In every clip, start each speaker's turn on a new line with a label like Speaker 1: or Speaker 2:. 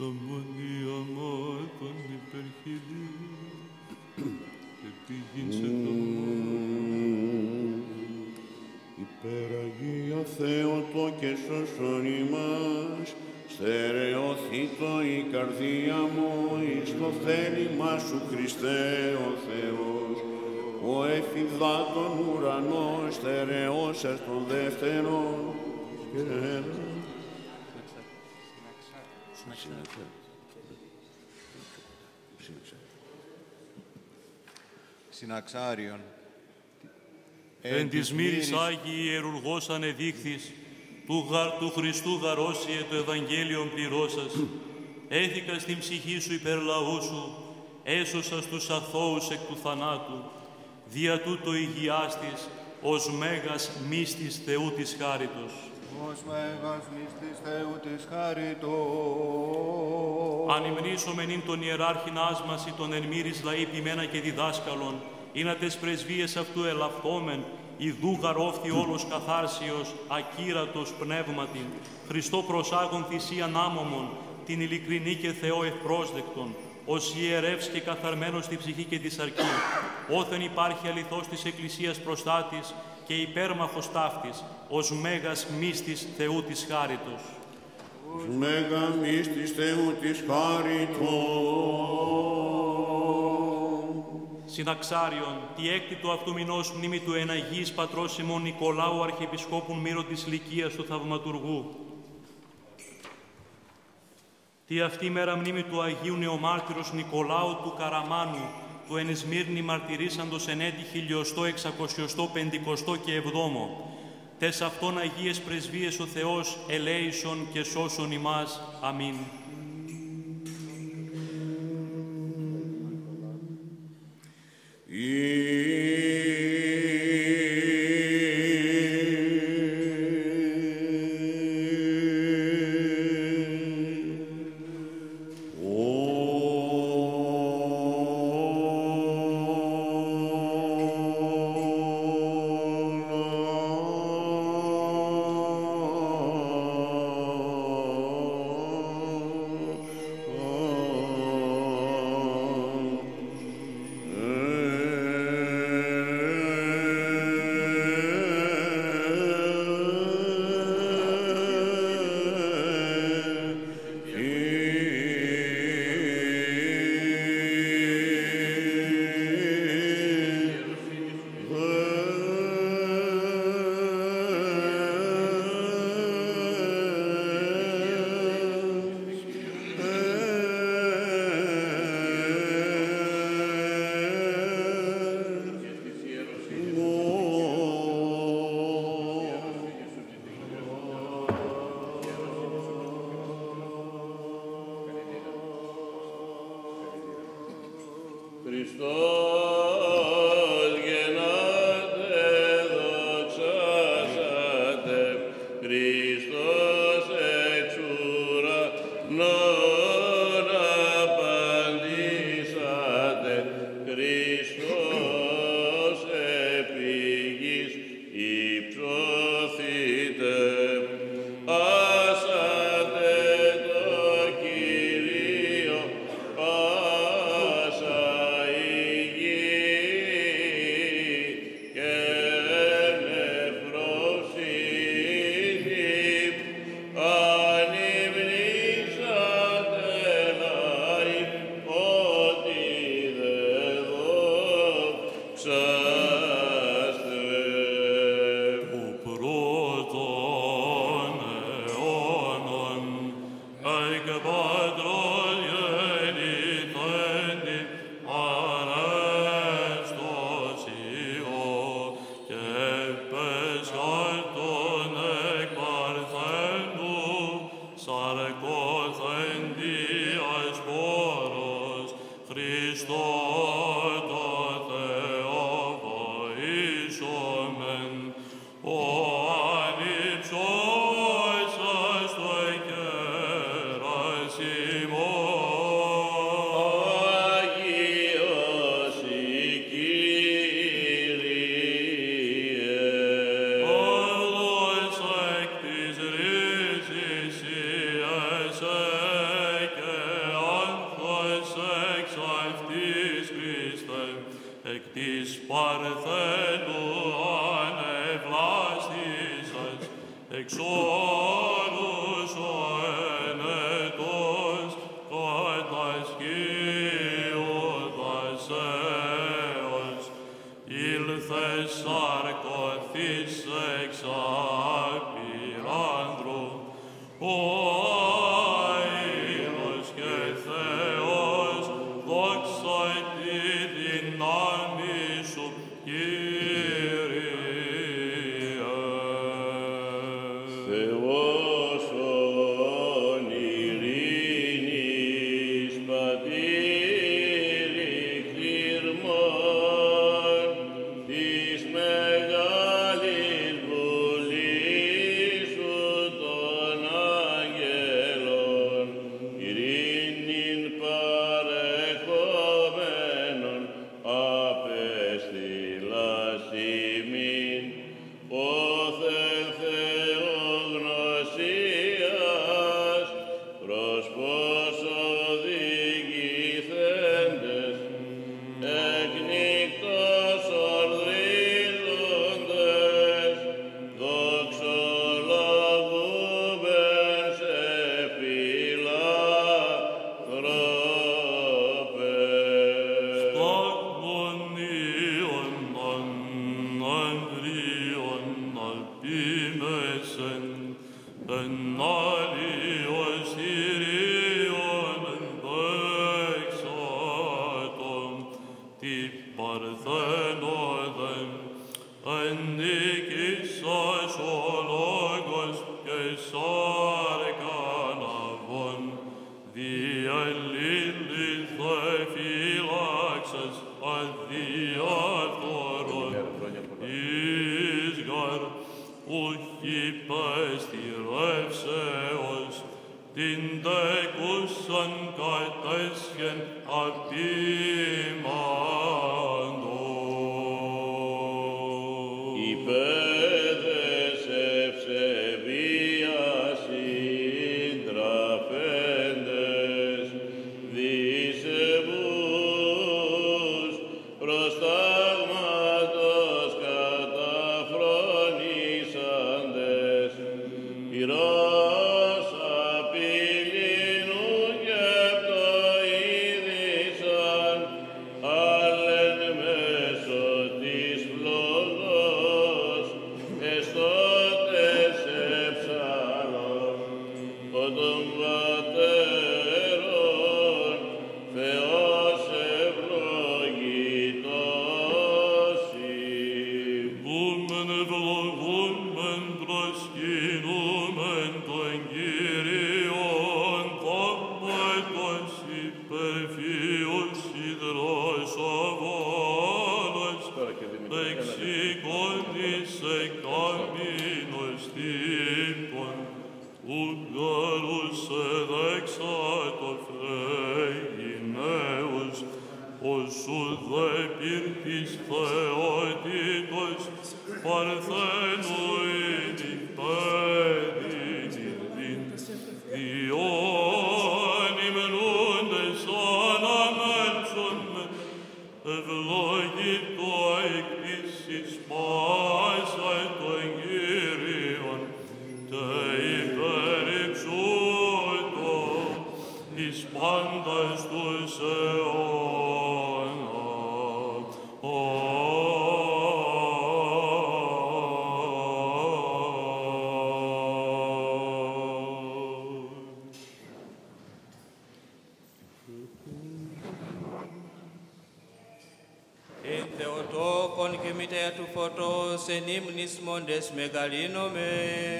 Speaker 1: τα μόνια μάτων υπερχειλή, επίγυνσε το
Speaker 2: Υπεραγία Θεότο και σώσον ημάς, στερεωθήτω η καρδία μου εις το θέλημα σου, Χριστέ ο Θεός, ο εφηδάτων ουρανός, στερεώσας τον δεύτερον,
Speaker 3: Συναξάριον.
Speaker 1: Εν της μύρης Άγιοι Ιερουργός ανεδείχθης, του Χριστού γαρόσιε το Ευαγγέλιον πληρώσας, έθηκα στην ψυχή σου υπέρ λαού σου, έσωσας τους αθώους εκ του θανάτου, δια τούτο υγιάστης, ως μέγας μύστης Θεού της χάριτος.
Speaker 3: Ως μέγας μύστης Θεού της χάριτος.
Speaker 1: Ανυμνήσομεν ειν τον ιεράρχην άσμαση των εν μύρης λαή ποιμένα και διδάσκαλων, είναι τες πρεσβείες αυτού ελαφθόμεν, ιδού γαρόφθη όλος καθάρσιος, ακύρατος πνεύματιν, Χριστό προσάγων θυσίαν άμωμον, την ειλικρινή και Θεό ευπρόσδεκτον, ως ιερεύς και καθαρμένος στη ψυχή και τη σαρκή, όθεν υπάρχει αληθώς της Εκκλησίας προστάτης και υπέρμαχος ταύτης, ως μέγας μύστης Θεού της χάριτος.
Speaker 2: Ως μέγα μύστης Θεού της χάριτος.
Speaker 1: Συναξάριον, τη έκτη του αυτού μηνός μνήμη του εναγής πατρός ημών Νικολάου Αρχιεπισκόπου Μύρο της Λυκίας του Θαυματουργού. Τη αυτή μέρα μνήμη του Αγίου Νεομάρτυρος Νικολάου του Καραμάνου, του εν Σμύρνη μαρτυρήσαντος εν έτη 1650 και 7. Τες αυτών Αγίες πρεσβείες ο Θεός ελέησον και σώσον ημάς. Αμήν. εξόλους ο ενετός, κατασκύοντας έως, ήλθες σαρκωθείς εξ απειράνδρου, ο αείλος και Θεός, δόξα τη δύναμη σου, Κύριε.
Speaker 2: Θεός ον ειρήνης πατήρι κλήρμον της μεγάλης βουλής σου των αγγέλων, ειρήνην παρεχόμενον απέστειλας ημίν, όθεν θεογνωσίας προς πως οδηγηθέντες, εκνικτός ορδρίζοντες, δοξολογούμεν σε φιλάνθρωπε.
Speaker 1: Αγωνίων ανδρίων αλπίμεσεν, εν άλλιος θηρίων εντέξατον, τι παρθένοδεν, εν νίκησας ο λόγος και σάρκαναβον, διαλύληθε φυλάξας αδιάφορον, εις γαρ ουχι πεστηρεύσεως, την τεκούσαν κατέσχεν απίμαντο.
Speaker 2: Οι παιδες ευσεβίας συντραφέντες, δισεβούς προστάγματος καταφρονήσαντες, πυρός απειλήνου και πτωίδησαν, άλλεν μέσω της φλόγος, εστώτες εψάλλον, ο των πατέρων, Θεός ευλογητός
Speaker 1: Βούμεν ευλογούμεν προσκυνούμεν τον Κύριον, θαύματος υπερφύος υδρός αβόλος, εξηκώνησε καμίνος τύπων, ουγγαρούς εδέξατο φρέγινέους, όσου δε πύρτης θεότητος, παρθένου είναι παιδινη, διόν ημνούντες αναμέλσον, ευλογητό εκκλήσεις πάσα των Κύριων, και υπερυψούτο εις πάντας τους αιώνα.
Speaker 4: Εν Θεοτόκον και μητέρα του φωτός, εν ύμνης μόντες μεγαλύνομαι.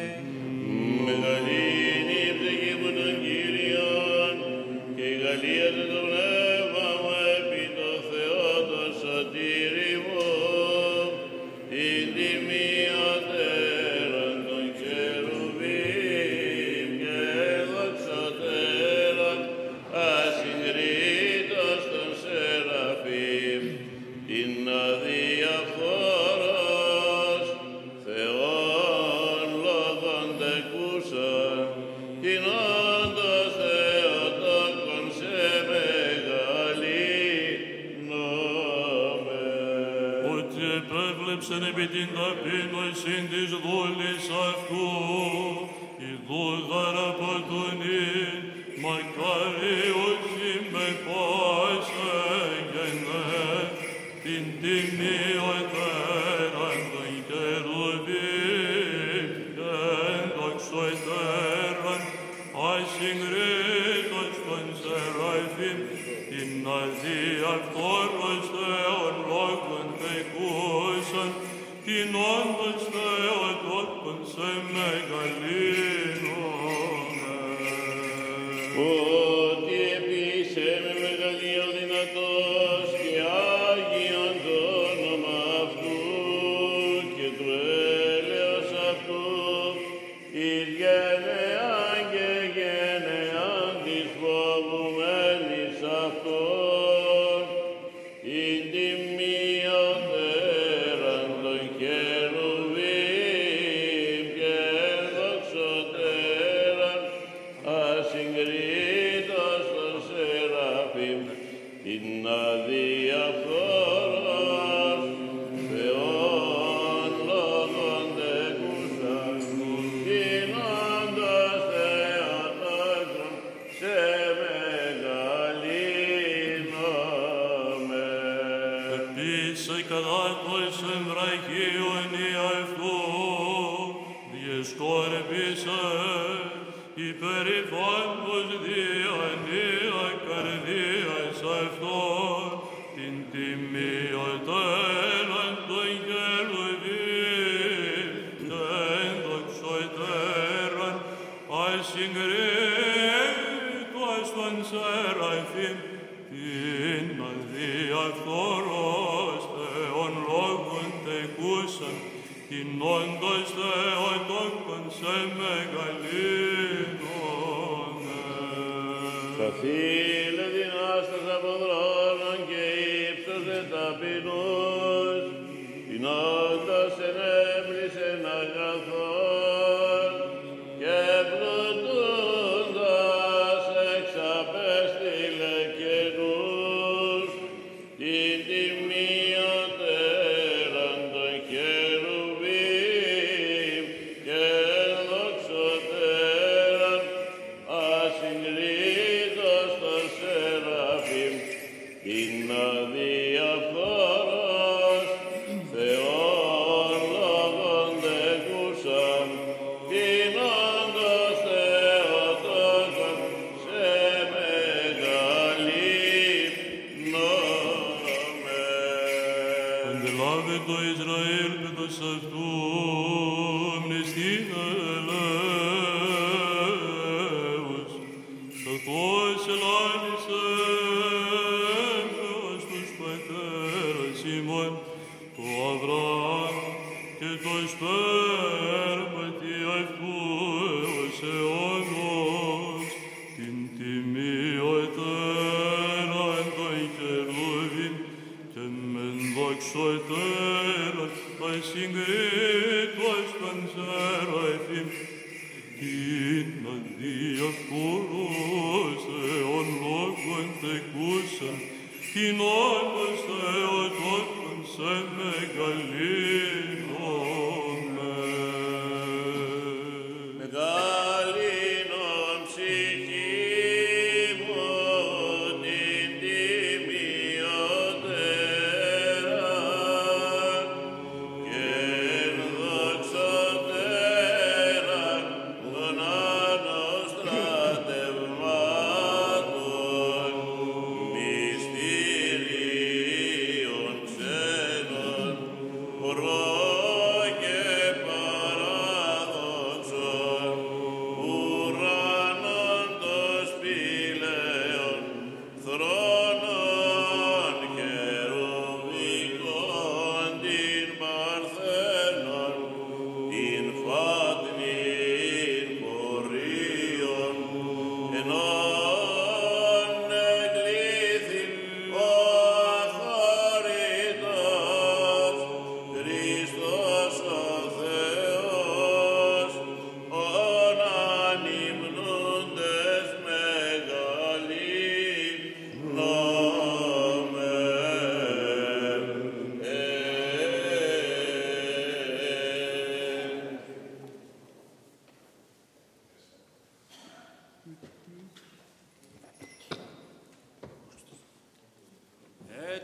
Speaker 2: Μεγαλύνει η ψυχή μου των Κύριων, και η γαλλία του το πνεύμα μου επί το Θεό το σωτήρι μου, την τιμιωτέραν των χερουβίμ και δοξωτέραν ασυγκρίτως των σεραφείμ, την αδιαφόρος Θεόν λόγων τεκούσαν, την όντως Θεοτόκον σε με
Speaker 1: Δόξεν επί την ταπείνωσιν της δούλης αυτού, η δούγαρ αποτουνήν, μακάριος είμαι πάσα γενέ, την τιμή οτέραν των κερουβίμ, και δόξο οτέραν, ασυγκρίτως των σεράφιμ, την αδιαφθόρος Θεόν λόγων τεκούσαν, την όντως Θεοτόπων σε μεγαλύνομαι.
Speaker 2: Ότι επίσε με μεγαλείο δυνατός και Άγιον το όνομα αυτού και του έλεος αυτού, εις γενεάν και γενεάν της φοβουμένης αυτόν, την τιμιωτέραν των κερουβίμ και δοξωτέραν, ασυγκρίτως των σεράφιμ, την αδιαφθόρος Θεόν λόγων τεκούσαν, την όντως Θεοτόκον σε μεγαλύνομαι.
Speaker 1: Επίση κατάτος εμβραχίων η αυτού, διεσκόρπισε υπερηφάντος διανία καρδίας αυτών, την τιμιωτέραν των κερουβίμ και δοξωτέραν, ασυγκρίτως των σεράφιμ, την αδιαφθόρος Θεόν λόγων τεκούσαν, την όντως Θεοτόκον σε μεγαλύνομαι.
Speaker 2: Καθήλε δυνάστας από δρόμων και ύψωσε ταπεινούς, την όντως ενέπλησεν αγαθόν και πλουτούντας εξαπέστειλε καινούς, την τιμιωτέραν των κερουβίμ και δοξωτέραν, ασυγκρίτως των σεράφιμ, την αδιαφθόρος Θεόν λόγων τεκούσαν, την όντως Θεοτόκον σε μεγαλύνομαι.
Speaker 1: Αντελάβε το Ισραήλ πέτος αυτού, μνηστήν ελέους, καθώς ελάνησε ως τους πατέρας ημών, το Αβραάμ και το σπέρματι αυτού ως αιώνος, την τιμιωτέραν των κερουβίμ και μεν δοξωτέραν, ασυγκρίτως των σεράφιμ, την αδιαφθόρος Θεόν λόγων τεκούσαν, την όντως Θεοτόκον σε μεγαλύνομαι.
Speaker 2: Μεγαλύνον ψυχή μου την τιμιωτέραν και δοξωτέραν των άνω στρατευμάτων, μυστηρίων ξένων,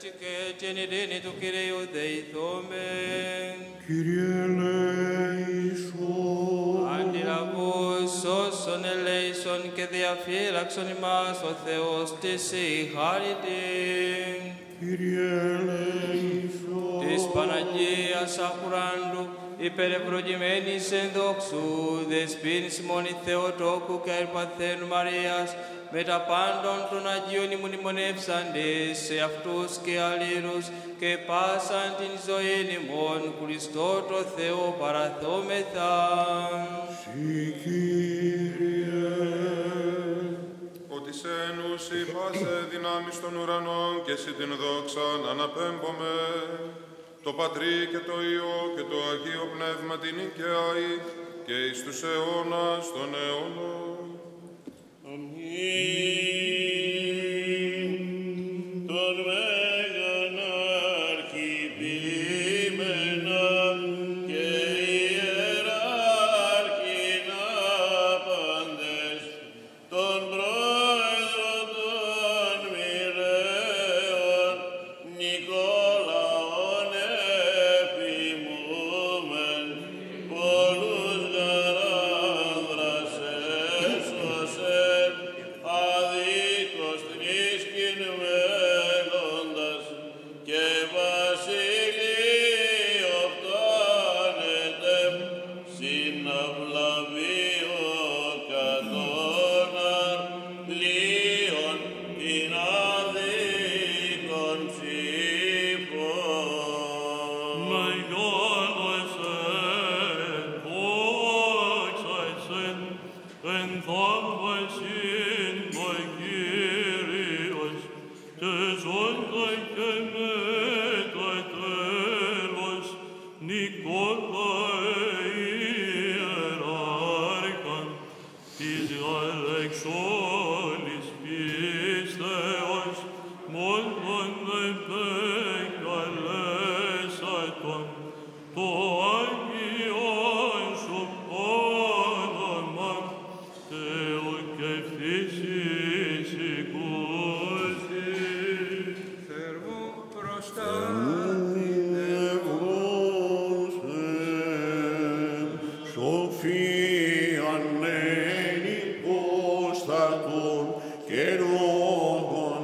Speaker 4: και την ειρήνη του Κυρίου δεηθόμεν.
Speaker 5: Κύριε ελέησον.
Speaker 4: Αντιλαβούς όσων ελέησον και διαφύλαξον ημάς ο Θεός της η χάριτην.
Speaker 5: Κύριε ελέησον.
Speaker 4: Της Παναγίας Αχουράντου, υπερευλογημένης εν δόξου, δεσποίνης μόνη Θεοτόκου και Ερπαθένου Μαρίας, με τα πάντων των Αγίων ημνημονεύσαντες σε αυτούς και αλλήλους και πάσαν την ζωήν ημών Χριστό το Θεό παραθόμεθα.
Speaker 5: Συ Κύριε.
Speaker 3: Ότι σε ενούσι πάσε δυνάμεις των ουρανών και σε την δόξαν αναπέμπομε, το Πατρί και το Υιό και το Αγίο Πνεύμα την οικαιάη και εις τους αιώνας των αιώνων.
Speaker 2: Αμήν. Τον Μέγαν Αρχιπίμενα και ιεράρχινα πάντες, τον Πρόεδρο των μοιραίων, Νικόλαον εφημούμεν, πολλούς γαράνδρας έσωσεν, αδίκως θρήσκην μέλλοντας, και βασιλείο φτάνετε, συναυλαβείο κατών αρλίων, την αδίκων ψήφων.
Speaker 1: Μεγάλος δόξασεν, εν θαύμασιν το Κύριος, και ζώντα και μετά τέλος, Νικόλαε ιεράρχαν, της αλεξόλης πίστεως, μόνον επεκαλέσατον, το Άγιον σου όνομα, Θεού και φύσης οικούστη.
Speaker 6: Θερμού μπροστά.
Speaker 5: Σοφίαν ενυπόστατον και λόγων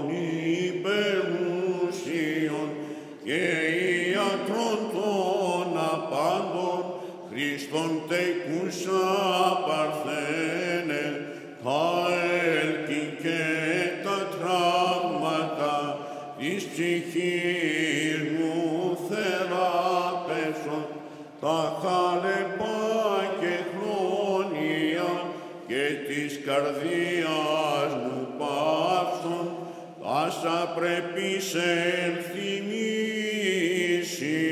Speaker 5: υπερουσίων και ιατρών των απάντων, Χριστόν τεκούσα παρθένε, τα έλκη και τα τραύματα της ψυχής μου θεράπευσον, τα χαλεπά και χρόνια και της καρδίας μου πάψον, άσα πρέπει σε ενθυμίσει.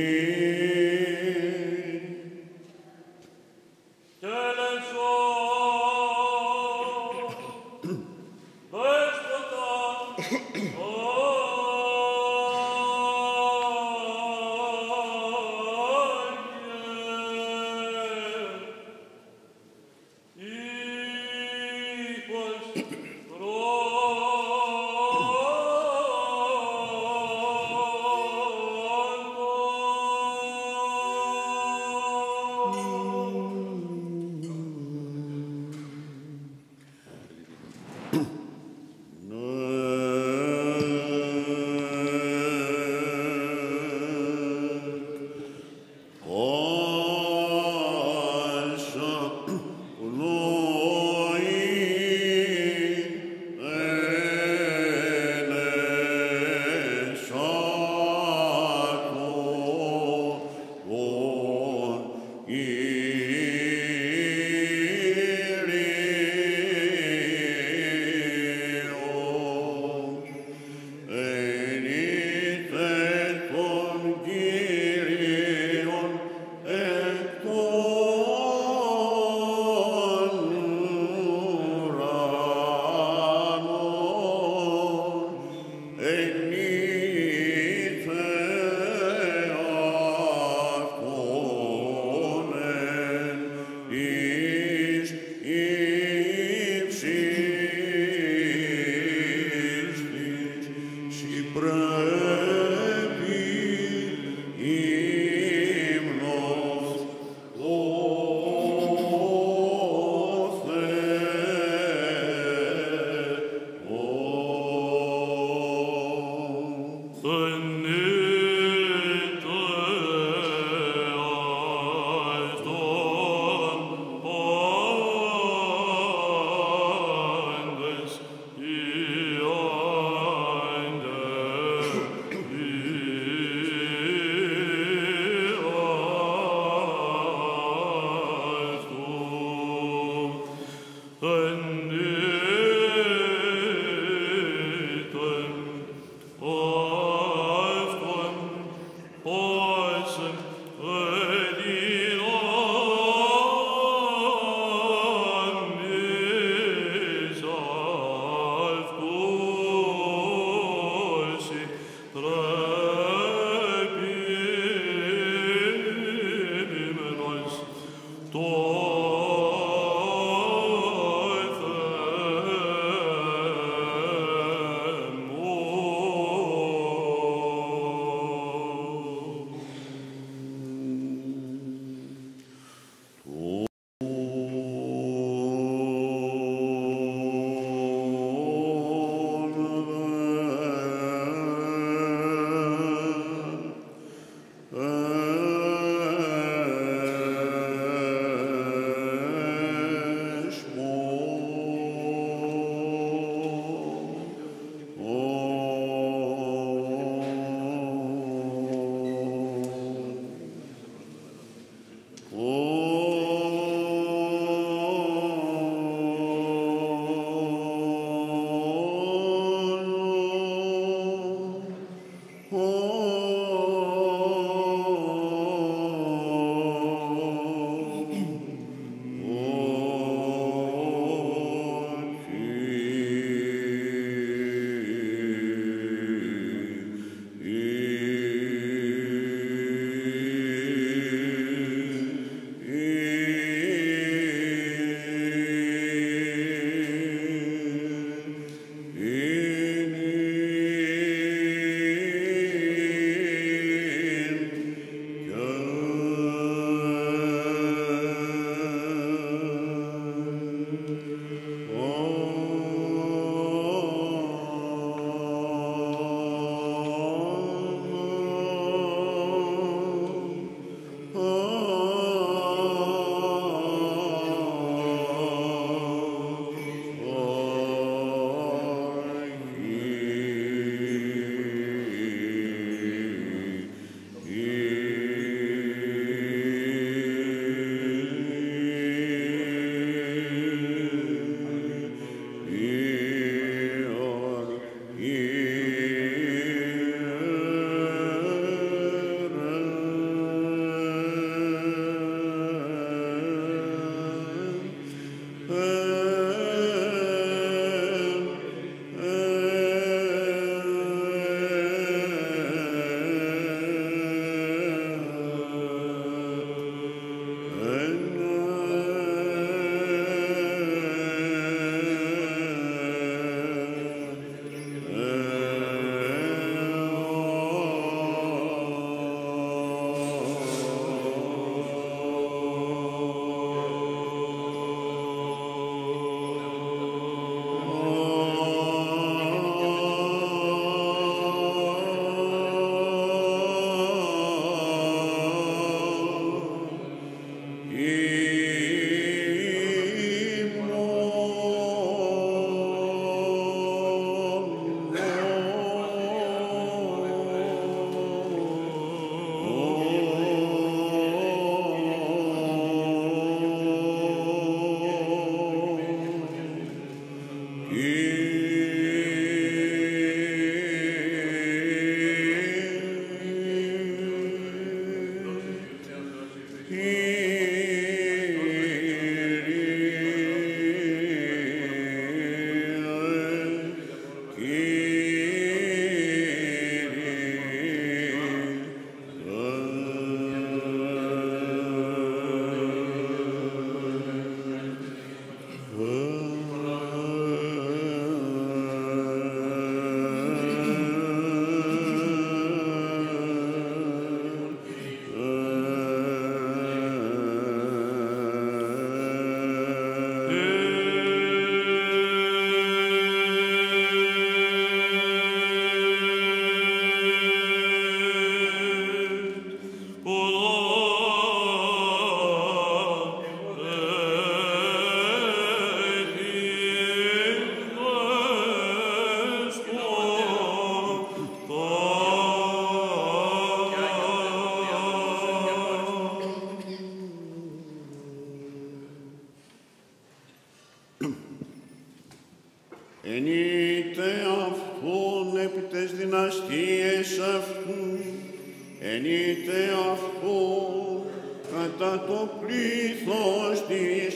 Speaker 5: ενείτε αυτόν επί τες δυναστείες αυτού, ενείτε αυτόν κατά το πλήθος της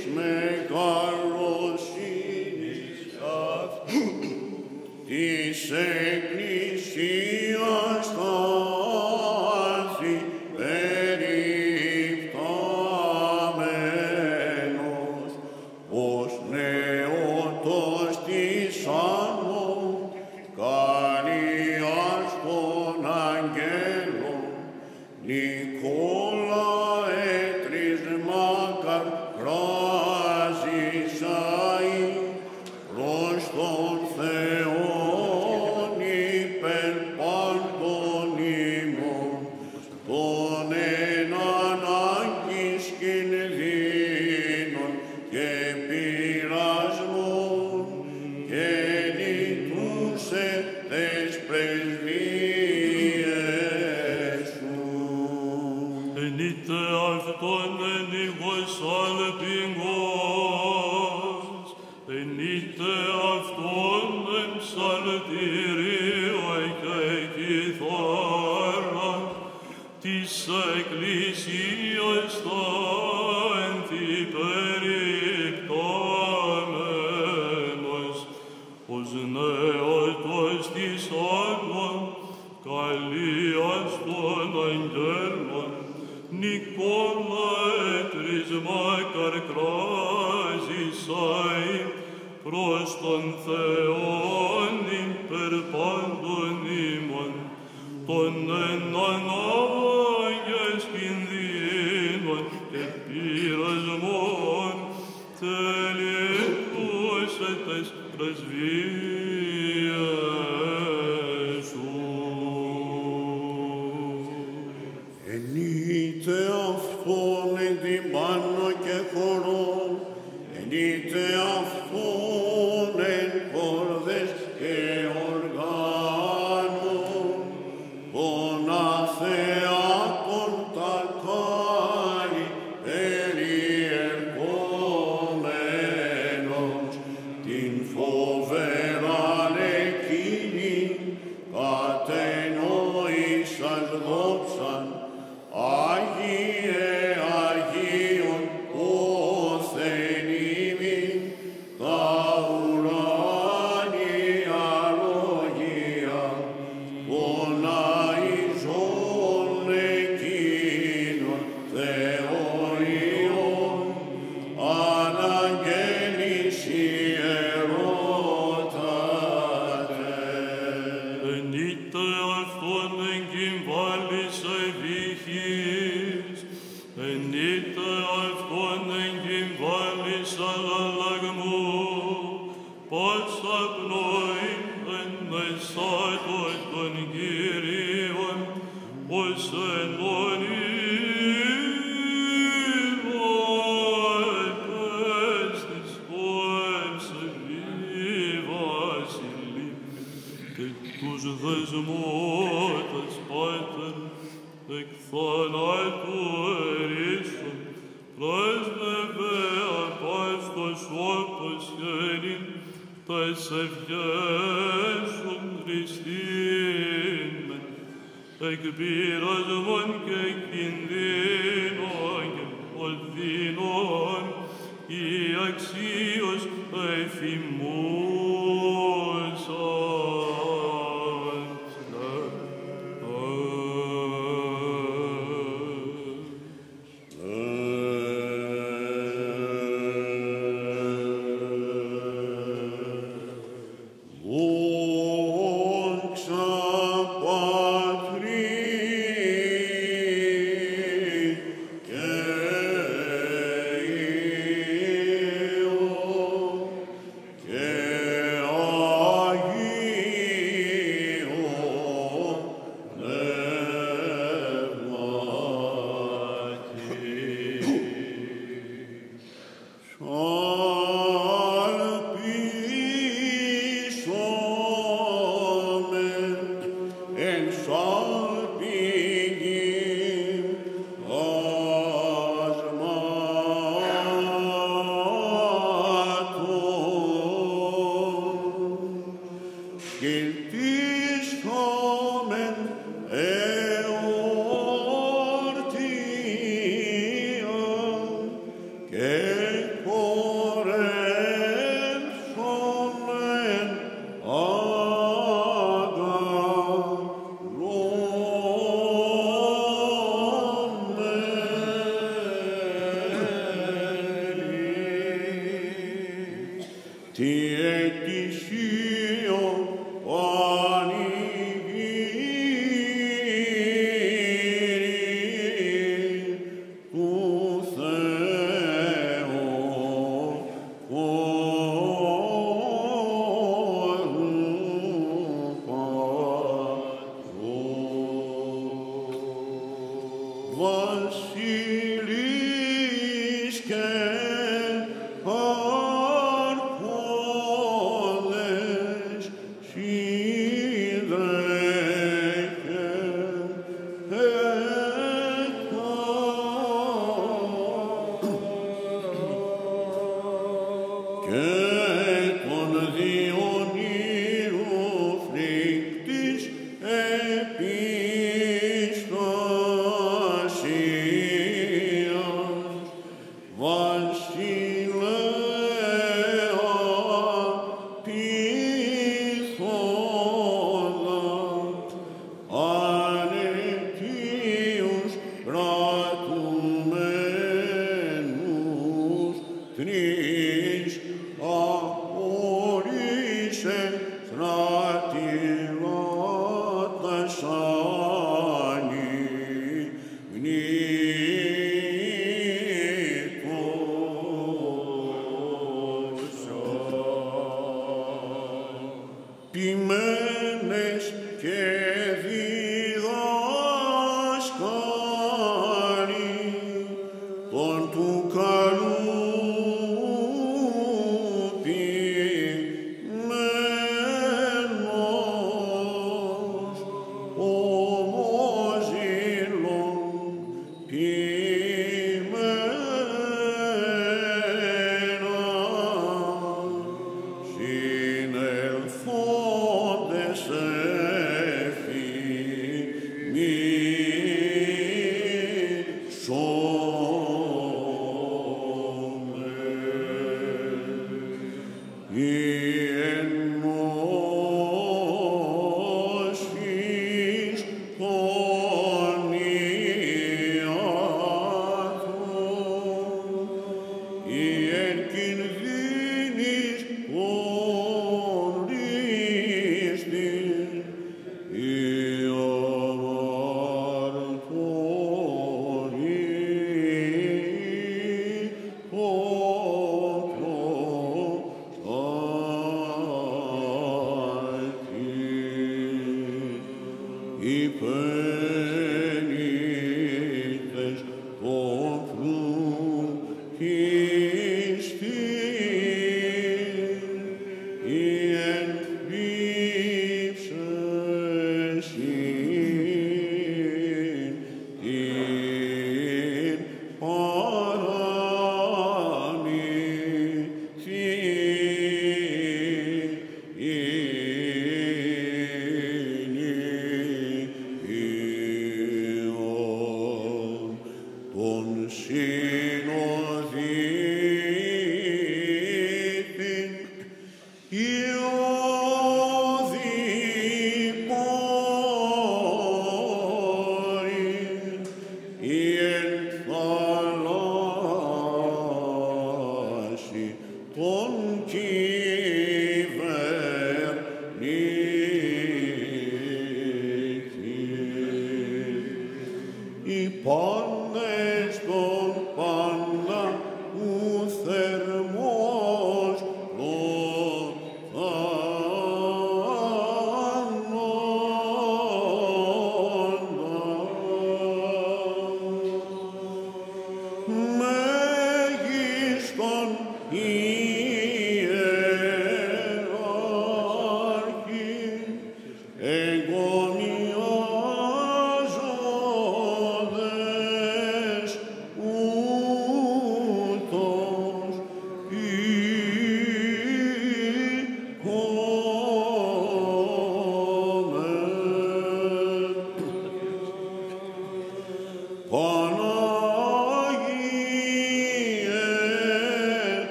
Speaker 5: μεγαλοσύνης αυτού, της Εκκλησίας στάθη περιπτάμενος, ως νεότος της άνω, καλίας των αγγέλων, Νικόλα έτρισμα καρκράζησαι προς τον Θεόν υπερ πάντων ημών, τον έναν άγκης κινδύνων και πειρασμών, και λειτούσε τες πρεσβείες σου.
Speaker 1: Ενείτε αυτόν εν ήγος αλπιγός, ενείτε αυτόν εν ψαλτηρίο και κιθάρα, της Εκκλησίας τα ενθυπεριπτάμενος, ως νεότος της άλλων, καλίας των αγγέλων, Νικόλα έτρισμα καρκράζησαι προς τον Θεόν υπερ πάντων ημών, τον έναν άγιες κινδύνων και πειρασμών, τελειούσε τες πρεσβείες σου.
Speaker 5: Ενείτε αυτόν εν την πάνω και χορό, ενείτε αυτόν εν χορδές και οργάνων, τον αθεάτων τα κάλλη περιερχόμενος, την φοβεράν εκείνη κατενόησας δόξαν, Άγιε Αγίων όθεν ημίν, τα ουράνια λόγια, των αηζών εκείνων θεωριών, αναγγέλης ιερότατε.
Speaker 1: Ενείτε αυτόν εν κυμβάλης ευηχής, ενείτε αυτόν εν κυμβάλης αλλαλαγμού, πάσα πνοή εν εσάτω των Κυρίων, ως εν τον υπέπαιστης οέμψευη βασιλεί, και τους δεσμότες πάτερ εκ θανάτου ερήσων, πρέσβευε απάστος όπως χέριν, τες ευχές σου Χριστήν μεν, εκ πειρασμών και κινδύνων και οδύνων, η αξίως
Speaker 5: Δόξα Πατρί και Υιό και Αγίο Πνεύματι.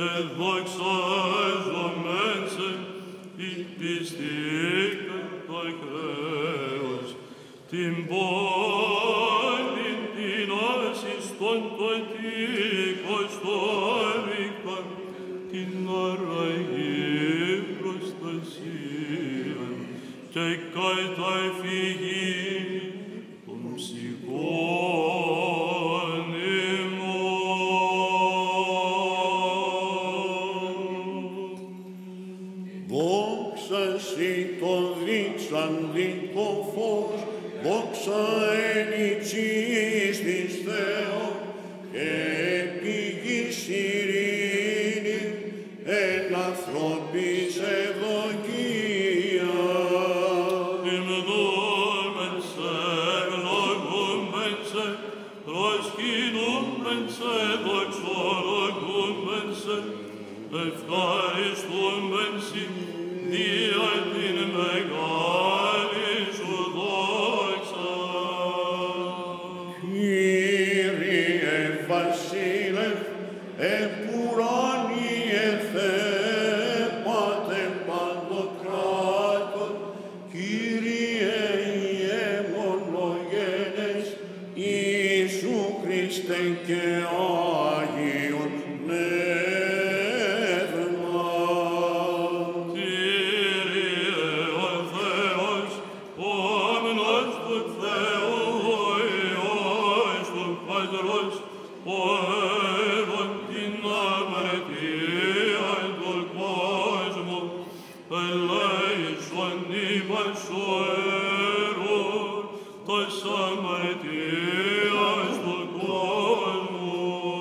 Speaker 1: και δοξάζομεν σε την πιστή και το χρέος, την πόλη την ασυστον το τείχος το άμυκα, την αραγή προστασία και καταφυγή των ψυχών ημών.
Speaker 5: Δόξα σοι το δείξαντικο φως, δόξα εν ητσίς της Θεό, και πηγής ειρήνη, εν ανθρώπης ευδοκία.
Speaker 1: Υμνούμεν σε, ευλογούμεν σε, προσκυνούμεν σε, δοξολογούμεν σε, ευχαριστούμεν σοι, δια την μεγάλη σου δόξα.
Speaker 5: Κύριε Βασίλευ, επουράνιε Θεέ, Πάτερ Παντοκράτορ, Κύριε Ιε μονογένες, Ιησού Χριστέ και Άγιον Πνεύμα.
Speaker 1: Κύριε ο Θεός, ο άμνος του Θεού, ο Υιός του Πατρός, ο έβον την αμαρτία του κόσμου, ελέησον ημάς ο αίρον τας αμαρτίας του κόσμου.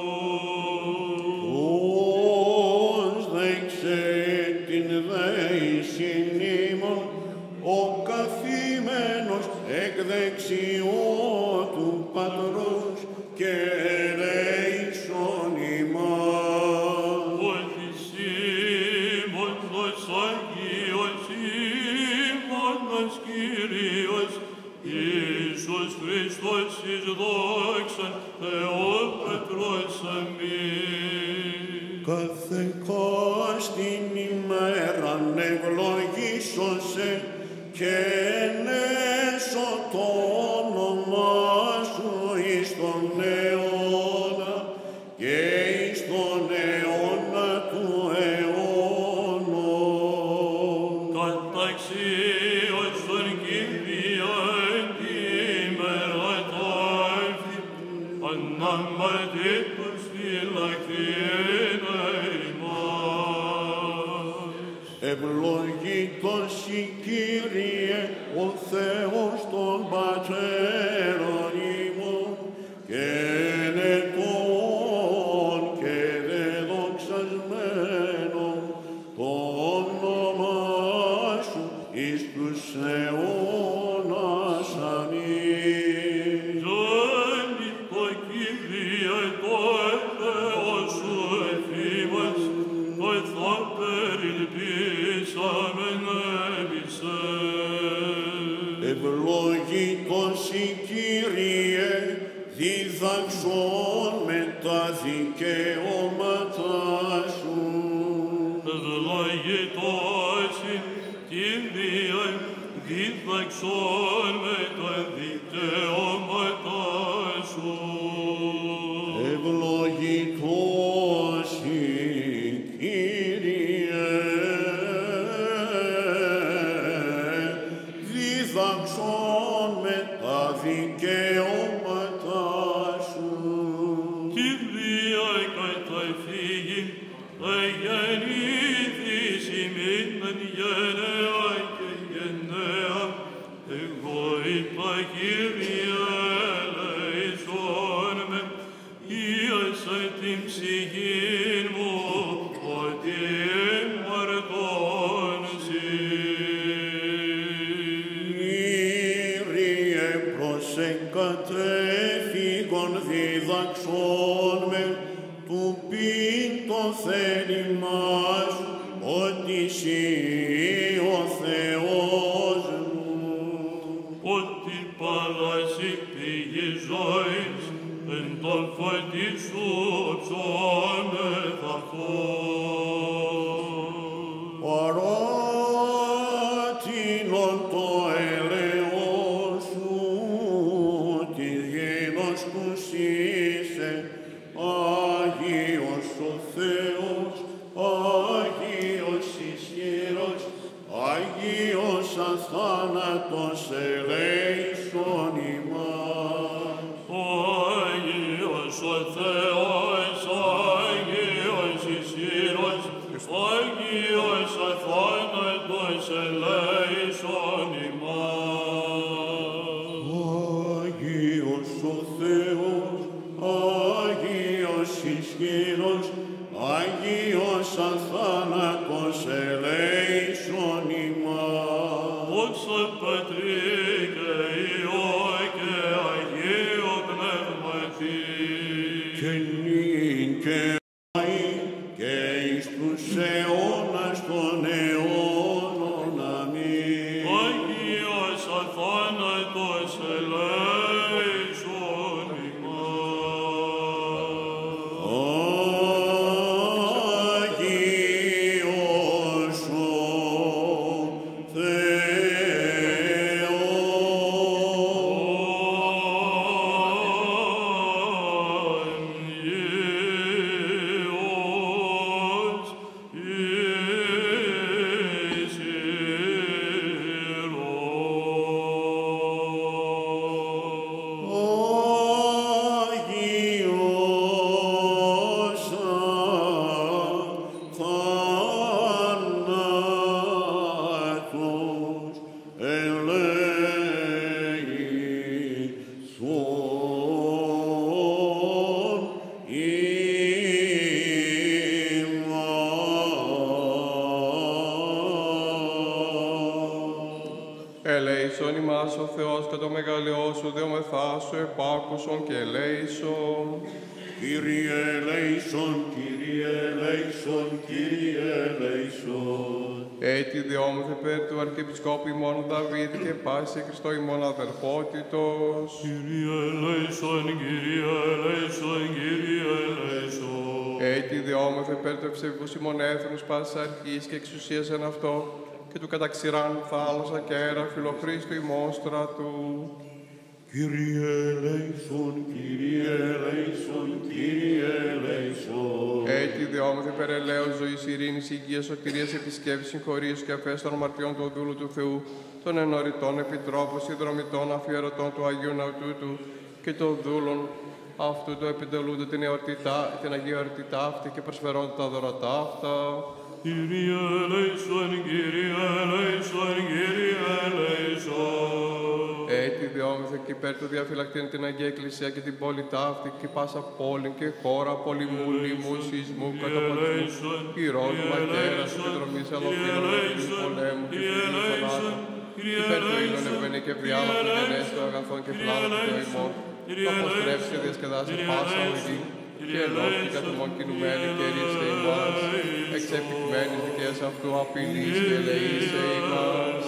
Speaker 5: Ως δέξε την δέησιν ημών, ο καθήμενος εκ δεξιό του Πατρός και ελέησον ημάς.
Speaker 1: Ότι σύμβολος Αγίος, σύμβολος Κύριος, Ιησούς Χριστός εις δόξαν Θεό Πατρός αμήν.
Speaker 5: Καθεκάς την ημέραν ευλογήσωσε και ενέσω το όνομά σου εις τον αιώνα και εις τον αιώνα του αιώνων.
Speaker 1: Καταξίως τον Κύριε την ημέρα ταύτη, αναμαρτήτως φυλακτήνε ημάς.
Speaker 5: Ευλογητός η Κύριε, ο Θεός των Πατέρων ημών, και ενετών και δεδοξασμένων το όνομά σου εις τους αιώνας αμήν.
Speaker 1: Ζώνη το Κύριε το Θεός σου εφήμας, το θα περιλπίσαμεν εμισέ.
Speaker 5: Ευλογητός η Κύριε, διδαξών με τα δικαιώματά σου.
Speaker 1: Ευλογητός Κύριε, διδαξών με τα δικαιώματά σου.
Speaker 5: Ευλογητός η Κύριε, διδαξών με τα δικαιώματά σου.
Speaker 1: Κύριε, καταφύγει, εγεννήθης ημίν εν γενναία και γενναία, εγώ είπα, Κύριε, ελέησόν με, ίασα την ψυχήν μου, ότι εμαρτώνσι.
Speaker 5: Κύριε, προσεκατέφυγον διδαξών με, του πειν το θέλημά σου, ότι εσύ ο Θεός μου.
Speaker 1: Ότι παράσει πηγή ζωής, εν τον φωτί σου ψώμεθα φως.
Speaker 5: Θεός, Άγιος ισχυρός, Άγιος αθάνατος ελέησον ημάς.
Speaker 2: Άγιος ο Θεός, Άγιος ισχυρός, Άγιος αθάνατος ελέησον ημάς.
Speaker 5: Άγιος ο Θεός, Άγιος ισχυρός, Άγιος αθάνατος ελέησον ημάς.
Speaker 2: Δόξα Πατρί και Υιό και Αγίου Πνεύματι.
Speaker 5: Και νυν και αεί και εις τους αιώνας των αιώνων. Αμήν.
Speaker 2: Άγιος αθάνατος ελέησον ημάς.
Speaker 5: Άγιος ο
Speaker 6: Ελέησον ημάς ο Θεός και το μεγαλειό σου δεομεθά σου επάκουσον και ελέησον.
Speaker 5: Κύριε ελέησον, Κύριε ελέησον, Κύριε ελέησον.
Speaker 6: Έτσι δεόμεθα περ του Αρχιεπισκόπου ημών Δαβίδ και πάση Χριστό ημών αδελφότητος.
Speaker 2: Κύριε ελέησον, Κύριε ελέησον, Κύριε ελέησον.
Speaker 6: Έτσι δεόμεθα περ του ευσεβούς ημών έθνους πάσης αρχής και εξουσίας εν αυτό και του καταξηράν θάλασσα και αέρα φιλοχρίστου ημών στρατού.
Speaker 5: Κύριε ελέησον, Κύριε ελέησον, Κύριε ελέησον.
Speaker 6: Έτσι δεόμεθα περ ελέος ζωής, ειρήνης, υγείας, σωτηρίας, επισκέψης, συγχωρίας και αφές των αμαρτιών του δούλου του Θεού, των ενωρητών επιτρόπων, συνδρομητών, αφιερωτών του Αγίου Ναυτού του και των δούλων αυτού του επιτελούνται την Αγία Εορτή ταύτη και προσφερόνται τα δωρατά αυτά.
Speaker 2: Κύριε ελέησον, Κύριε ελέησον, Κύριε ελέησον.
Speaker 6: Έτσι δεόμεθα και υπέρ του διαφυλακτήν την Αγία Εκκλησία και την πόλη ταύτη και πάσα πόλη και χώρα πολυμού, λοιμού, σεισμού, καταπατισμού, πυρών, μαχαίρας, επιδρομής, αλοφήνων, πολέμου και φιλίου θανάτων. Υπέρ του ήλων ευγενή και ευδιάλωτο γενές των αγαθών και πλάνων του ημών, θα αποστρέψει και διασκεδάσει πάσα οργή και ενώπιοι κατομών κινουμένη και ρίστε ημάς, εξεπικμένης δικαίας αυτού απειλής και ελεήσε ημάς.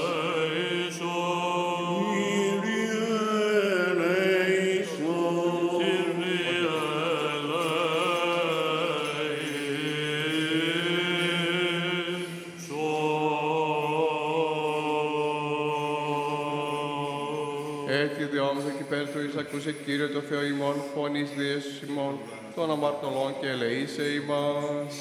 Speaker 6: Έτσι διόμεθα και υπέρ του εισακούσε Κύριε το Θεό ημών, φωνής διέσους ημών, των αμαρτωλών και ελεήσε ημάς.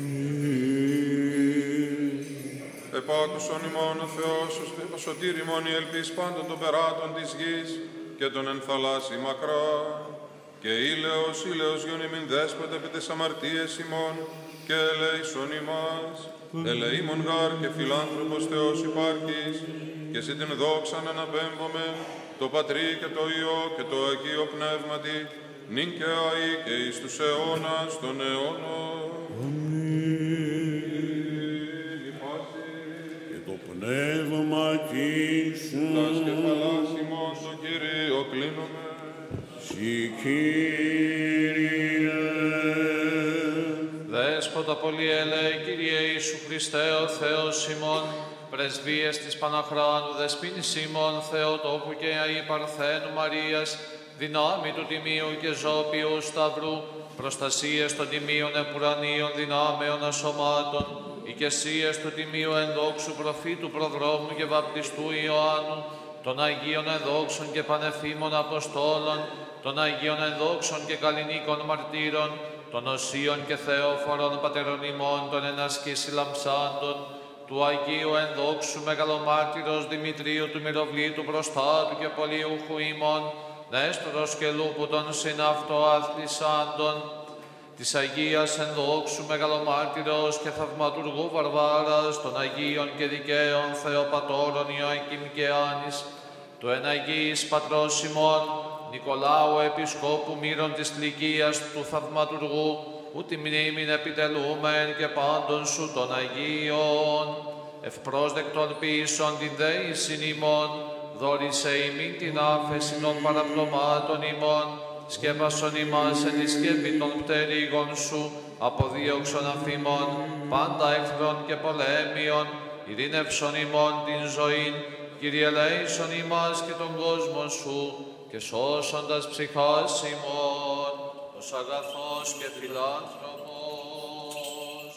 Speaker 3: Επάκουσον ημών ο Θεός, ο σωτήρ ημών η ελπίς πάντων των περάτων της γης και των εν θαλάσσι μακρά. Και ήλαιος γιον ημίν δέσποτε επί τες αμαρτίες ημών και ελέησον ημάς. Ελεήμων γάρ και φιλάνθρωπος Θεός υπάρχεις και εσύ την δόξαν αναπέμπομε, το Πατρί και το Υιό και το Αγίο Πνεύματι, νυν και αεί και εις τους αιώνας των αιώνων.
Speaker 5: Και το πνεύμα σου
Speaker 3: Τας κεφαλάς ημών στο Κύριο κλείνομαι.
Speaker 5: Συ Κύριε.
Speaker 7: Δέσποτα πολυέλεε, Κύριε Ιησού Χριστέ, ο Θεός ημών, πρεσβείες της Παναχράντου δεσποίνης ημών, Θεοτόκου και Αΐ Παρθένου Μαρίας, δυνάμει του Τιμίου και Ζώπιου Σταυρού, προστασίες των Τιμίων Επουρανίων δυνάμεων ασωμάτων, οικεσίες του Τιμίου ενδόξου προφήτου προδρόμου και βαπτιστού Ιωάννου, των Αγίων ενδόξων και πανεφήμων Αποστόλων, των Αγίων ενδόξων και καλλινίκων μαρτύρων, των οσίων και θεόφορων πατερών ημών των ενασκής λαμψάντων, του Αγίου ενδόξου μεγαλομάρτυρος Δημητρίου του Μυροβλήτου προστάτου και πολιούχου ημών, Νέστορος και Λούπου των συναυτοαθλησάντων, της Αγίας ενδόξου μεγαλομάρτυρος και θαυματουργού Βαρβάρας, των Αγίων και δικαίων Θεοπατώρων Ιωακήμ και Άνης, του εναγίης πατρός ημών, Νικολάου Επισκόπου Μύρων της Λυκίας του Θαυματουργού, που τη μνήμην επιτελούμεν και πάντων σου των Αγίων, ευπρόσδεκτον ποιήσον την δέησιν ημών, δόρισε ημίν την άφεση των παραπτωμάτων ημών, σκέπασον ημάς εν τη σκέπη των πτερίγων σου, αποδίωξον αφήμων, πάντα εχθρών και πολέμιων, ειρήνευσον ημών την ζωήν, Κύριε ελέησον ημάς και τον κόσμο σου, και σώσοντας ψυχάς ημών, ως αγαθός και φιλάνθρωπος.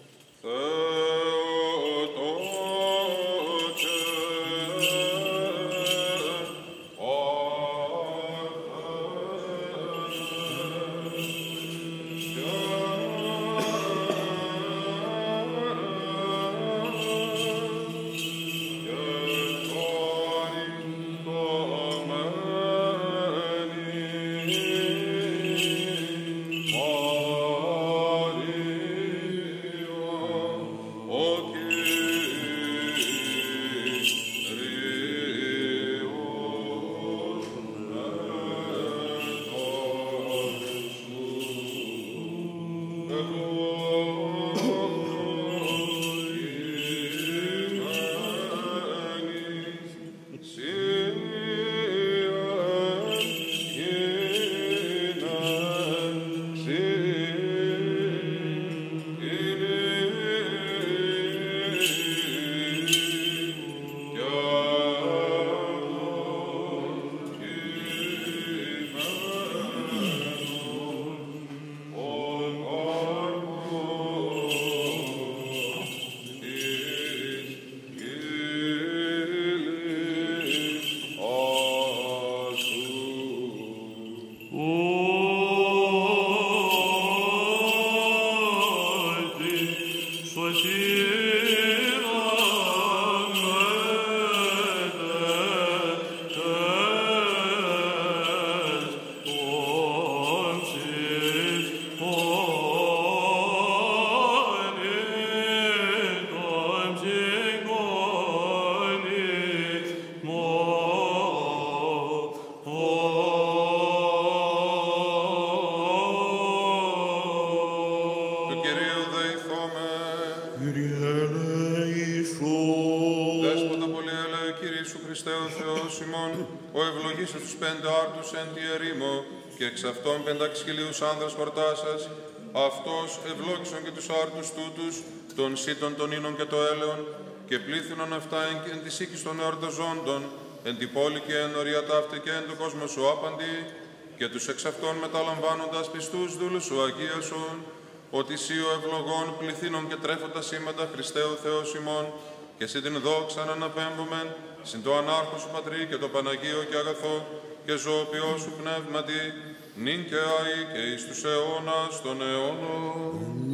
Speaker 3: Εξ αυτών 5.000 άνδρας χορτάσας, αυτός ευλόγησον και τους άρτους τούτους, των σύτων των ίνων και το έλεον, και πλήθυνον αυτά εν της οίκης των εορταζόντων, εν την πόλη και εν ορία ταύτη και εν το κόσμο σου άπαντη, και τους εξ αυτών μεταλαμβάνοντας πιστούς δούλους σου αγίασον, ότι σύ ο ευλογών πληθύνων και τρέφοντα σήματα Χριστέ ο Θεός ημών, και συν την δόξαν αναπέμπομεν, συν το ανάρχο σου Πατρί και το Παναγίο και αγαθό, και ζωοποιό σου πνεύματι, νυν και αεί και εις τους αιώνας των αιώνων.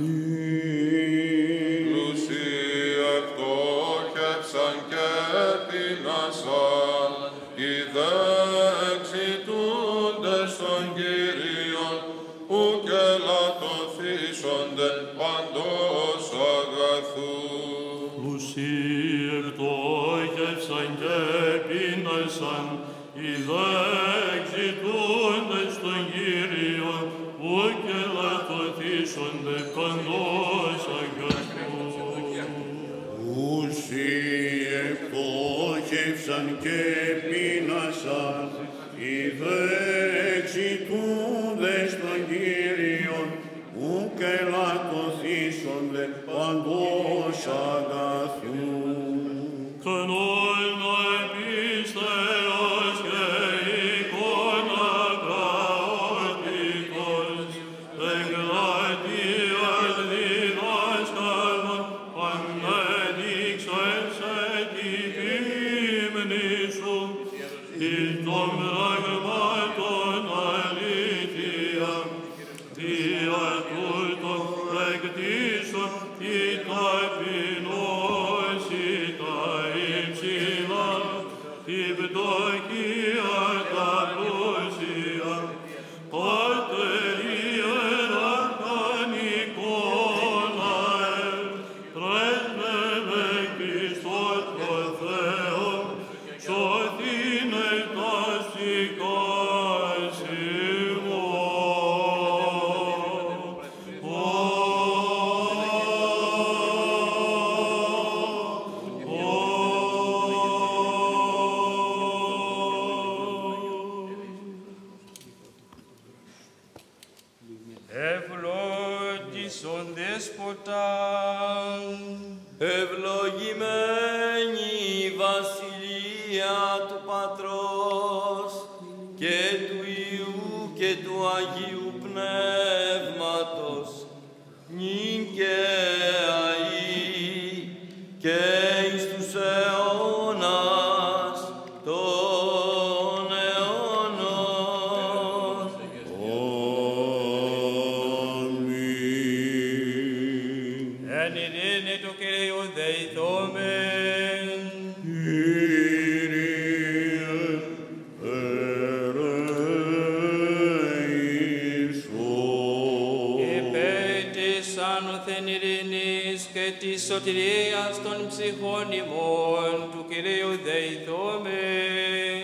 Speaker 3: Πλούσια φτώχευσαν και πεινάσαν, οι δε εξητούντες των Κύριων, που και λατωθήσονται παντός αγαθού.
Speaker 1: Πλούσια φτώχευσαν και πεινάσαν, οι δε εξητούντες των Κύριων, που και λατωθήσονται παντός αγαθού.
Speaker 5: Όσοι φτώχευσαν και πείνασαν, οι δε εξητούντες των Κύριων, που και λατωθήσονται παντός αγαθού.
Speaker 1: Κανόνα επίστεως και εικόνα πραότητος, εγκρατείας διδάσκαλον, ανέδειξες σε την ύμνη σου, εις των πραγμάτων αλήθεια, δια ίσον ή ταπεινός ή τα υψηλά, την πτωχία τα πλούσια, Πάτερ ιεραρχά Νικόλαε, πρέσβευε Χριστός το Θεό, σωθήνε ταστικάς
Speaker 4: Ευλόγησον Δέσποτα,
Speaker 8: ευλογημένη η βασιλεία του Πατρός και του Υιού και του Αγίου Πνεύματος, νυν και αεί και εις τους αιώνας των αιώνων.
Speaker 4: εν ειρήνη του Κυρίου δεηθόμεν. Υπέρ της άνωθεν ειρήνης και της σωτηρίας των ψυχών ημών του Κυρίου δεηθόμεν.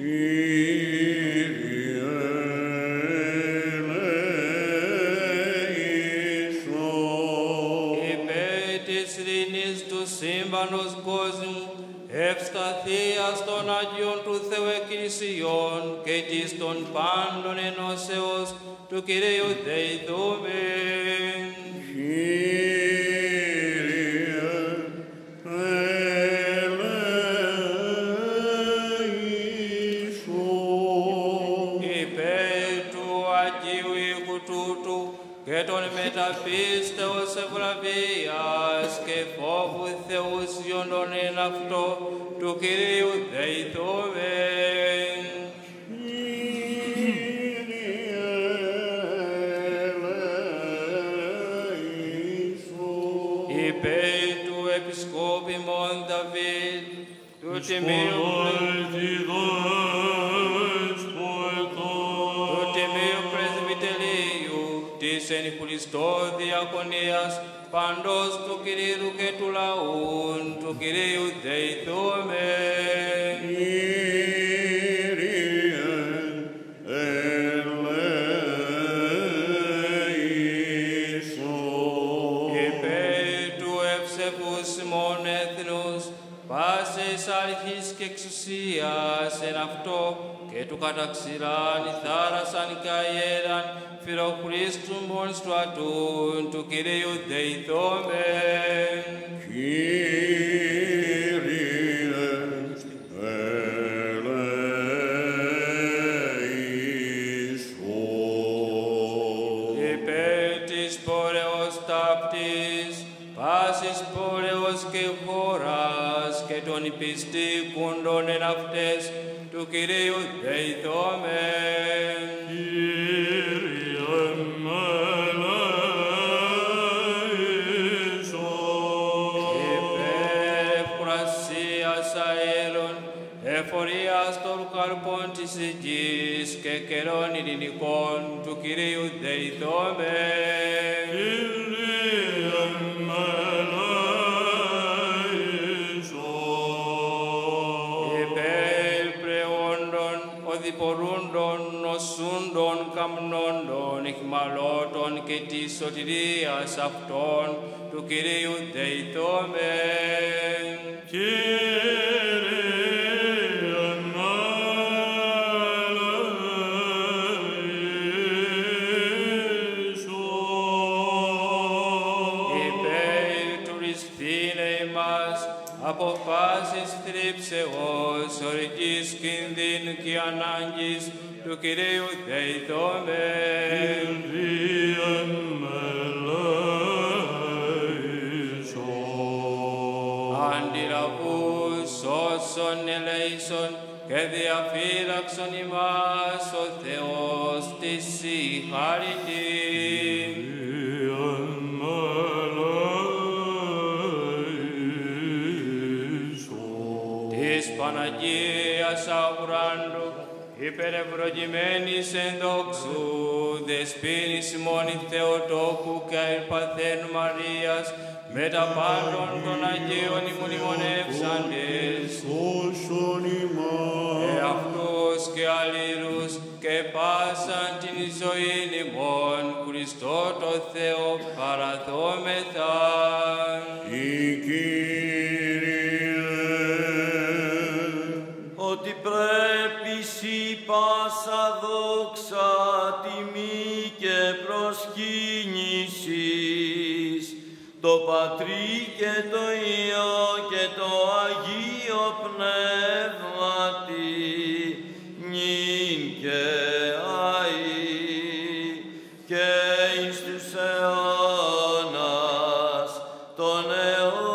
Speaker 4: Υπέρ της ειρήνης του σύμπανος κόσμου, ευσταθίας των Αγίων του Θεού Εκκλησιών και της των πάντων ενώσεως του Κυρίου δεηθόμεν. Υπέρ του Αγίου οίκου τούτου και των μεταπίστεως ευλαβίας και φόβου Θεού σιωνών εν αυτό του Κυρίου δεηθόμεν. Υπέρ του Επισκόπου ημών Δαβίδ, του Τιμίου Πρεσβυτελείου, της εν Χριστώ διακονίας, παντός του Κυρίου και του λαού, του Κυρίου δεηθόμεν. Υπέρ του ευσεβούς ημών έθνους, πάσης αρχής και εξουσίας εν αυτό και του καταξηράν, θάρασαν και αέραν, φιλοχρήστου μον στρατούν, του Κυρίου δεηθόμεν. Υπέρ της πορεώς ταύτης, πάσης πορεώς και χώρας και των πιστήκουντων εν αυτές, του Κυρίου δεηθόμεν. Υπέρ ευκουρασίας αέρων, εφορίας των καρπών της γης και καιρών ειρηνικών, του Κυρίου δεηθόμεν. Υπέρ πρεόντων, οδηπορούντων, νοσούντων, καμνόντων, αιχμαλώτων και της σωτηρίας αυτών, του Κυρίου δεηθόμεν. Αποφάσεις θλίψεως, ορικής κινδύνου και ανάγκης, του Κυρίου δεηθόμεν. Αντιλαβούς όσων ελέησον και διαφύλαξον ημάς ο Θεός της συγχαρητή. Παναγίας Αγουράντου, υπερευλογημένης εν δόξου, δεσποίνης ημώνη Θεοτόκου και Αερπαθένου Μαρίας, με τα πάντων των Αγίων ημνημονεύσαντες, εαυτούς και αλλήλους και πάσαν την ζωήν ημών, Χριστό το Θεό παραδόμεθα.
Speaker 8: Ότι πρέπει σοι πάσα δόξα, τιμή και προσκύνησης, το Πατρί και το Υιό και το Αγίο Πνεύματι, νυν και αεί και εις τους αιώνας των αιώνων.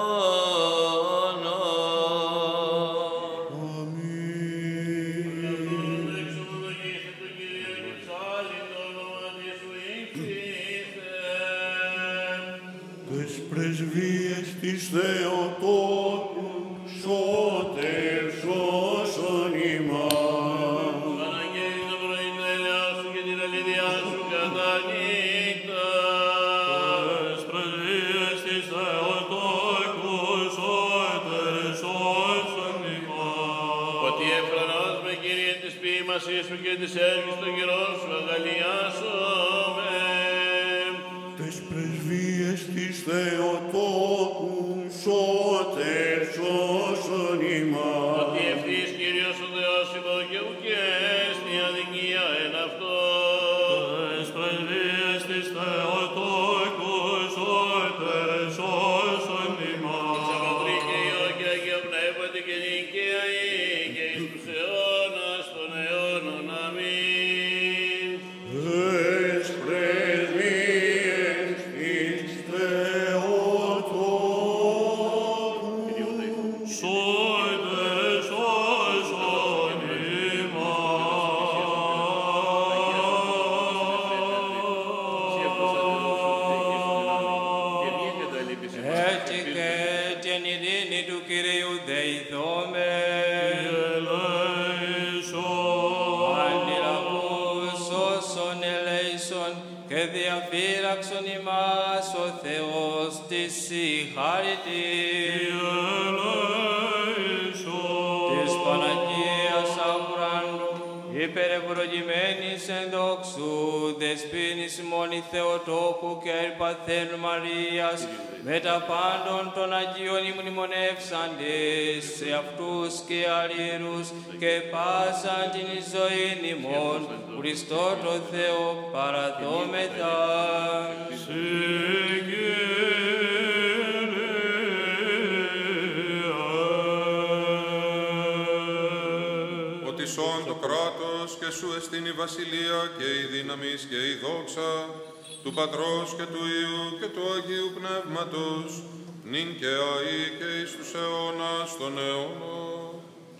Speaker 5: Πρεσβείες της Θεοτόκου, σώτερ σώσον ημάς.
Speaker 2: Παναγγέλη το πρωί τα ελιά σου και την αλήθεια σου κατά νύχτα.
Speaker 1: Τες πρεσβείες της Θεοτόκου, σώτερ σώσον ημάς.
Speaker 2: Ότι εφρανός με Κύριε της ποίημασής σου και της έργης των καιρών σου αγαλιάσομαι.
Speaker 5: Τες πρεσβείες της Θεοτόκου, σώτερ σώσον ημάς.
Speaker 2: Ότι ευθύς Κύριος ο Θεός ημών και ουκές τη αδικία εν αυτό.
Speaker 1: Τες πρεσβείες της Θεοτόκου, σώτερ σώσον ημάς.
Speaker 2: Εξ Πατρί και Υιό και Αγίο Πνεύματι και νυν και αεί και εις τους αιώνας των αιώνων. Αμήν.
Speaker 5: Τες πρεσβείες της Θεοτόκου,
Speaker 1: σώτερ σώσον
Speaker 4: Έτσι και την ειρήνη του Κυρίου δεηθώμε. Αντιλαβούς όσων ελέησον και διαφύραξον ημάς ο Θεός της συγχαρητήρ. Της Παναγίας Αγουράντου, υπερευλογημένης εν δόξου, δεσποίνης ημώνη Θεοτόκου και Αερπαθένου Μαρίας, με τα πάντων των Αγίων μνημονεύσαντες, σε αυτούς και αλλήλους και πάσαν την ζωήν ημών, Χριστό το Θεό παραδόμεθα.
Speaker 3: Ότι σών το κράτος και σου εστίν η βασιλεία και η δύναμις και η δόξα του Πατρός και του Υιού και του Αγίου Πνεύματος, νυν και αεί και εις τους αιώνας των αιώνων.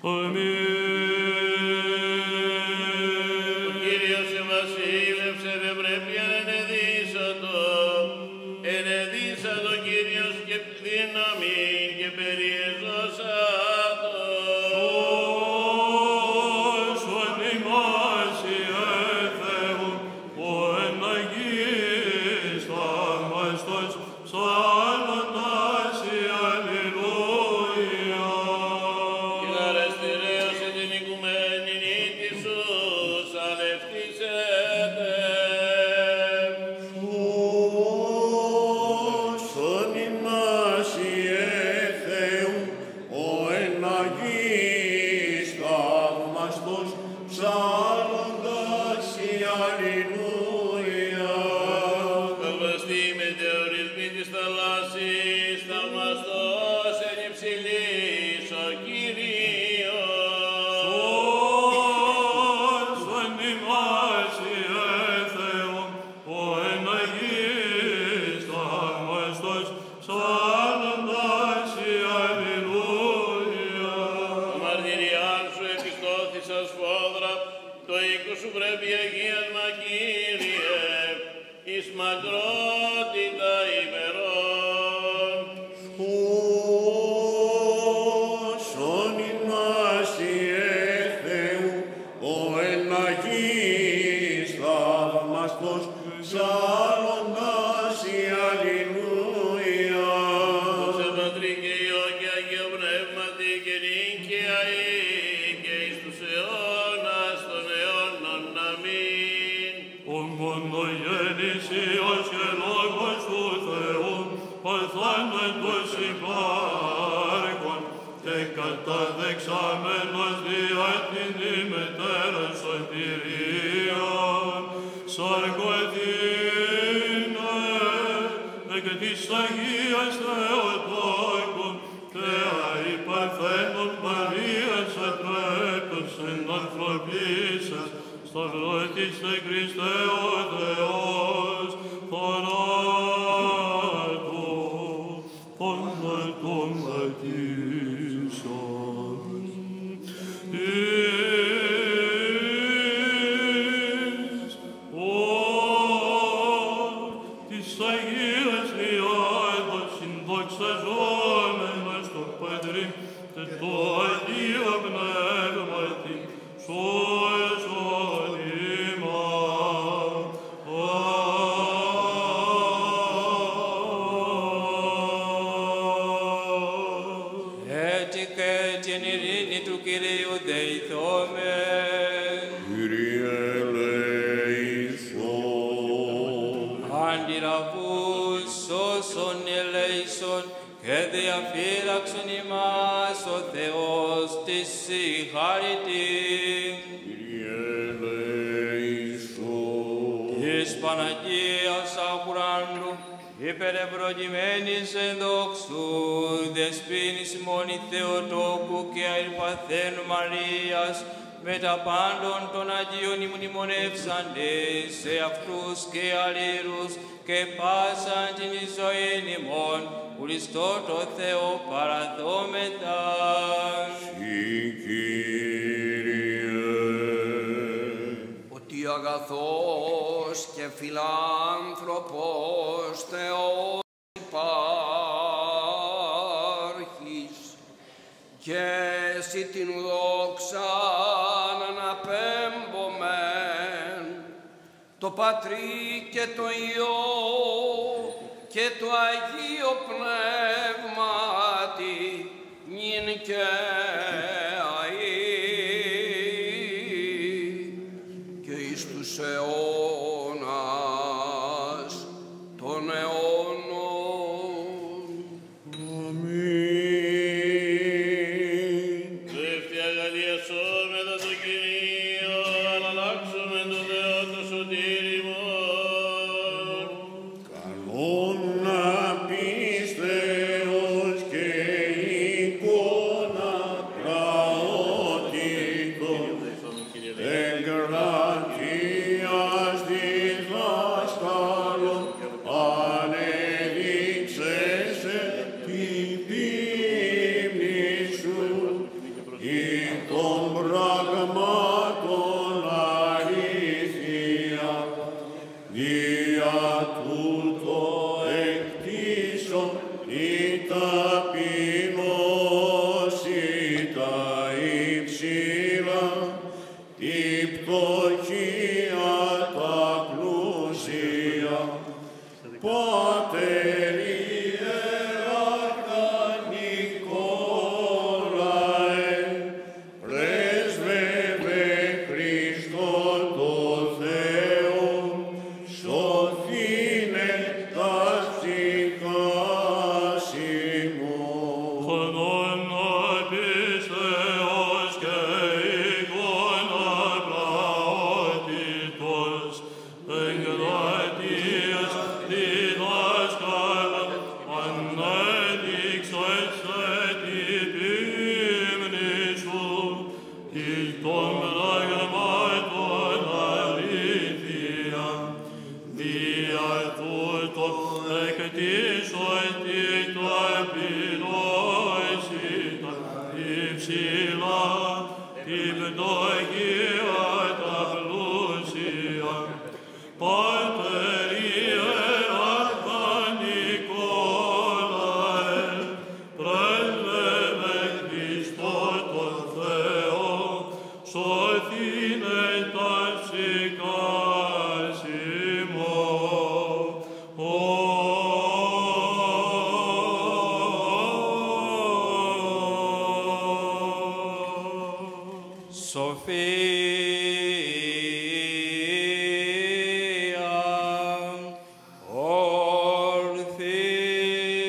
Speaker 2: Ο Κύριος ευασίλευσε με πρέπει ενεδίσατο, ενεδίσατο Κύριος και δύναμη και περιεζώσατο.
Speaker 1: Σώσον ημάς, Ιε Θεού, ο εν Αγίης θαυμαστός, ψάλλοντας η Αλληλούια.
Speaker 2: Και αρεστηρέωσε την οικουμένη νύτη σου, σαλευτήσετε.
Speaker 5: σώσον ημάς, Ιε Θεού, ο εν Αγίης θαυμαστός, ψάλλοντας η Αλληλούια.
Speaker 2: Θαυμαστή μετεωρισμοί της θαλάσσης, θαυμαστός εν υψηλής ο Κύριος.
Speaker 1: Σώσον ημάς, Ιε Θεού, ο εν Αγίης θαυμαστός, ψάλλοντας η Αλληλούια.
Speaker 2: Το μαρτυριάν σου επιστώθησα σφόδρα, το οίκο σου πρέπει αγίασμα, Κύριε, εις μακρότητα ημερών.
Speaker 5: Σώσον ημάς,
Speaker 1: παθάνων τους υπάρχων και καταδεξάμενος δια την ημετέρα σωτηρίαν, σαρκωθήνε εκ της Αγίας Θεοτόκου και αϊπαρθένων Μαρίας ατρέπτος εν ανθρωπίσας, σταυρωτήστε Χριστέ ο Θεός, θανάτων ματήσας. Της Αγίας Διάδος συνδοξαζόμενος το Πατρί και το Αγίο Πνεύματι, σώσον ημάς.
Speaker 4: Έτσι και την ειρήνη του Κυρίου δεηθόμεν.
Speaker 5: Κύριε ελέησον.
Speaker 4: Αντιλαβούς σώσον ελέησον και διαφύλαξον ημάς ο Θεός της συγχαρητήν.
Speaker 5: Κύριε ελέησον.
Speaker 4: Της Παναγίας Αγουράντου, υπερευλογημένης εν δόξου, δεσποίνης μόνη Θεοτόκου και αερπαθένου Μαρίας, με τα πάντων των Αγίων μνημονεύσαντες σε αυτούς και αλλήλους και πάσαν την ζωήν ημών, Χριστό το Θεό παραδόμετα.
Speaker 9: Ότι αγαθός και φιλάνθρωπος Θεός υπάρχεις και εσύ την δόξαν αναπέμπομεν το Πατρί και το Υιό και το Αγίο Πνεύματι νυν και αεί και εις τους αιώνας των αιώνων.
Speaker 5: Αμήν.
Speaker 2: Δεύτερη αγαλιασόμεθα το Κυρίο, αλλάξομεν το Θεό το σωτήρι ημών.
Speaker 5: Καλόν να πίστεως και εικόνα πραότητος, εγκρατείας διδάσκαλον, ανεδείξεσαι την πίμνη σου, εις των πραγμάτων αλήθεια, δια τούτο εκτίσον η ταπεινώση τα υψηλά, η πτωχία τα πλούσια. Πάτερ ιεράρχα Νικόλαε, πρέσβευε Χριστό το Θεό, σωθήνε τα ψυχάς ημών.
Speaker 1: Χανόν απίστεως και εικόνα πραότητος, εγκρατείας διδάσκαλον, ανέδειξεσαι την πίμνη σου, εις των πραγμάτων αλήθεια, δια τούτο εκτίσσονται τα πεινώση τα υψηλά, την πτωχία τα πλούσια. Πάτερ ιεράρχα Νικόλαε, πρέσβευε Χριστό τον Θεό, σωθήνε τα ψυχάς ημών.
Speaker 4: Σοφία, ορθή,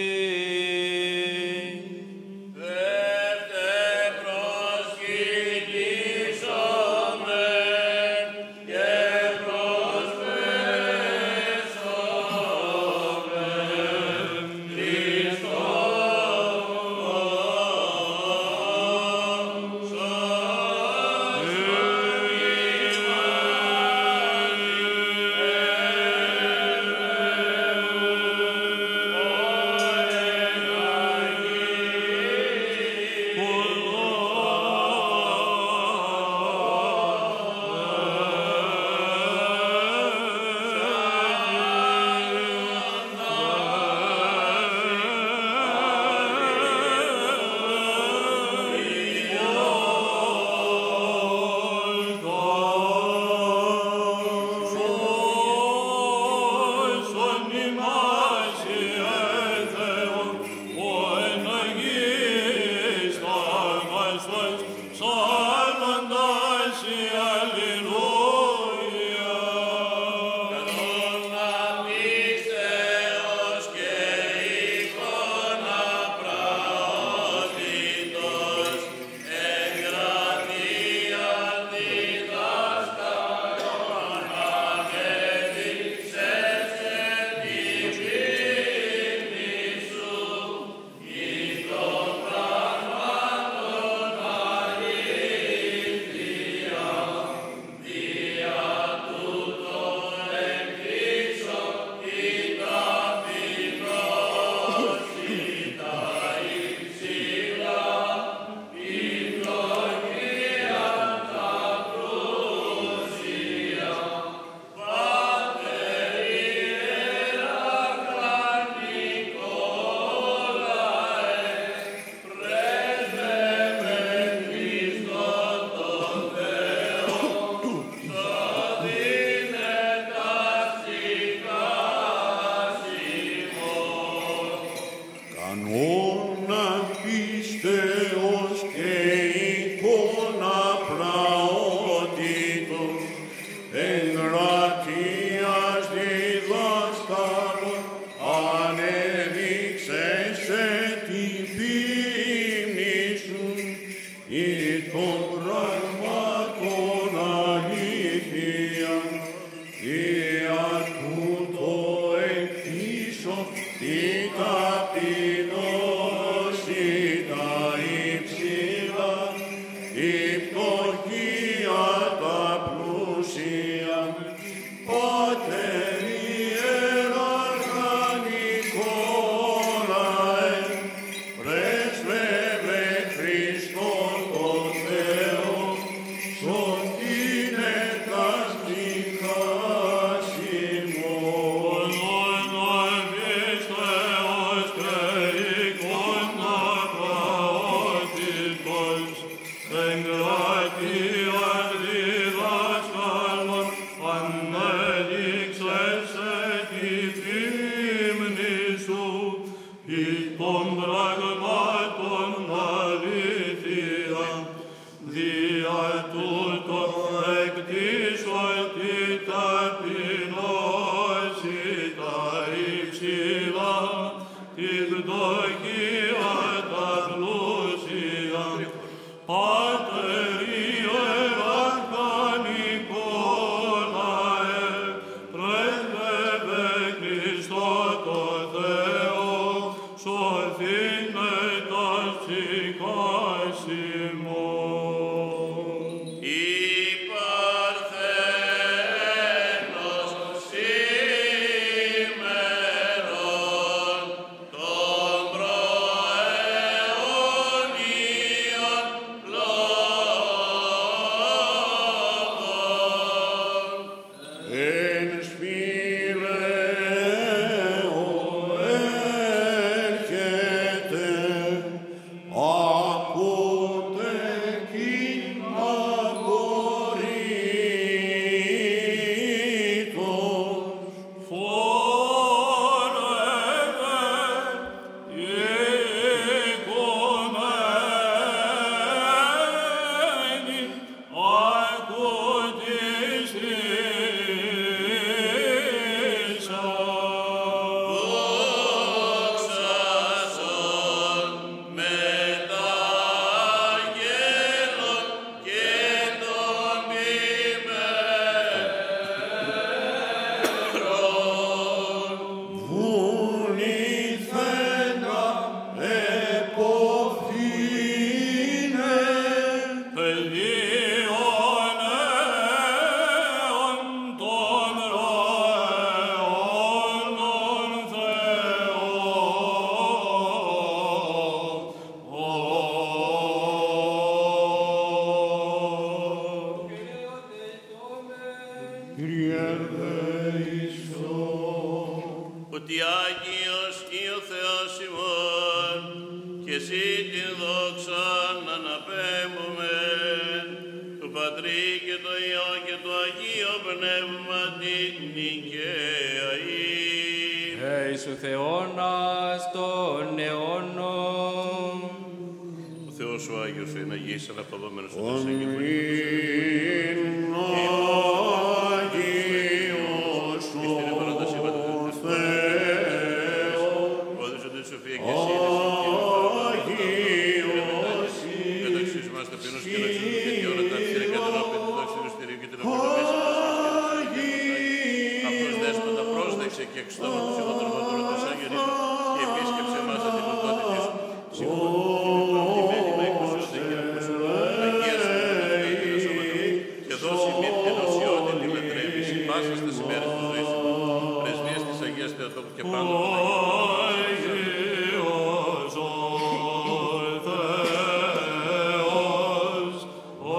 Speaker 5: κανόνα πίστεως και εικόνα πραότητος, εγκρατείας διδάσκαλων, ανέδειξες σε την πίμνη σου, ή των πραγμάτων αλήθεια, δια τούτο εκτίσω τη ταπεινώση τα υψηλά, η πτωχία τα πλούσια, Πάτερ ιεράρχα Νικόλαε, πρέσβευε Χριστόν το Θεό, σωτήνε τας ψυχάς ημών.
Speaker 2: Ότι Άγιος ή ο Θεός ημών, και εσύ την δόξα να αναπέμπουμε του Πατρί και το Υιό και το Αγίο Πνεύμα την νικαία ή.
Speaker 4: Εις ο Θεώνας των αιώνων.
Speaker 2: Ο Θεός ο Άγιος είναι Αγίης αναπτωμένος ο Θεός Αγίου.
Speaker 10: Και εξτόμα του Συγχωτροπατώρου του Αγιορείτου και επίσκεψε εμάς την ορτότητα σου. Συγχωρημένη με εκουσιώτε και ακούσου, Αγίας Αγίας Σωματού και δώσει μη ενωσιώτη τη μετρέβηση πάσας τις ημέρες του ζωής σου. Πρεσβείες της Αγίας Θεοτόκου και πάντων των Αγίων.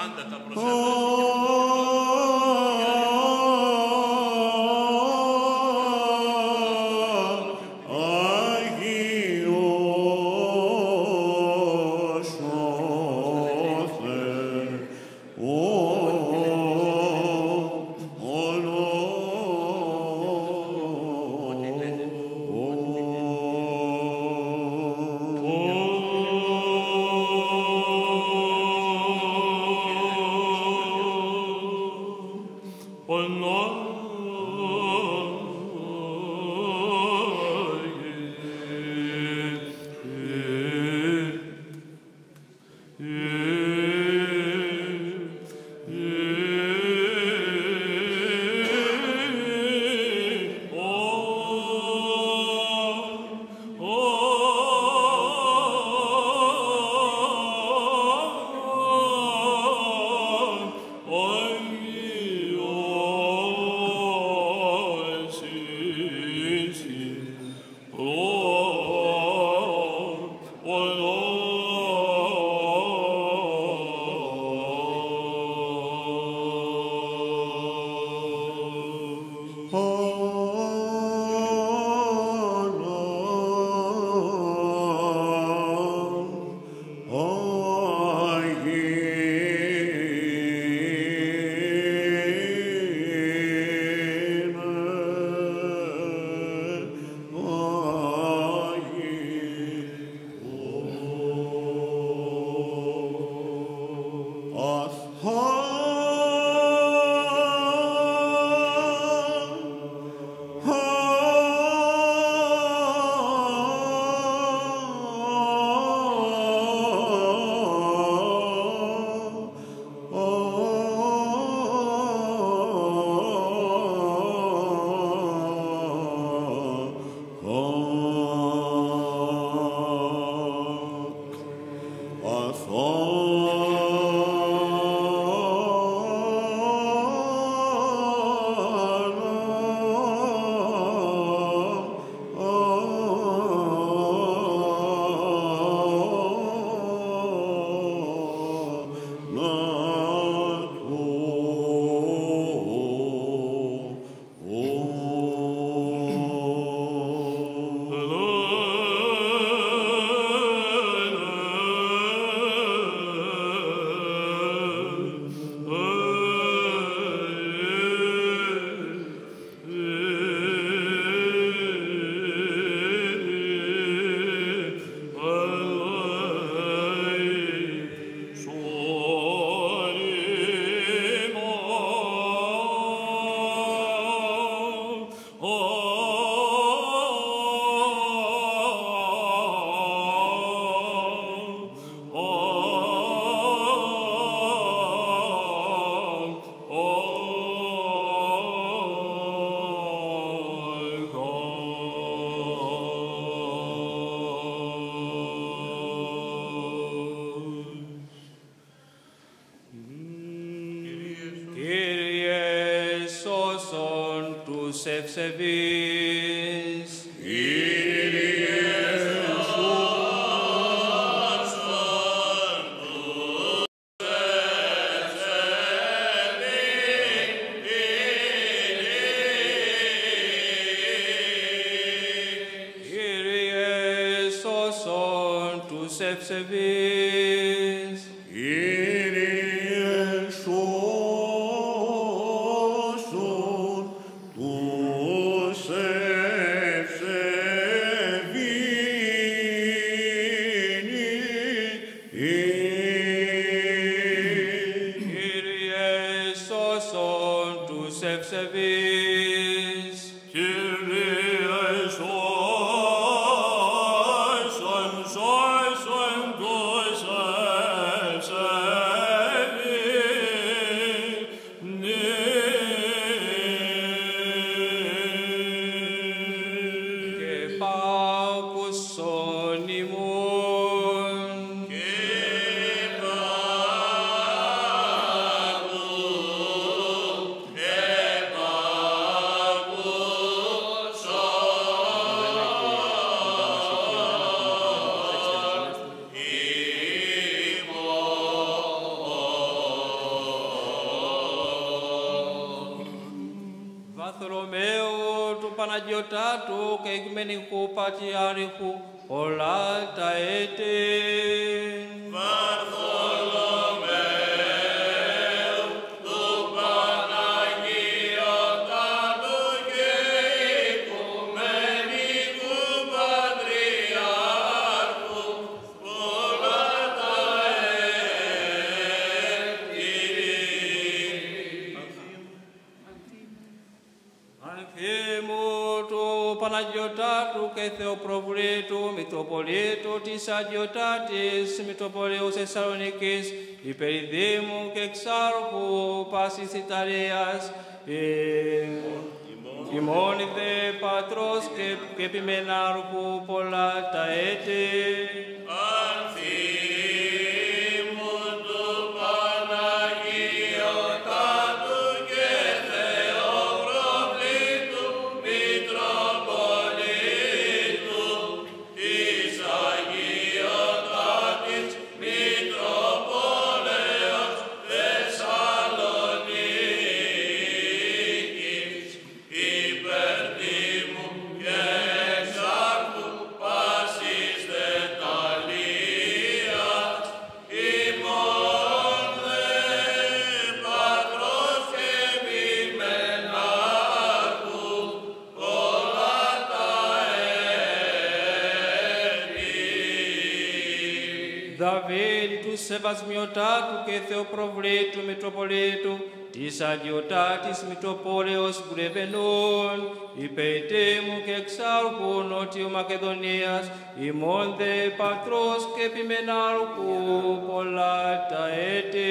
Speaker 2: πάντα τα προσέφερες
Speaker 4: ευσεβείς. Κύριε σώσον τους ευσεβείς.
Speaker 5: Κύριε σώσον τους
Speaker 4: Κύριε σώσον τους ευσεβείς.
Speaker 2: Επάκου
Speaker 4: Βαρθολομαίου του Παναγιωτάτου και Οικουμενικού Πατριάρχου όλα τα έτη. Παναγιωτάτου και Θεοπροβουλήτου, Μητροπολίτου της Αγιωτάτης, Μητροπολίου Θεσσαλονίκης, Υπεριδήμου και Εξάρχου πάσης Ιταλίας, ημών δε Πατρός και Επιμενάρχου πολλά τα έτη. Σεβασμιωτάτου και Θεοπροβλήτου Μητροπολίτου της Αγιωτάτης Μητροπόλεως Γκρεβενών, υπεητήμου και εξάρχου Νότιου Μακεδονίας, ημών δε Πατρός και Επιμενάρχου πολλά τα έτη.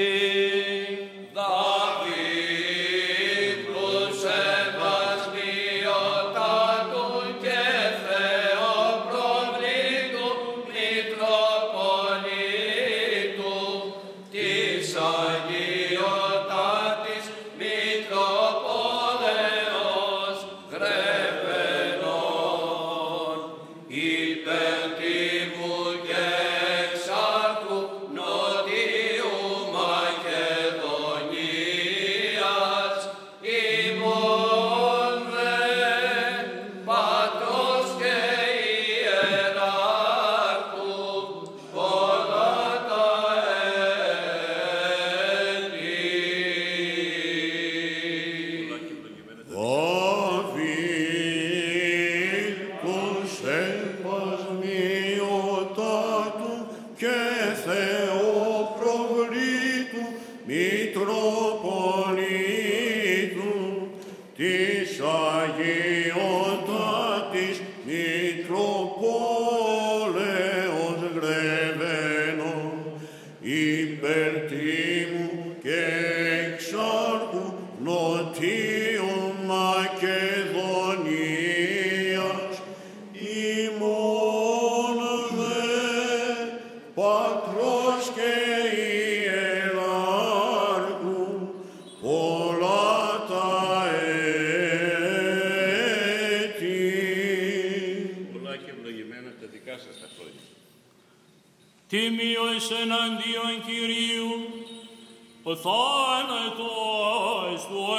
Speaker 1: Τιμίος εναντίον Κυρίου, ο θάνατος του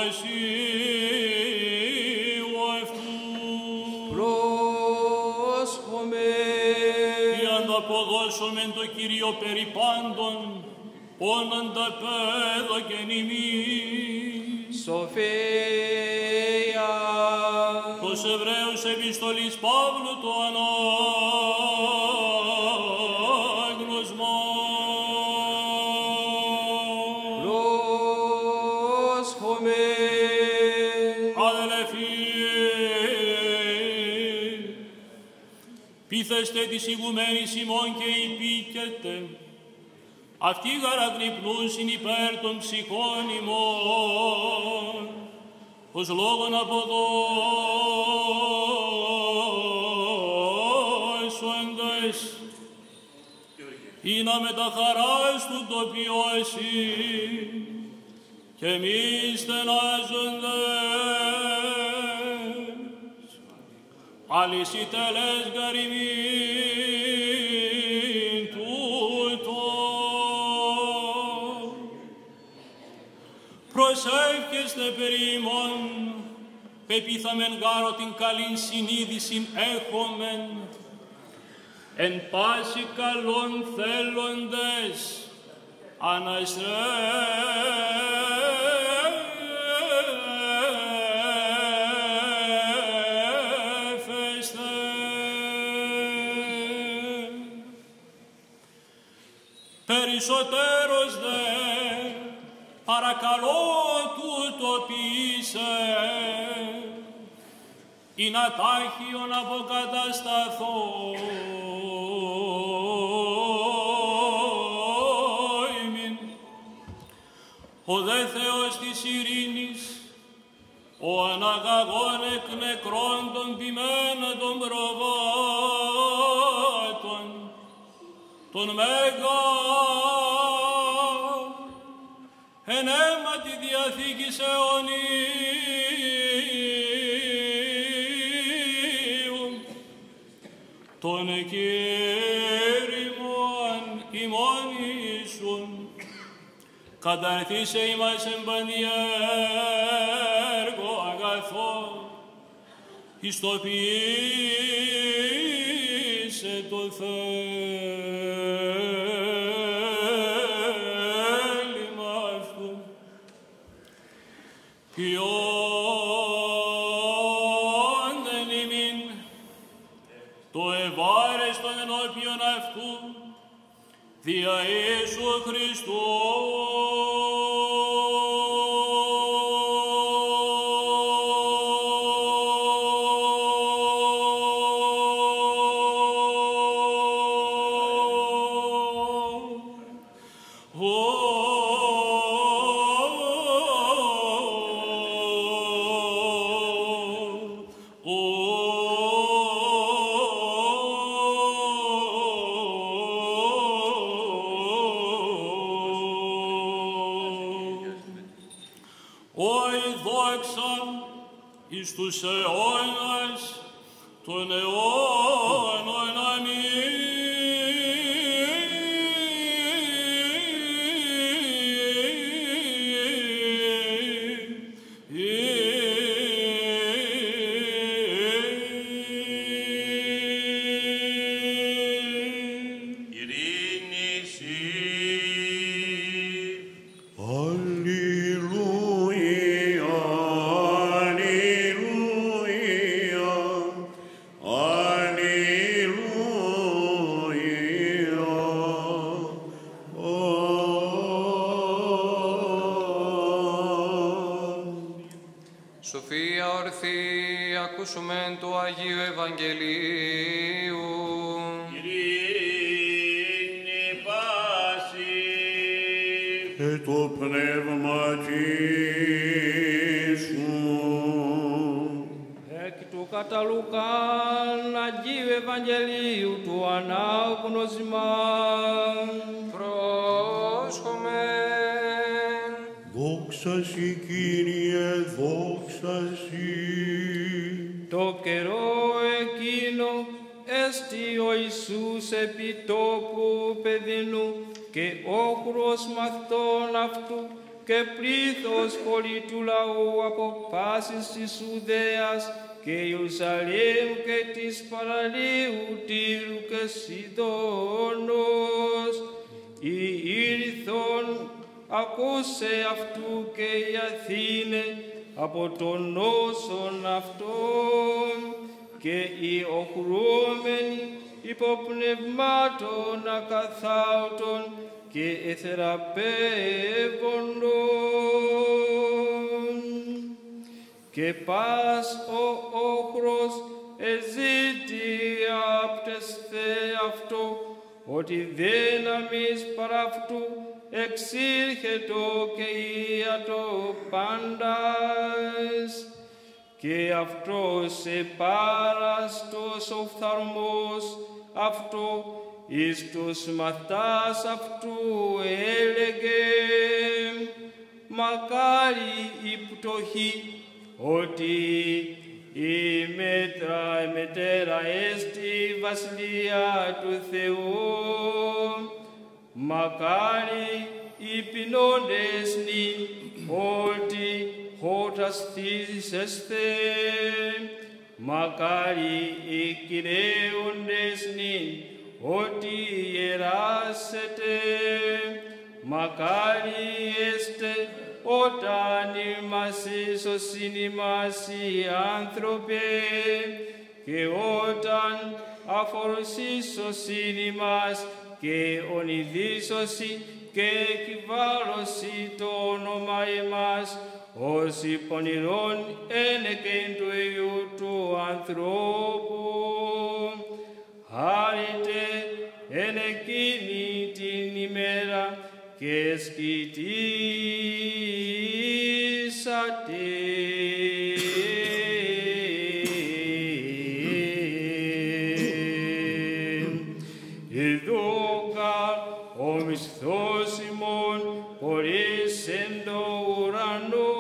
Speaker 1: ασύου αυτού.
Speaker 4: Πρόσχομαι.
Speaker 1: Και ανταποδώσομεν το Κύριο περί πάντων, όναν τα πέδα και νημείς.
Speaker 4: Σοφία.
Speaker 1: Προς Εβραίους επιστολής Παύλου το πείθεστε της ηγουμένης ημών και υπήκετε, αυτοί γαραγνυπνούσιν υπέρ των ψυχών ημών, ως λόγον αποδώσοντες, ή να με τα χαράς του τοπιώσει, και μη στενάζοντες, αλυσιτελές γαριμήν τούτο. Προσεύχεστε περί ημών, πεπίθαμεν γάρο την καλήν συνείδησιν έχομεν, εν πάση καλών θέλοντες αναστρέφεστε. Περισσότερος δε παρακαλώ τούτο ποιήσε, ή να τάχιον αποκατασταθώ ημιν. Ο δε Θεός της ειρήνης, ο αναγαγών εκ νεκρών των ποιμένα των προβάτων, τον Μέγα εν αίματι Διαθήκης αιωνίου, τον εκήρυμον ημών Ιησούν, καταρθήσε ημάς εμπανιέργο αγαθό, ιστοποιήσε το θέλημα αυτού. Ποιόν εν ημίν το ευάρεστον ενώπιον αυτού, δια Ιησού Χριστού, εις τους αιώνας των αιώνων. Αμήν.
Speaker 4: Σοφία ορθή, ακούσομεν του Αγίου Ευαγγελίου.
Speaker 2: Ειρήνη πάση
Speaker 5: και το πνεύμα σου.
Speaker 4: Εκ του κατά Λουκάν Αγίου Ευαγγελίου του ανάγνωσμαν πρόσχομεν.
Speaker 5: Δόξα σοι, Κύριε, δόξα σοι.
Speaker 4: Το καιρό εκείνο έστι ο Ιησούς επί τόπου παιδινού και όχρος μαθητών αυτού και πλήθος πολύ του λαού από πάσης της Ιουδαίας και Ιερουσαλήμ και της παραλίου Τύρου και Σιδώνος. Ήρθον ακούσε αυτού και η Αθήνε από τον νόσον αυτόν και οι οχρούμενοι υποπνευμάτων ακαθάωτων και εθεραπεύοντων. Και πας ο όχρος εζήτη άπτεσθε αυτό, ότι δύναμις παρά αυτού εξήρχετο και ιατό πάντας, και αυτός επάραστος οφθαλμός αυτό εις τους μαθητάς αυτού έλεγε, μακάρι η πτωχή, ότι η μετέρα έστι βασιλεία του Θεού. Μακάρι οι πεινώντες νυν, ότι χώτα αγαστήσεστε, μακάρι οι κυρέοντες νυν, ότι ιεράσετε, μακάρι εστε όταν ημασείς ως ημάς οι άνθρωπε, και όταν αφορσίσωσιν ημάς και ονειδίσωσι και εκβάλλωσι το όνομα ημάς, ως υπονηρών ένεκεν του Υιού του ανθρώπου. Χάρητε εν εκείνη την ημέρα και σκητήσατε. Ο μισθός ημών χωρίς εν το ουρανό.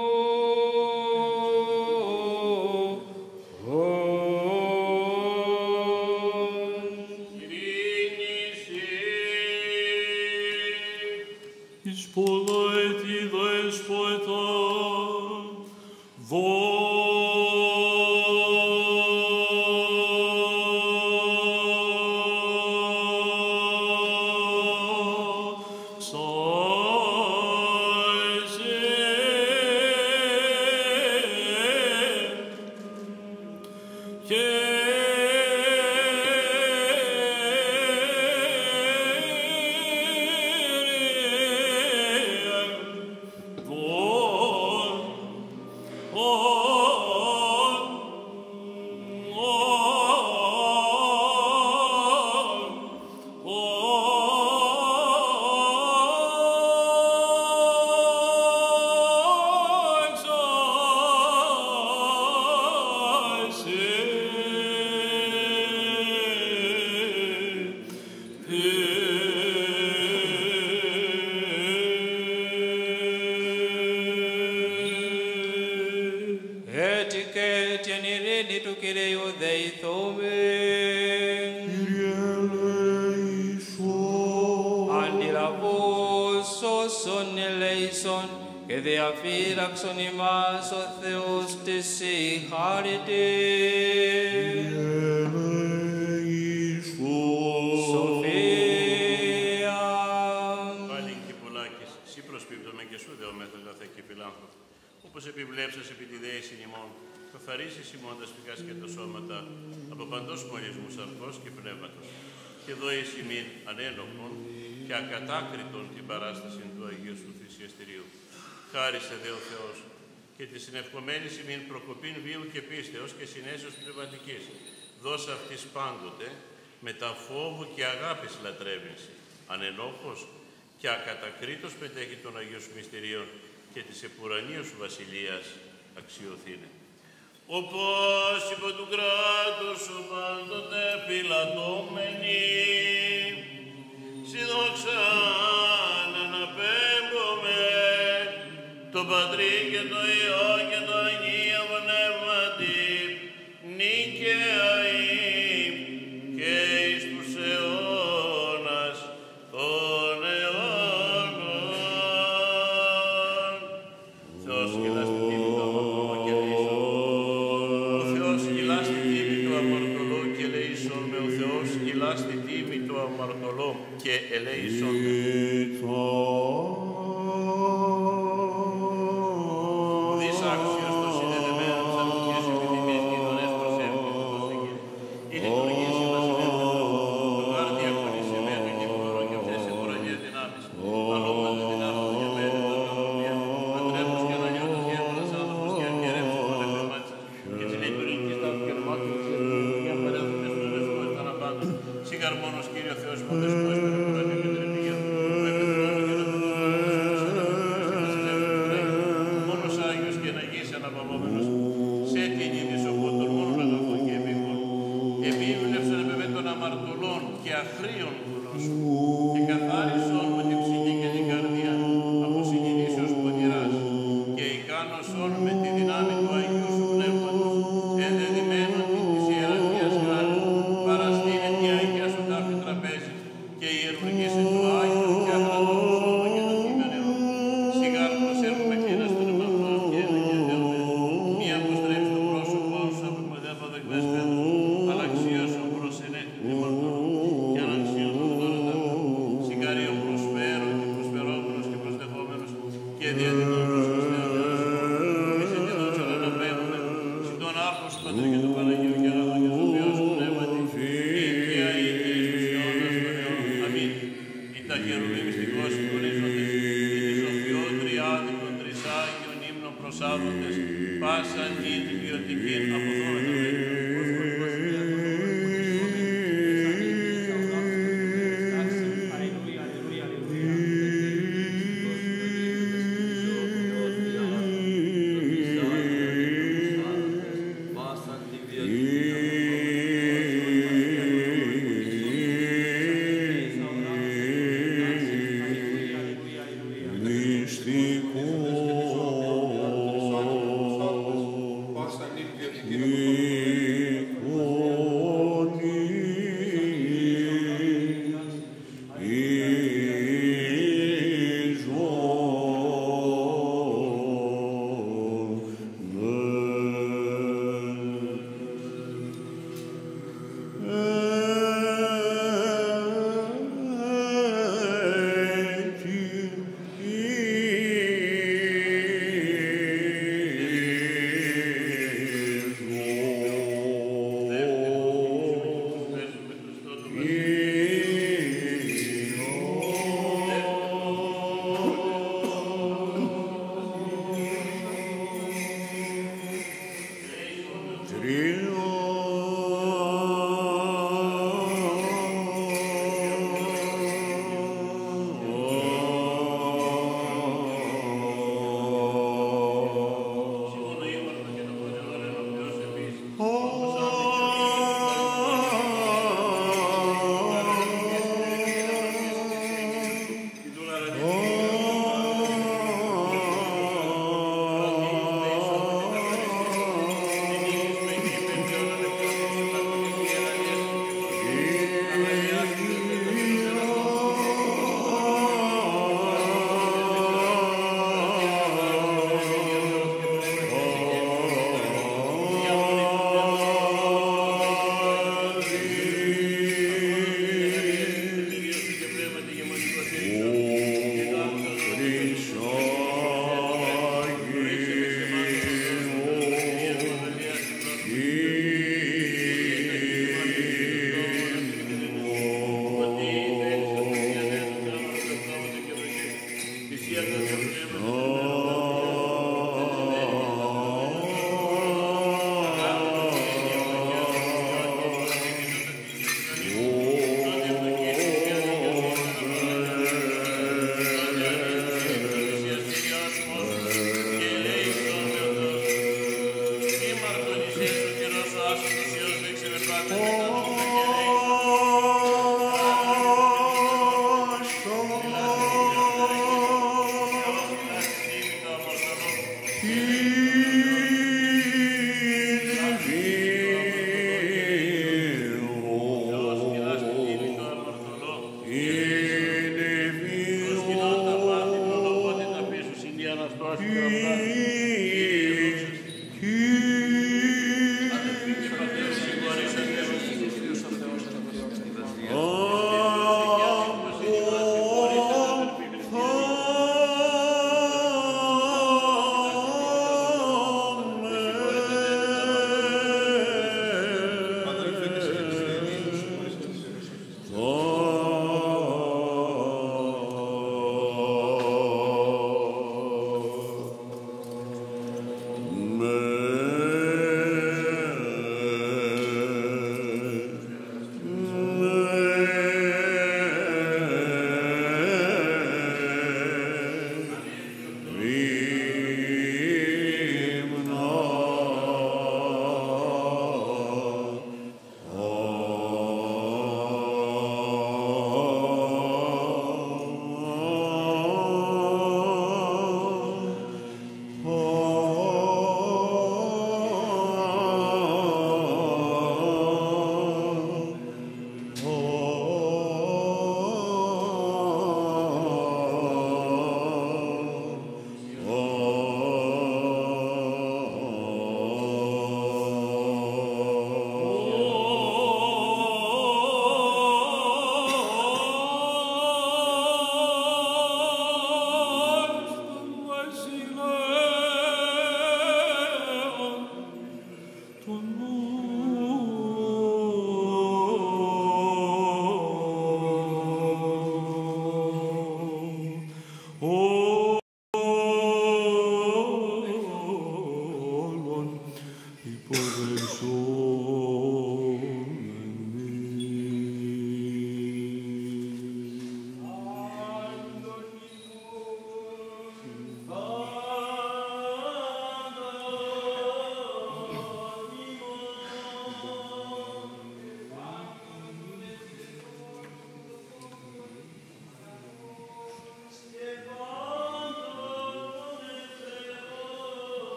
Speaker 5: Εις πολλά έτη δέσποτα,
Speaker 4: και διαφύραξον ημάς ο Θεός της χάρητε. Σοφία.
Speaker 10: Πάλιν Κυπουλάκης, σύ προσπίπτωμε και σου δεόμεθα καθέ και φιλάνθρωπο. Όπως επιβλέψας επί τη δέησιν ημών, καθαρίσεις ημών τα σπικάς και τα σώματα από παντός μολυσμού σαρκός και πνεύματος. Και δώεις ημίν ανένοχον και ακατάκριτον την παράσταση του Αγίου σου θυσιαστηρίου. Χάρισε δε ο Θεός και τη συνευκομένη ημίν προκοπήν βίου και πίστεως και συνέσεως πνευματικής. Δώσε αυτής πάντοτε με τα φόβου και αγάπης λατρεύυνση, ανενόχος και ακατακρίτως μετέχει των Αγίων σου μυστηρίων και της επουρανίου σου βασιλείας αξιοθήνε. Όπως υπό του κράτους σου πάντοτε φυλατώμενοι, συνδόξαν αναπέμπομαι το Πατρί και το Υιό και το Αγίο Πνεύματι, νίκαια και εις τους αιώνας των αιώνων. Θεός γελάς τη τίμη του αμαρτωλού και ελεήσον. Ο Θεός γελάς τη τίμη του αμαρτωλού και ελεήσον με. Ο Θεός γελάς τη τίμη του αμαρτωλού και ελεήσον με.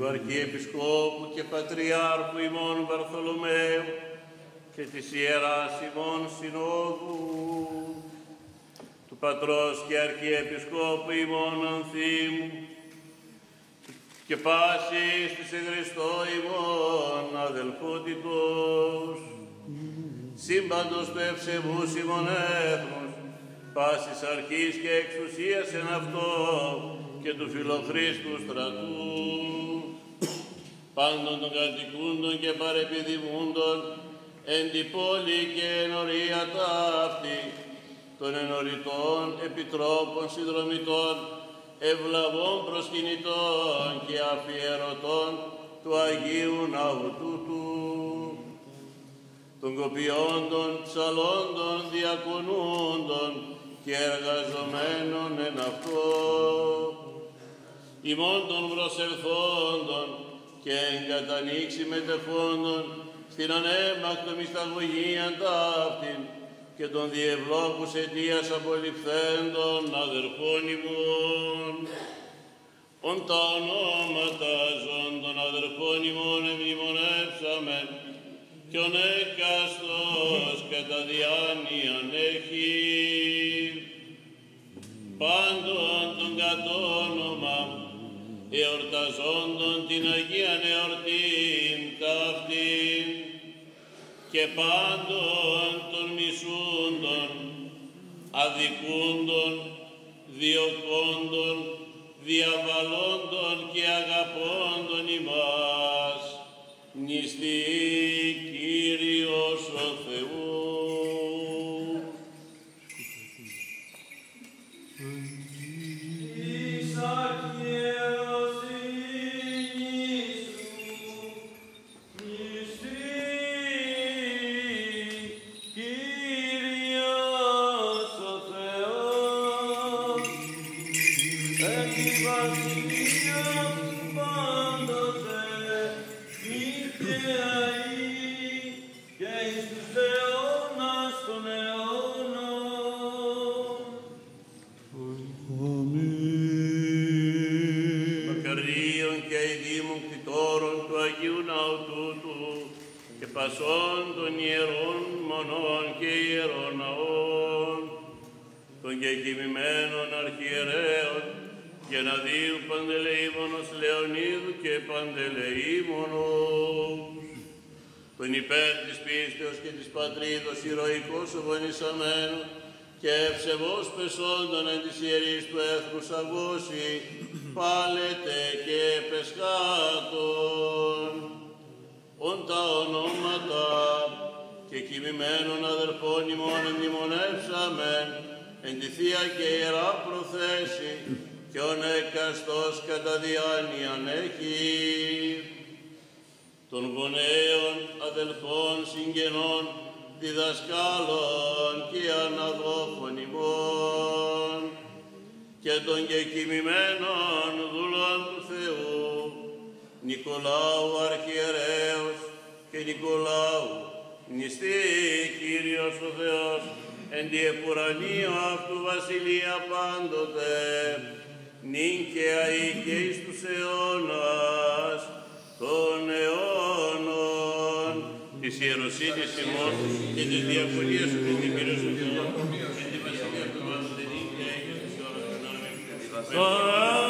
Speaker 2: Αρχιεπισκόπου και Πατριάρχου ημών Βαρθολομαίου και της Ιεράς ημών Συνόδου, του Πατρός και Αρχιεπισκόπου ημών Ανθίμου και πάσης της εν Χριστώ ημών αδελφότητος, σύμπαντος του ευσεβούς ημών έθνους, πάσης αρχής και εξουσίας εν αυτό και του φιλοχρήστου στρατού, πάντων των κατοικούντων και παρεπιδημούντων εν τη πόλη και εν ορία ταύτη, των ενωρητών επιτρόπων συνδρομητών, ευλαβών προσκυνητών και αφιερωτών του Αγίου Ναού τούτου, των κοπιόντων, ψαλόντων, διακονούντων και εργαζομένων εν αυτό, ημών των προσελθόντων και εγκατανοίξει μετεφόντων στην ανέμακτο μυσταγωγίαν ταύτην και των διευλόκους αιτίας απολυφθέντων αδερφών ημών. Ον τα ονόματα ζών των αδερφών ημών εμνημονεύσαμεν κι ον έκαστος κατά διάνοιαν έχει. Πάντων των κατόνομα εορταζόντων την Αγίαν εορτήν ταύτην και πάντων των μισούντων, αδικούντων, διωκόντων, διαβαλόντων και αγαπώντων ημάς, νηστεί Κύριος ο Θεός. Πασών των ιερών μονών και ιερών ναών, των κεκοιμημένων αρχιερέων, Γεναδίου Παντελεήμονος Λεωνίδου και Παντελεήμονος, των υπέρ της πίστεως και της πατρίδος ηρωικός ογονισαμένων και ευσεβώς πεσόντων εν της ιερής του έθνους αγώσει, πάλετε και πεσχάτων. Ον τα ονόματα και κοιμημένων αδερφών ημών μνημονεύσαμεν εν τη Θεία και Ιερά προθέση και ον έκαστος κατά διάνοιαν έχει. Των γονέων, αδελφών, συγγενών, διδασκάλων και αναδόχων ημών και των κεκοιμημένων δούλων του Θεού, Νικολάου Αρχιερέως και Νικολάου, νηστεί Κύριος ο Θεός, εν τη επουρανείο αυτού βασιλεία πάντοτε, νυν και αεί και εις τους αιώνας των αιώνων, της ιεροσύνης ημών και της διακονίας σου και την Κύριος ο Θεός, εν τη βασιλεία του πάντοτε, νυν και αεί και εις τους αιώνας των αιώνων.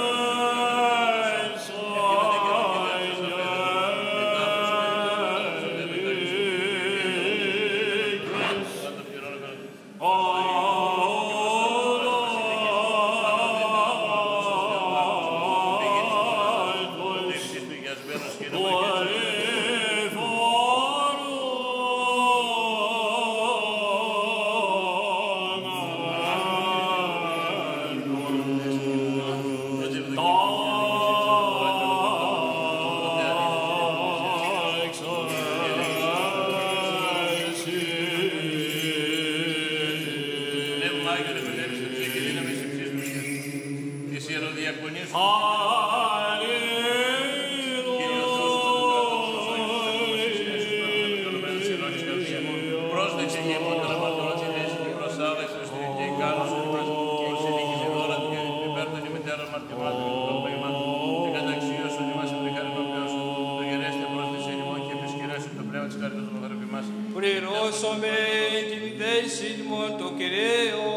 Speaker 4: ορκίσομαι την θέση μου το Κυρίο.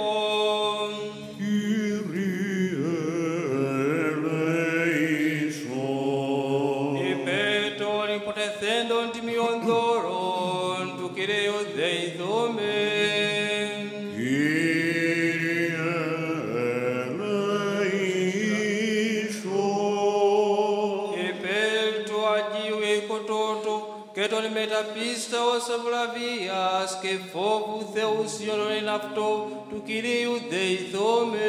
Speaker 4: Υπέρ των υποτεθέντων τιμιών δώρων του Κυρίου δεηθούμε. Και τον μεταπίσταος ευλαβίας και φόβου Θεού σιώνων εν αυτό του Κυρίου δεηθώμε.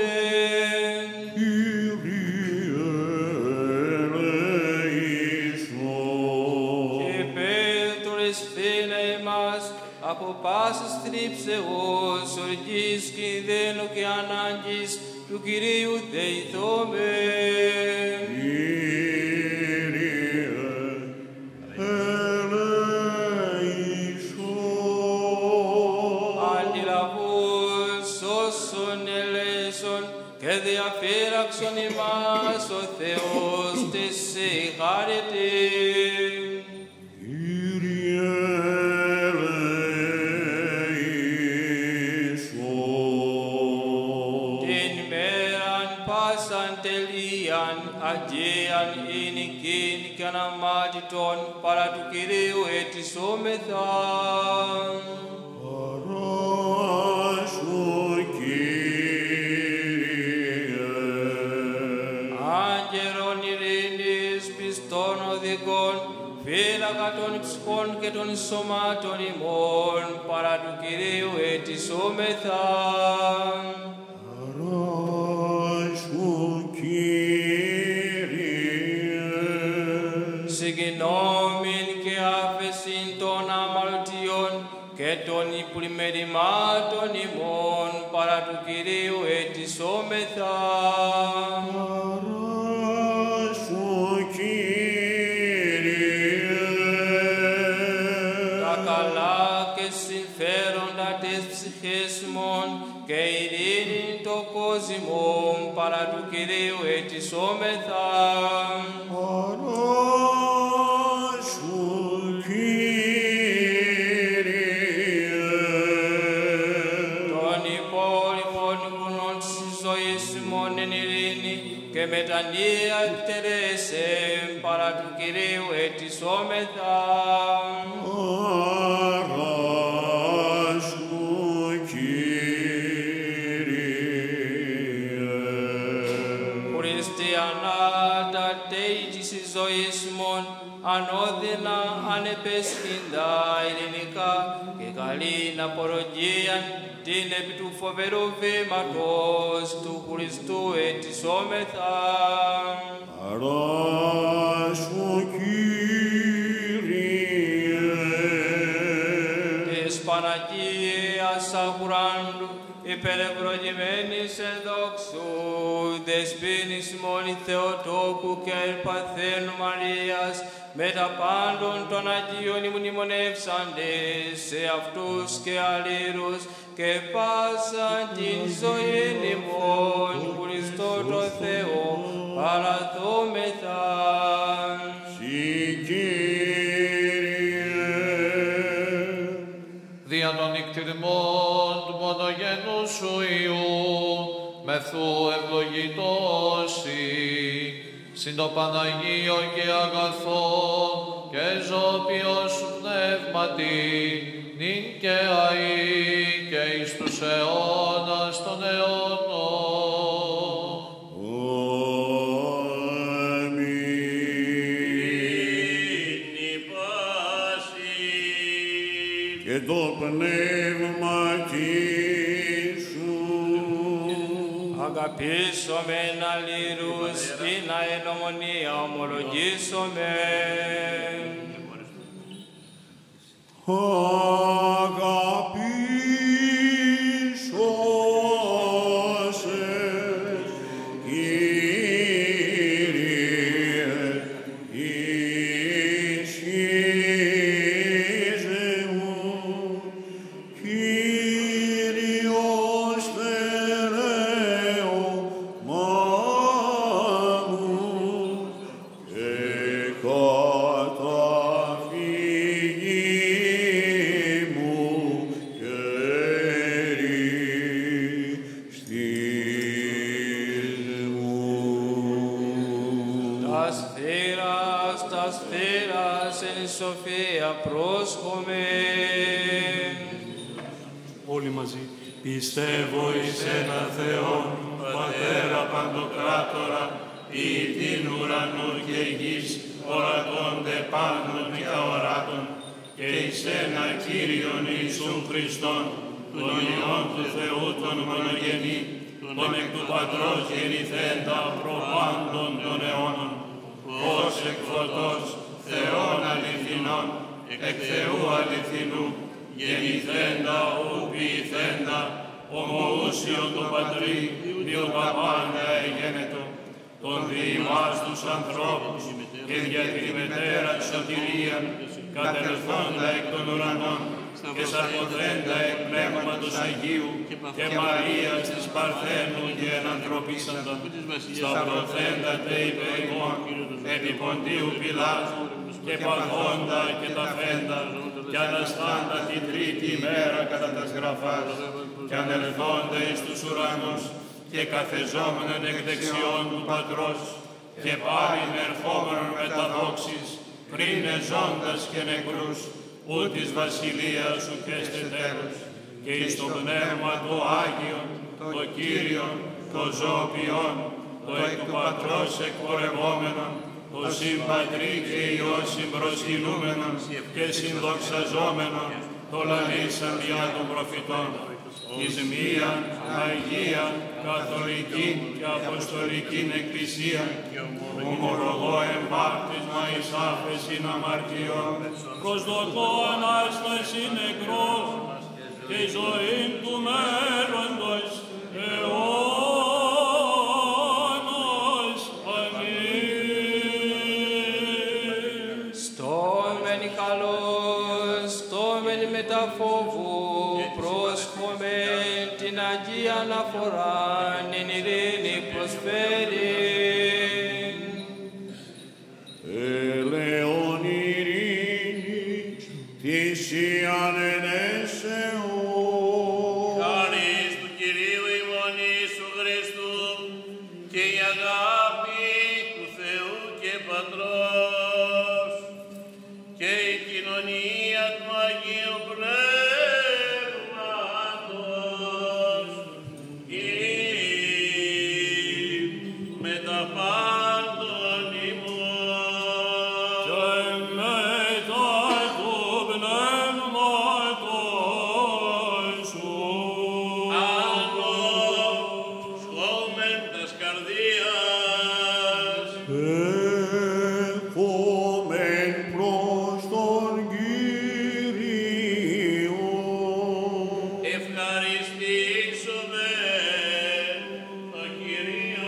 Speaker 4: Και πέτωρ εσφαίνα εμάς από πάσης θλίψεως, οργής, κινδύνου και ανάγκης του Κυρίου δεηθώμε. Και διαφύραξον ημάς ο Θεός της συγχάρητη.
Speaker 11: Κύριε ελέησον.
Speaker 4: Την μέραν πάσαν τελείαν αγίαν εινικήν και αναμάτητον παρά του Κυρίου ετισόμεθα. Φύλακα των ψυχών και των σωμάτων ημών, παρά του Κυρίου ετισόμεθα.
Speaker 11: Παράσου, Κύριε.
Speaker 4: Συγκινόμην και άφεσιν των αμαρτιών και των υπλημμερημάτων ημών, παρά του Κυρίου ετισόμεθα. Και ειρήνη το κόσμο παρά του Κυρίου ετισόμεθα.
Speaker 11: Παράσου, Κύριε.
Speaker 4: Των υπόλοιπων γουνών της ζωής ημών εν ειρήνη και μετανία εκτερέσε παρά του Κυρίου ετισόμεθα. Ανώδυνα, ανεπέσχυντα, ειρηνικά και καλήν απορρογίαν την επί του φοβερού βήματος του Χριστού ετισόμεθα.
Speaker 11: Παράσου, Κύριε.
Speaker 4: Της Παναγίας Αγουράντου υπερευλογημένης εν δόξου, δεσποίνης μόνη Θεοτόκου και Ερπαθένου Μαρίας, με τα πάντων των Αγίων μνημονεύσαντες σε αυτούς και αλλήλους και πάσα την ζωή ημών Χριστό το Θεό παραδόμεθα.
Speaker 7: Δια των νικτυρμών του μονογενού σου Υιού, μεθού ευλογητώσει, συν το Παναγίο και αγαθό και ζώπιο σου πνεύματι, νυν και αεί και εις τους αιώνας των αιώνων.
Speaker 11: Αμήν. Και το πνεύμα σου
Speaker 4: αγαπήσομεν αλλήλους, την αενομονία ομολογήσομεν.
Speaker 11: καταφύγη μου
Speaker 4: Ασθήρας, τας θύρας εν σοφία πρόσχομαι.
Speaker 1: Όλοι μαζί. Πιστεύω εις ένα Θεόν, Πατέρα Παντοκράτορα, ή την ουρανού και γης, ορατώνται πάντων και αοράτων, και εις ένα Κύριον Ιησούν Χριστόν, τον Υιόν του Θεού τον μονογενή, τον εκ του Πατρός γεννηθέντα προπάντων των αιώνων, ως εκ φωτός Θεών αληθινών, εκ Θεού αληθινού, γεννηθέντα ου ποιηθέντα, ομοούσιον του Πατρί, διό τα πάντα εγένετο, τον διημάς τους ανθρώπους, και για τη μετέρα σωτηρία, κατελθόντα εκ των ουρανών, και σαρκωθέντα εκ πνεύματος Αγίου, και Μαρίας της Παρθένου και ενανθρωπίσαντα, σταυρωθέντα τε υπέρ ημών, επί Ποντίου Πιλάτου, και παθόντα και ταφέντα, και αναστάντα την τρίτη ημέρα κατά τας γραφάς, και ανελθόντα εις τους ουρανούς, και καθεζόμενον εκ δεξιών του Πατρός, και πάλιν ερχόμενον με τα δόξης, πριν εζώντας και νεκρούς, ού της βασιλείας σου και στε τέλος, και εις το Πνεύμα το Άγιον, το Κύριον, το ζωοποιόν, το εκ του Πατρός εκπορευόμενον, το συμπατρί και Υιό συμπροσκυνούμενον και συνδοξαζόμενον, το λαλήσαν διά των προφητών, εις μίαν Αγία, Καθολική και Αποστολική Εκκλησία, ομολογώ εμπάπτισμα εις άφεσιν αμαρτιών, προσδοκώ Ανάσταση νεκρών και ζωήν του μέλλοντος αιώνος. Αμήν.
Speaker 4: Στόμεν καλός, στόμεν μετά φόβου, πρόσχομεν την Αγία αναφοράν, εν ειρήνη προσφέρει.
Speaker 11: Ελεόν ειρήνης, θυσίαν ενέσεων.
Speaker 2: Χάρις του Κυρίου ημών Ιησού Χριστού και η αγάπη του Θεού και Πατρός και η κοινωνία του Αγίου Πνεύματος ή με τα πάντων ημών.
Speaker 5: Και μετά του πνεύματος σου.
Speaker 2: Άγγος, σχόμεν τας καρδίας,
Speaker 11: Ερχόμεν προς τον Κύριο.
Speaker 2: ευχαριστήσουμε τον Κύριο.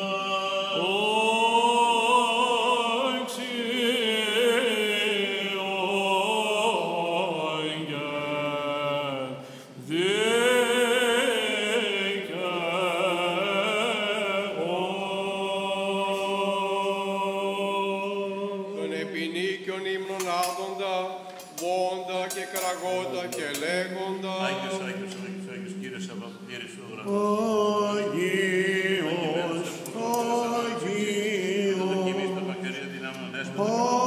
Speaker 6: Τον επινίκιον ύμνων άδοντα, βόντα και κραγόντα και λέγοντα.
Speaker 2: Άγιος, Άγιος, Άγιος, Άγιος, Κύριος Σαββατήρης του ουρανού.
Speaker 11: Άγιος, Άγιος,
Speaker 2: Δοκιμής τα μακαρία δυνάμεων έσπεδα.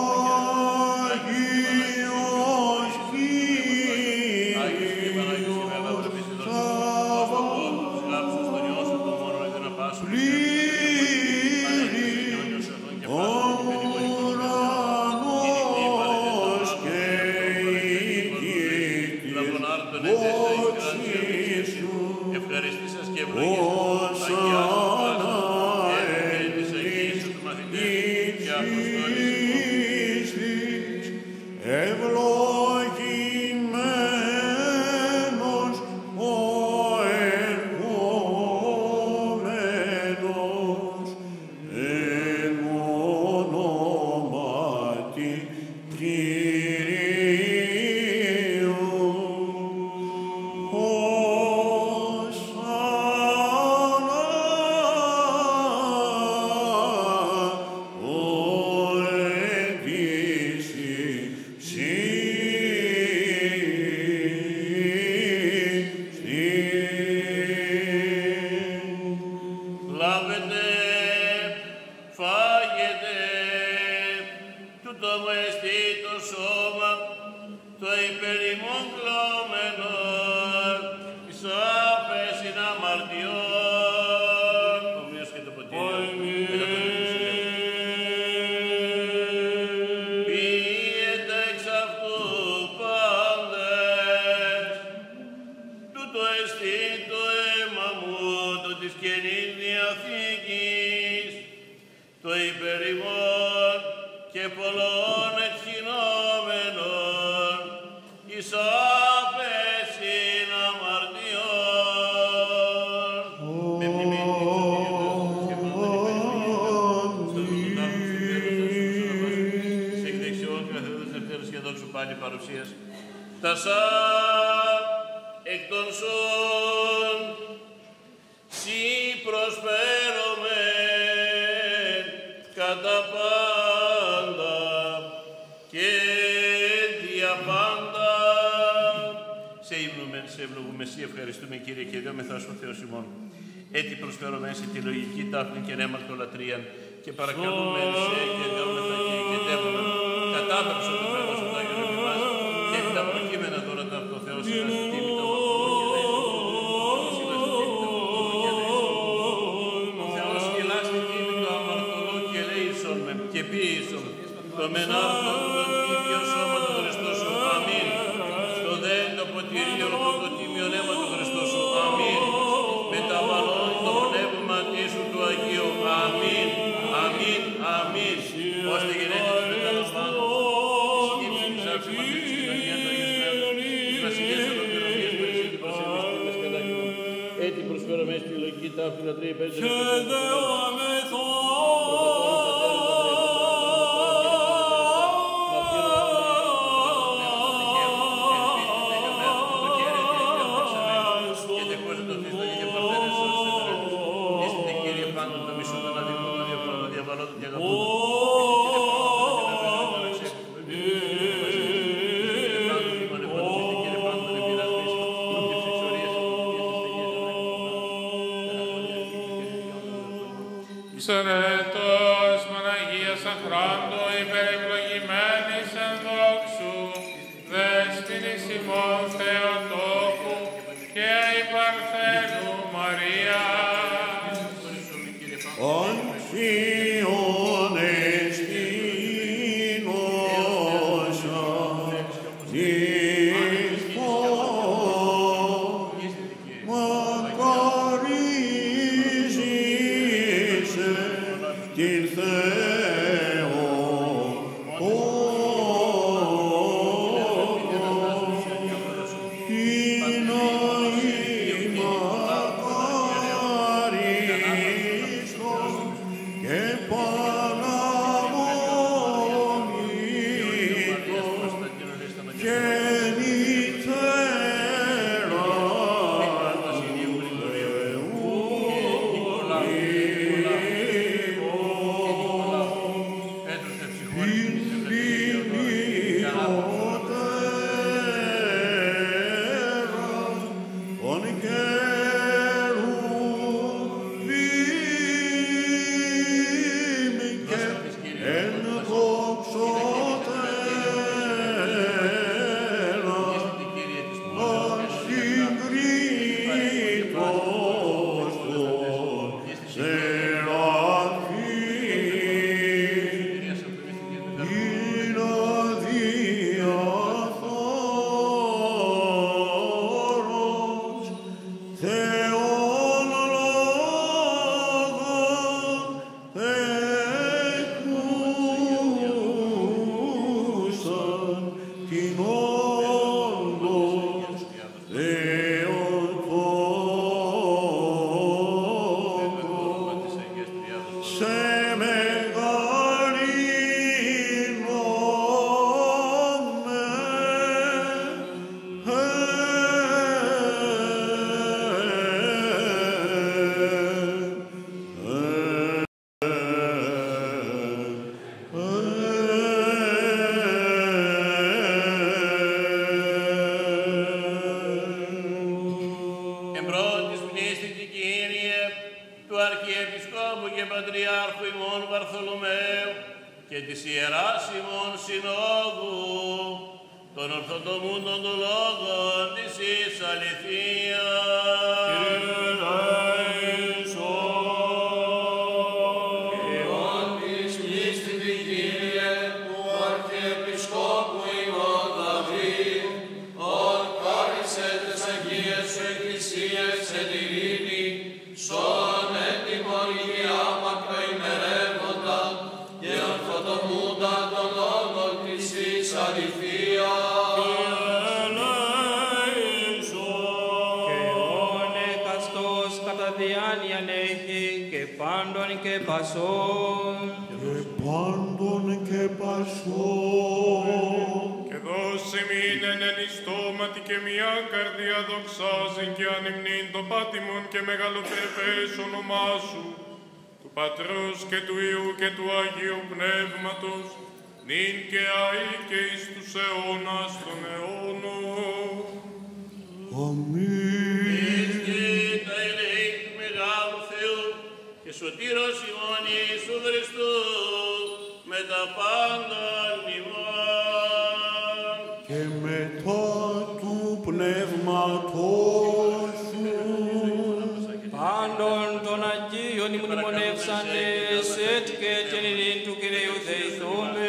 Speaker 11: Άγιος,
Speaker 2: Άγιος και Πανάγιος και Μελάβρα Μισθητός. Τους γράψους στον Υιό σου τον μόνο είδε να πάσουν.
Speaker 11: ουρανός και η γη σου.
Speaker 2: Ευχαριστήσας και ευλογήσας Αγία σου Πάσχα, και της Αγίας σου του μαθητές και Αποστόλης
Speaker 11: ευλογημένος ο ερχόμενος εν ονόματι Κυρίου. Ωσανά,
Speaker 2: τούτο μου εστί το σώμα, το υπερημών κλώμενον, εις άφεσιν αμαρτιών, ομοίως και το ποτήριο, ποιείται εξ αυτού πάντες, τούτο εστί το αίμα μου, το της Καινής Διαθήκης, το υπερημών και πολλών ευχηνόμενων, εις άφεσιν αμαρτιών. Με μνημήν και εξοδίωτος και πάντα στο Χριστοτάρχος του Πέρος των Σωσόνομας, σε εκ δεξιών και αθέτως ευτέρους και δόξου πάλι παρουσίας. Τα σαν εκ των σών σοι προσφέρομεν κατά πάντα και δια πάντα. Σε ύμνομεν, σε ευλογούμε, σε ευχαριστούμε Κύριε και δέομεθα σου Θεός ημών. Έτσι προσφέρομεν σε τη λογική τάφνη και ρέμαρτο λατρείαν και παρακαλούμε σε και δέομεθα Κύριε και δέμονα κατάδοξο το Πνεύμα σου το Άγιον επί μας και επί τα προκείμενα τώρα τα από το Θεό σε μας τίμη το και ποιήσον το μενάρτον τον τίμιο σώμα του Χριστού σου. Αμήν. Στο δέν το ποτήριο το τίμιο αίμα του Χριστού σου. Αμήν. Μεταβαλών το πνεύμα σου του Αγίου. Αμήν. Αμήν. Αμήν. Ώστε γενναίτες μεταλαμβάνουν τη σκύψη της άξιμας της κοινωνίας του Αγίου Πνεύματος, της βασιλείας ολοκληρωμίας που εσύ την προσεγγιστήμες κατά κοινών. Έτσι προσφέρομαι στη λογική τάφη λατρεία υπέρ της
Speaker 12: Σωρετός Παναγίας Αχράντου, υπερευλογημένης εν δόξου, δέσποινης ημών Θεοτόκου και η Παρθένου Μαρίας.
Speaker 11: Ονσίον εστιν όσα την Θεό
Speaker 2: και της Ιεράς ημών Συνόδου, των ορθοτομούντων των λόγων της εις αληθείας.
Speaker 13: Υιόν της πίστη την Κύριε, του Αρχιεπισκόπου ημών Δαβίδ, ον χάρισε τες Αγίες σου Εκκλησίες εν ειρήνη, σώον έτοιμον υγεία μακροημερεύοντα και ορθοτομούντα των λόγων της εις αληθείας.
Speaker 4: Διάνοιαν έχει και πάντων και πασών.
Speaker 12: Και δώσε μην εν ιστόματι και μια καρδιά δοξάζει και ανυμνήν το πάτημον και μεγαλοπρεπές όνομά σου, του Πατρός και του Υιού και του Αγίου Πνεύματος, νυν και αεί και εις τους αιώνας των αιώνων.
Speaker 2: Και σωτήρος ημών Ιησού Χριστού με τα πάντα ημών.
Speaker 11: Και μετά του πνεύματός σου
Speaker 4: Πάντων των Αγίων μνημονεύσαντες ετ και την ειρήνη του Κυρίου δεηθούμε.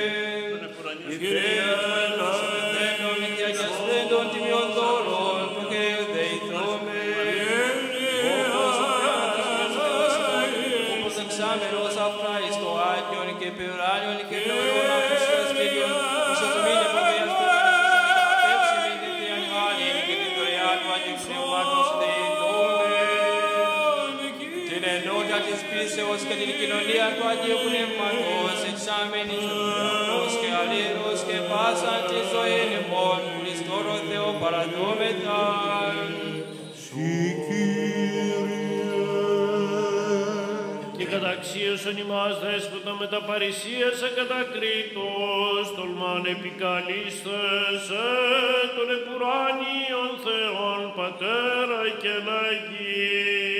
Speaker 4: Υπέρ και αγιασθέντων τιμιών δώρων του Κυρίου δεηθούμε. Όπως εξάμενος αφράιστο Άγιον και Πεουράνιον και Θεορών αφουσίας Κύριων, ίσως μήνε προβίας του πέψη με την Θείαν Χάριν και την δωρεά του Αγίου Πνεύματος δεηθούμε. Την ενότητα της πίστεως και την κοινωνία του Αγίου Πνεύματος εξάμενη ζωντανός και αλλήλους και πάσαν τη ζωή ημών Χριστόρο Θεό παραδόμεθα.
Speaker 5: Και καταξίωσον ημάς δέσποτα με τα παρησίας ακατακρίτως, τολμάν επικαλίστες των επουράνιων Θεών Πατέρα και Λέγει.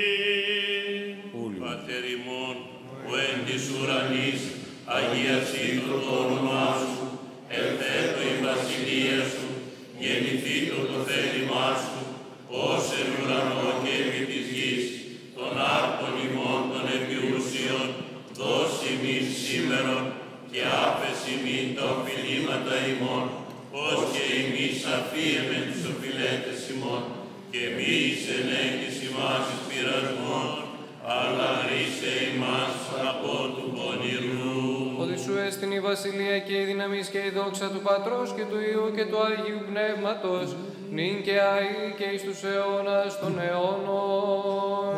Speaker 2: Πατέρ ημών, ο εν της ουρανής, αγιασίτω το όνομά σου, ελθέτω η βασιλεία σου, γεννηθήτω το θέλημά σου, ως εν ουρανό και επί της γης, των άρκων ημών των επιούσιων, δώσει μην σήμερον και άφεση μην τα οφειλήματα ημών, ως και εμείς αφίεμεν τους οφειλέτες ημών, και μη εις ενέχεις ημάς εις πειρασμόν, αλλά ρίσε ημάς από του πονηρού.
Speaker 14: Ότι σου έστεινε η βασιλεία και η δύναμις και η δόξα του Πατρός και του Υιού και του Αγίου Πνεύματος, νυν και αεί και εις τους αιώνας των αιώνων.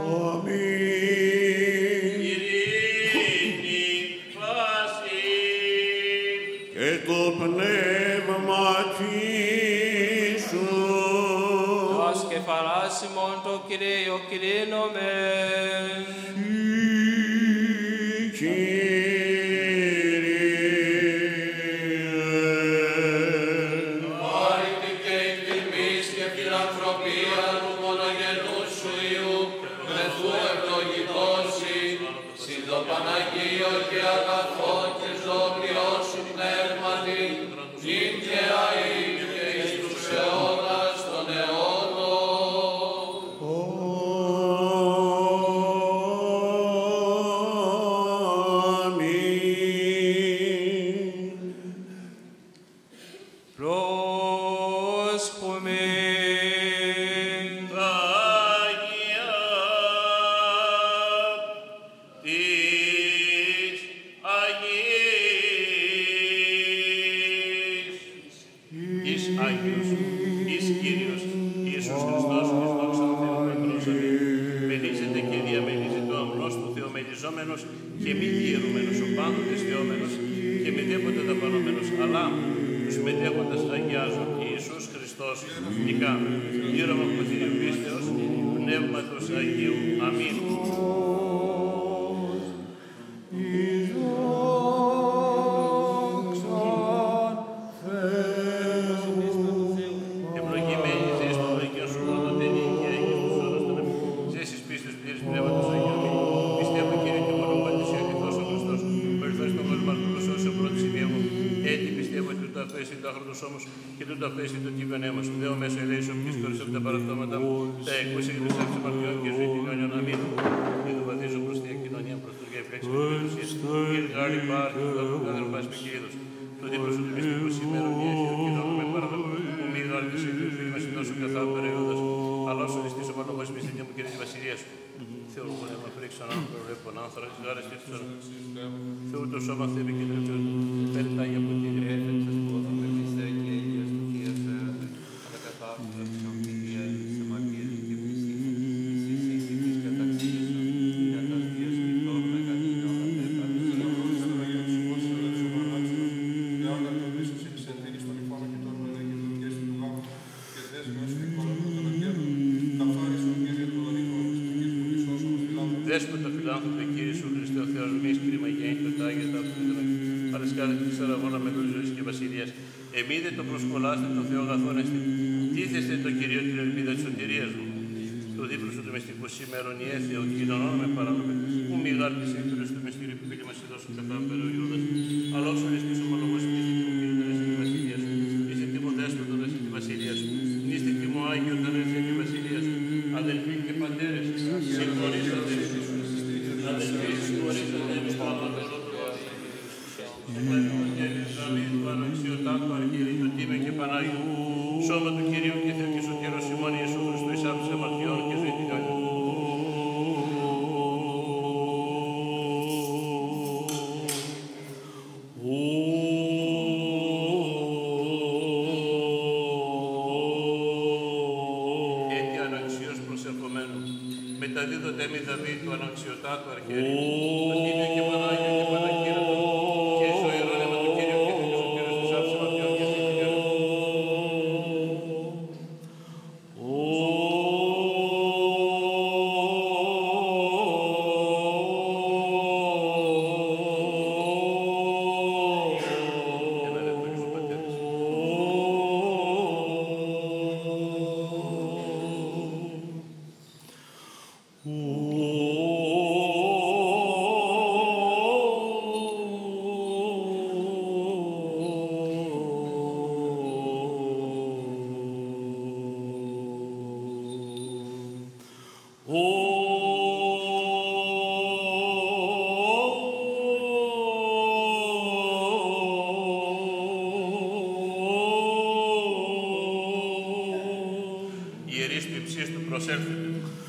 Speaker 11: Αμήν.
Speaker 2: Ειρήνη, πάση
Speaker 11: Και το πνεύμα σου.
Speaker 4: Ας και φαράσιμον το Κυρίο κηρύνομεν.
Speaker 13: Χάρητη και η τιμής και φιλανθρωπία του μονογενούς σου Υιού, με του ευλογητώσει, συν το Παναγίο και αγαθό και ζώπιο σου πνεύματι, νυν και αεί και εις τους αιώνας των αιώνων.
Speaker 4: Πρόσχομεν.
Speaker 2: Άγια της Αγίας. Εις Άγιος, εις Κύριος, Ιησούς Χριστός, εις δόξα του Θεού Πατρός αμήν. Μελίζεται και διαμελίζεται ο αμνός του Θεομελιζόμενος και μη διαιρούμενος ο πάντοτε θεόμενος και μη δέποτε δαπανόμενος, αλλά τους μετέχοντας αγιάζουν Ιησούς Χριστός νικά, γύρωμα από την πίστεως, Πνεύματος Αγίου. Αμήν. Ευλογημένη ζεις του Αγίου σου πρωτοτενή και Αγίου τους όρους των αμήν. Ζέσεις πίστης πλήρης Πνεύματος Αγίου. Αμήν. Πιστεύω Κύριε και μόνο μάλτης και αγαθός ο Χριστός, περιτός στον κόσμο αρκούδος ως
Speaker 10: Έτσι πιστεύω ότι τούτο αυτό εσύ το άχροντος όμως και τούτο αυτό εσύ το κύβιον αίμα σου. Δέο μέσω ελέησον και σκόρες από τα παραπτώματα μου, τα εκούσια και τους άξιους αμαρτιών και ζωή την αιώνιον αμήν. Και το βαδίζω προς την κοινωνία, προς το γεύγα εξυπηρεσίες. Κύριε Γάρη Πάρ, και το λαβού κάδερ πάση με κύριδος. Το δίπλο σου του μυστικού σήμερα διέχει ο κοινό με παραδοχό. Μου μη γάρτη σε δύο φίλοι μας συνώσου καθάρου περαιόδας. Αλλά όσο ληστήσω πάνω εγώ στη μυστική μου και τη βασιλεία σου. Θεό πονέμα φρίξαν άνθρωπο ρέπον άνθρα της γάρες και της όρας. Θεού το σώμα θέμη και τρεπιόν. Πέρτα για ποτήρι πέφτει.
Speaker 14: Με πιστέ και Αγίας του Θείας φέρατε. Αλλά καθάφτα της αμφιλία εις αμαρτίας και μισή. Μισή της καταξίας σου. Καταστίας μυθών με κατήνω κατέφα.
Speaker 10: Δέσποτα φιλάνθρωπε Κύριε σου Χριστέ ο Θεός μης κρίμα γέννητο τα Άγια τα αυτοκίνητα παρασκάτε της αραγώνα με τους ζωής και βασιλείας. Εμείδε το προσκολάστε το Θεό αγαθώνεστε. Τίθεστε το Κυρίο την ελπίδα της σωτηρίας μου. Το δίπλο σου του μυστικού σήμερον η έθεο κοινωνών με παράνομε. Που μη γάρτης ύφτωρες του μυστήριου που πήγε μας εδώσουν καθάμπερο ο Ιούδας. Αλλά όσο ληστής ομολογός μη ζητήμου Κύριε τον έσαι τη βασιλεία σου. Μη ζητήμου δέσποτον έσαι τη βασιλεία σου. Μη ζητήμου Άγιο όταν έσαι τη βασιλεία σου. Αδελφοί και πατέρες, συγχωρήσατε. Αδελφοί, συγχωρήσατε εμείς πάντοτε. Του αναξιωτάτου αρχιερεί του Τίμη και Πανάγιου, σώμα του Κυρίου και Θεού και Σωτήρου ημών Ιησού Χριστού εις άφης αμαρτιών και ζωή την αιώνιον. Έτσι αναξιώς προσερχομένου, μεταδίδονται μη Δαβίδ του αναξιωτάτου αρχιερεί, του Τίμη και Πανάγιου και Πανακύρατον, και εις ο ειρώνεμα του Κυρίου και Θεού και Σωτήρου εις άφης αμαρτιών και ζωή την αιώνιον. Ιερείς του υψίστου του προσέλθετε.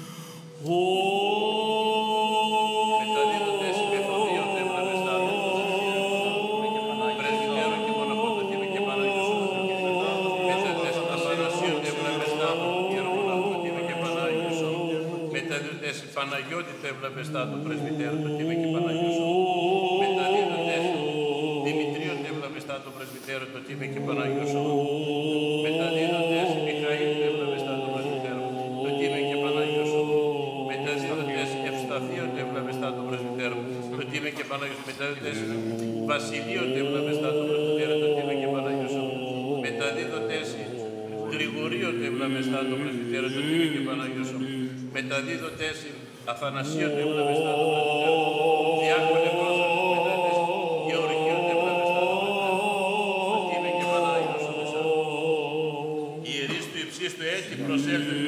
Speaker 10: Μεταδίδονται σε μεθοδείο τέμπλα μεστάτου. Πρεσβυτέρο και μοναχό το Τίμη και Πανάγιος. Μεταδίδονται σε Αθανασίου τέμπλα μεστάτου. Ιερομονάχο το Τίμη και Πανάγιος. Μεταδίδονται σε Παναγιώτη τέμπλα μεστάτου. Πρεσβυτέρο το Τίμη και Πανάγιος. Μεταδίδονται σε Δημητρίο τέμπλα μεστάτου. Πρεσβυτέρο το Τίμη και Πανάγιος. Μεταδίδονται σε Μιχαήλ τέμπλα μεστάτου. Πρεσβυτέρο το Τίμη και Πανάγιος. Μεταδίδονται σε Ευσταθείο τέμπλα μεστάτου. Πρεσβυτέρο το Τίμη και Πανάγιος. Μεταδίδονται σε Βασιλείο τέμπλα μεστάτου. Πρεσβυτέρο το Τίμη και Πανάγιος. Μεταδίδονται σε Γρηγορείο τέμπλα μεστάτου. Πρεσβυτέρο το Τίμη και Πανάγιος. Μεταδίδονται σε Αθανασίο τέμπλα μεστάτου. Πρεσβυτέρο Διάκονε πρόσωπο. Μεταδίδονται σε Γεωργείο τέμπλα μεστάτου. Το Τίμη και Πανάγιος. Ιερείς του υψίστου έτσι προσέλθετε.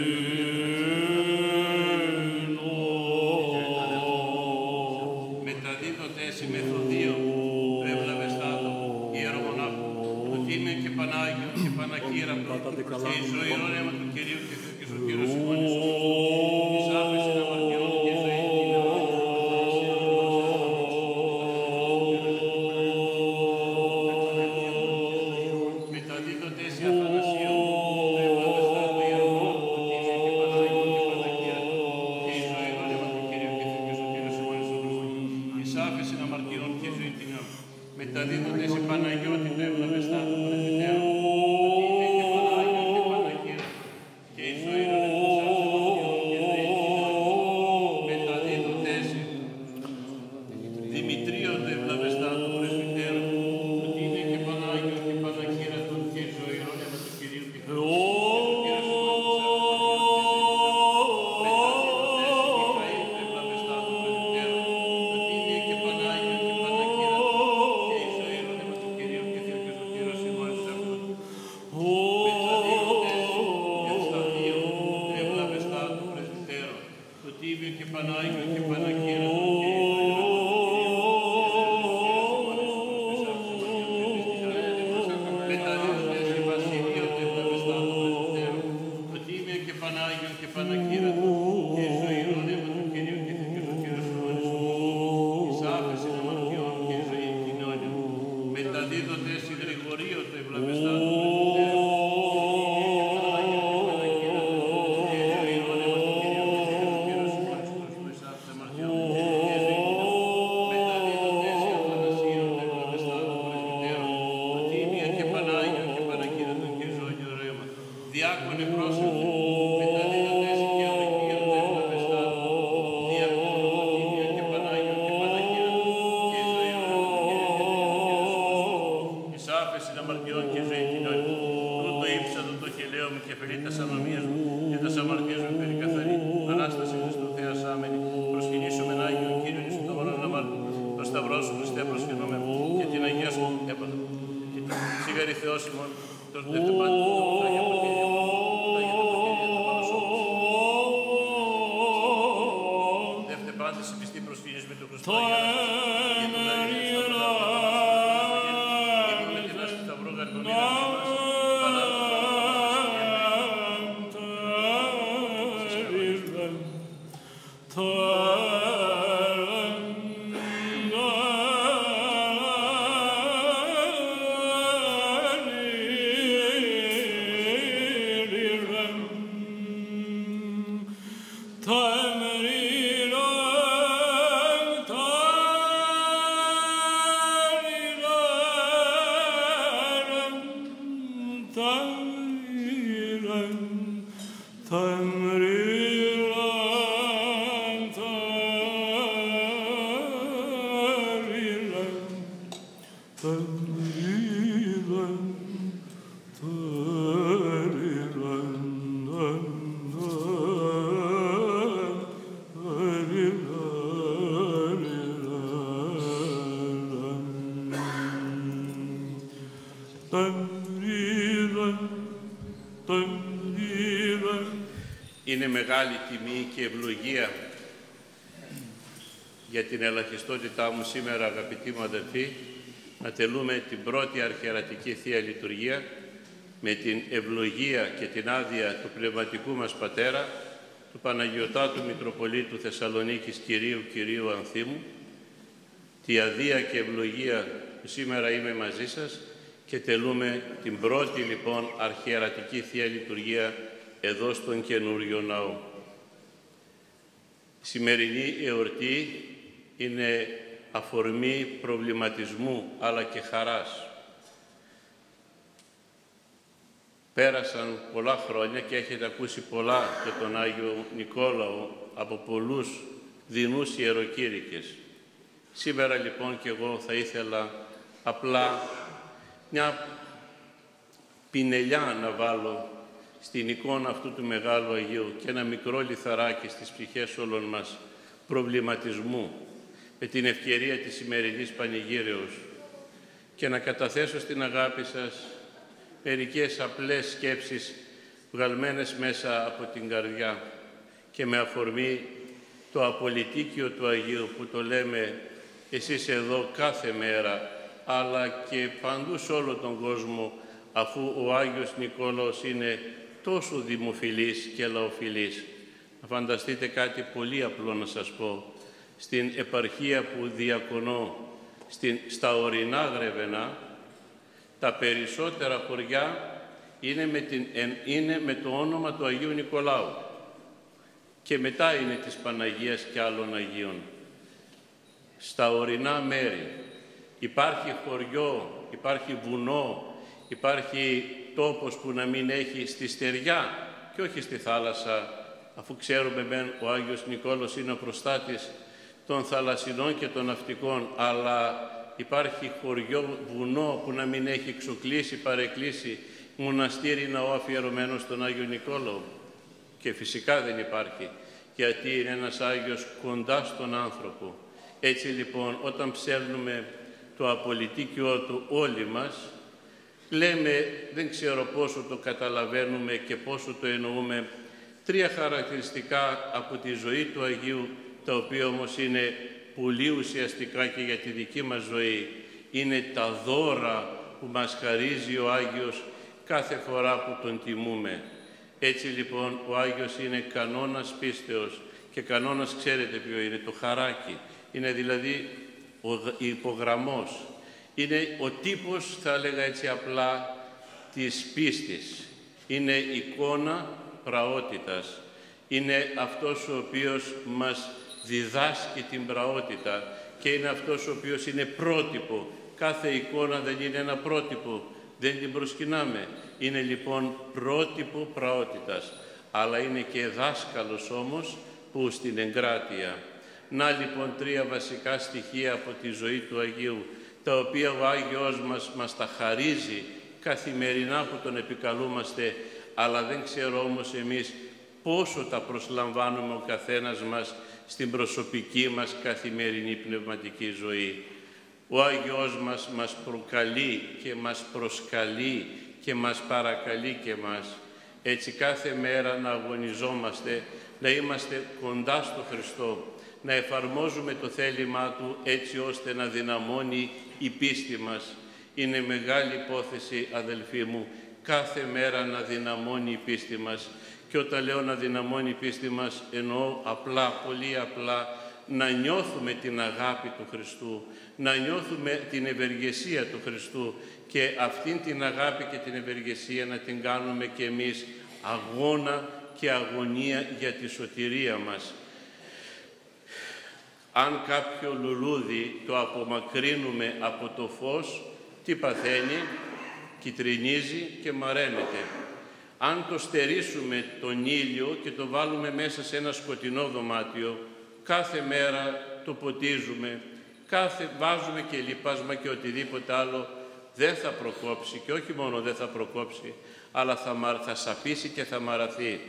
Speaker 10: Μεταδίδονται σε Μεθοδείο του Ευλαβεστάτου Ιερομονάχου, του Τίμιο και Πανάγιο και Πανακύρατο και η ζωή όνειμα του Κυρίου και Θεού και Σωτήρου ημών Ιησού Χριστού, εις άφεσιν αμαρτιών και ζωή την αιώνιον. Μεταδίδονται σε Αθανασίου του Ευλαβεστάτου Ιερομονάχου, του Τίμιο και Πανάγιο και Πανακύρατο και η ζωή όνειμα του Κυρίου και Θεού και Σωτήρου ημών Ιησού Χριστού, εις άφεσιν αμαρτιών και ζωή την αιώνιον. Μεταδίδονται σε Παναγιώτη του Ευλαβεστάτου Πρεσβυτέρου, του Τίμη και Πανάγιο και Πανακύρατο και εις ο ειρήνης της αμαρτιών και ζωή την αιώνιον. Μεταδίδονται σε Δημητρίο του Ευλαβεστάτου Πρεσβυτέρου, του Τίμη και Πανάγιο και Πανακύρατο και εις ο ειρήνης του Κυρίου και Θεού. Μεταδίδονται σε Μιχαήλ του Ευλαβεστάτου Πρεσβυτέρου, του Τίμη και Πανάγιο και Πανακύρατο και εις ο ειρήνης του Κυρίου και Θεού και
Speaker 2: μεταδίδοντες βασιλείο του ευλαβεστάτου Πρεσβυτέρου, το τίμιο και Πανάγιον και Πανακύρατο και η ζωή ρόδευμα του Κυρίου και θεκιού του Κύριου Συγχωρισμού, εις άφεση αμαρτιών και η ζωή κοινώνιων, μεταδίδοντες η Γρηγορείο του ευλαβεστάτου Πρεσβυτέρου, Είναι μεγάλη τιμή και ευλογία για την ελαχιστότητά μου σήμερα, αγαπητοί μου αδελφοί, να τελούμε την πρώτη αρχιερατική Θεία Λειτουργία με την ευλογία και την άδεια του πνευματικού μας Πατέρα, του Παναγιωτάτου Μητροπολίτου Θεσσαλονίκης Κυρίου Ανθίμου, τη αδεία και ευλογία που σήμερα είμαι μαζί σας και τελούμε την πρώτη λοιπόν αρχιερατική Θεία Λειτουργία εδώ στον καινούριο ναό. Η σημερινή εορτή είναι αφορμή προβληματισμού αλλά και χαράς. Πέρασαν πολλά χρόνια και έχετε ακούσει πολλά για τον Άγιο Νικόλαο από πολλούς δεινούς ιεροκήρυκες. Σήμερα λοιπόν και εγώ θα ήθελα απλά μια πινελιά να βάλω στην εικόνα αυτού του Μεγάλου Αγίου και ένα μικρό λιθαράκι στις ψυχές όλων μας προβληματισμού με την ευκαιρία της σημερινής Πανηγύρεως και να καταθέσω στην αγάπη σας μερικές απλές σκέψεις βγαλμένες μέσα από την καρδιά και με αφορμή το απολυτίκιο του Αγίου που το λέμε εσείς εδώ κάθε μέρα αλλά και παντού σε όλο τον κόσμο, αφού ο Άγιος Νικόλαος είναι τόσο δημοφιλής και λαοφιλής. Να φανταστείτε κάτι πολύ απλό να σας πω. Στην επαρχία που διακονώ, στα ορεινά Γρεβενά, τα περισσότερα χωριά είναι με το όνομα του Αγίου Νικολάου και μετά είναι της Παναγίας και άλλων Αγίων. Στα ορεινά μέρη υπάρχει χωριό, υπάρχει βουνό, υπάρχει τόπος που να μην έχει στη στεριά και όχι στη θάλασσα, αφού ξέρουμε μεν ο Άγιος Νικόλαος είναι ο προστάτης των θαλασσινών και των ναυτικών, αλλά υπάρχει χωριό, βουνό που να μην έχει εξοκλήσει, παρεκκλήσει μοναστήρι, ναό αφιερωμένο στον Άγιο Νικόλαο. Και φυσικά δεν υπάρχει, γιατί είναι ένας Άγιος κοντά στον άνθρωπο. Έτσι λοιπόν, όταν ψέλνουμε το απολυτίκιο του όλοι μας, λέμε, δεν ξέρω πόσο το καταλαβαίνουμε και πόσο το εννοούμε, τρία χαρακτηριστικά από τη ζωή του Αγίου, τα οποία όμως είναι πολύ ουσιαστικά και για τη δική μας ζωή. Είναι τα δώρα
Speaker 10: που μας χαρίζει ο Άγιος κάθε φορά που τον τιμούμε. Έτσι λοιπόν ο Άγιος είναι κανόνας πίστεως και κανόνας ξέρετε ποιο είναι, το χαράκι. Είναι δηλαδή ο υπογραμμός. Είναι ο τύπος, θα έλεγα έτσι απλά, της πίστης. Είναι εικόνα πραότητας. Είναι αυτός ο οποίος μας διδάσκει την πραότητα και είναι αυτός ο οποίος είναι πρότυπο. Κάθε εικόνα δεν είναι ένα πρότυπο, δεν την προσκυνάμε. Είναι λοιπόν πρότυπο πραότητας, αλλά είναι και δάσκαλος όμως που στην εγκράτεια. Να λοιπόν τρία βασικά στοιχεία από τη ζωή του Αγίου, τα οποία ο Άγιος μας τα χαρίζει καθημερινά που τον επικαλούμαστε, αλλά δεν ξέρω όμως εμείς πόσο τα προσλαμβάνουμε ο καθένας μας στην προσωπική μας καθημερινή πνευματική ζωή. Ο Άγιος μας προκαλεί και μας προσκαλεί και μας παρακαλεί και μας. Έτσι κάθε μέρα να αγωνιζόμαστε, να είμαστε κοντά στο Χριστό, να εφαρμόζουμε το θέλημά Του έτσι ώστε να δυναμώνει η πίστη μας. Είναι μεγάλη υπόθεση, αδελφοί μου, κάθε μέρα να δυναμώνει η πίστη μας. Και όταν λέω να δυναμώνει η πίστη μας, εννοώ απλά, πολύ απλά, να νιώθουμε την αγάπη του Χριστού, να νιώθουμε την ευεργεσία του Χριστού και αυτήν την αγάπη και την ευεργεσία να την κάνουμε και εμείς αγώνα και αγωνία για τη σωτηρία μας. Αν κάποιο λουλούδι το απομακρύνουμε από το φως, τι παθαίνει? Κιτρινίζει και μαραίνεται. Αν το στερήσουμε τον ήλιο και το βάλουμε μέσα σε ένα σκοτεινό δωμάτιο, κάθε μέρα το ποτίζουμε, βάζουμε και λιπάσμα και οτιδήποτε άλλο, δεν θα προκόψει και όχι μόνο δεν θα προκόψει, αλλά θα σαπίσει και θα μαραθεί.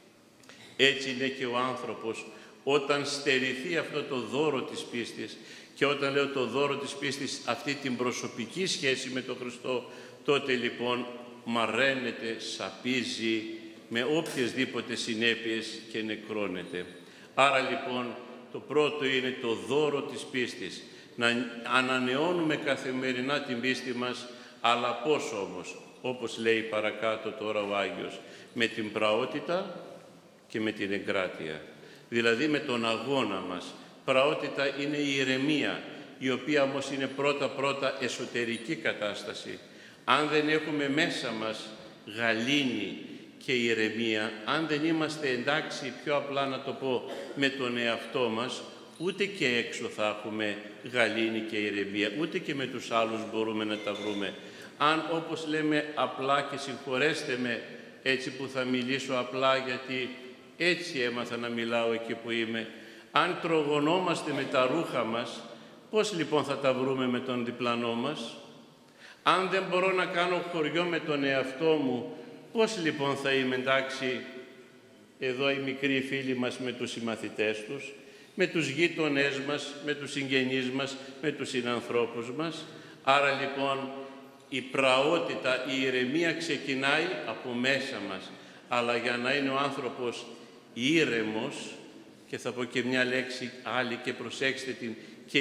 Speaker 10: Έτσι είναι και ο άνθρωπος. Όταν στερηθεί αυτό το δώρο της πίστης, και όταν λέω το δώρο της πίστης, αυτή την προσωπική σχέση με τον Χριστό, τότε λοιπόν μαραίνεται, σαπίζει με οποιασδήποτε συνέπειες και νεκρώνεται. Άρα λοιπόν το πρώτο είναι το δώρο της πίστης, να ανανεώνουμε καθημερινά την πίστη μας, αλλά πώς όμως? Όπως λέει παρακάτω τώρα ο Άγιος, με την πραότητα και με την εγκράτεια. Δηλαδή με τον αγώνα μας. Πραότητα είναι η ηρεμία, η οποία όμως είναι πρώτα-πρώτα εσωτερική κατάσταση. Αν δεν έχουμε μέσα μας γαλήνη και ηρεμία, αν δεν είμαστε εντάξει, πιο απλά να το πω, με τον εαυτό μας, ούτε και έξω θα έχουμε γαλήνη και ηρεμία, ούτε και με τους άλλους μπορούμε να τα βρούμε. Αν, όπως λέμε απλά, και συγχωρέστε με έτσι που θα μιλήσω απλά, γιατί έτσι έμαθα να μιλάω εκεί που είμαι, αν τρογωνόμαστε με τα ρούχα μας, πώς λοιπόν θα τα βρούμε με τον διπλανό μας? Αν δεν μπορώ να κάνω χωριό με τον εαυτό μου, πώς λοιπόν θα είμαι εντάξει εδώ οι μικροί φίλοι μας με τους συμμαθητές τους, με τους γείτονές μας, με τους συγγενείς μας, με τους συνανθρώπους μας? Άρα λοιπόν η πραότητα, η ηρεμία ξεκινάει από μέσα μας. Αλλά για να είναι ο άνθρωπος ήρεμος, και θα πω και μια λέξη άλλη και προσέξτε την, και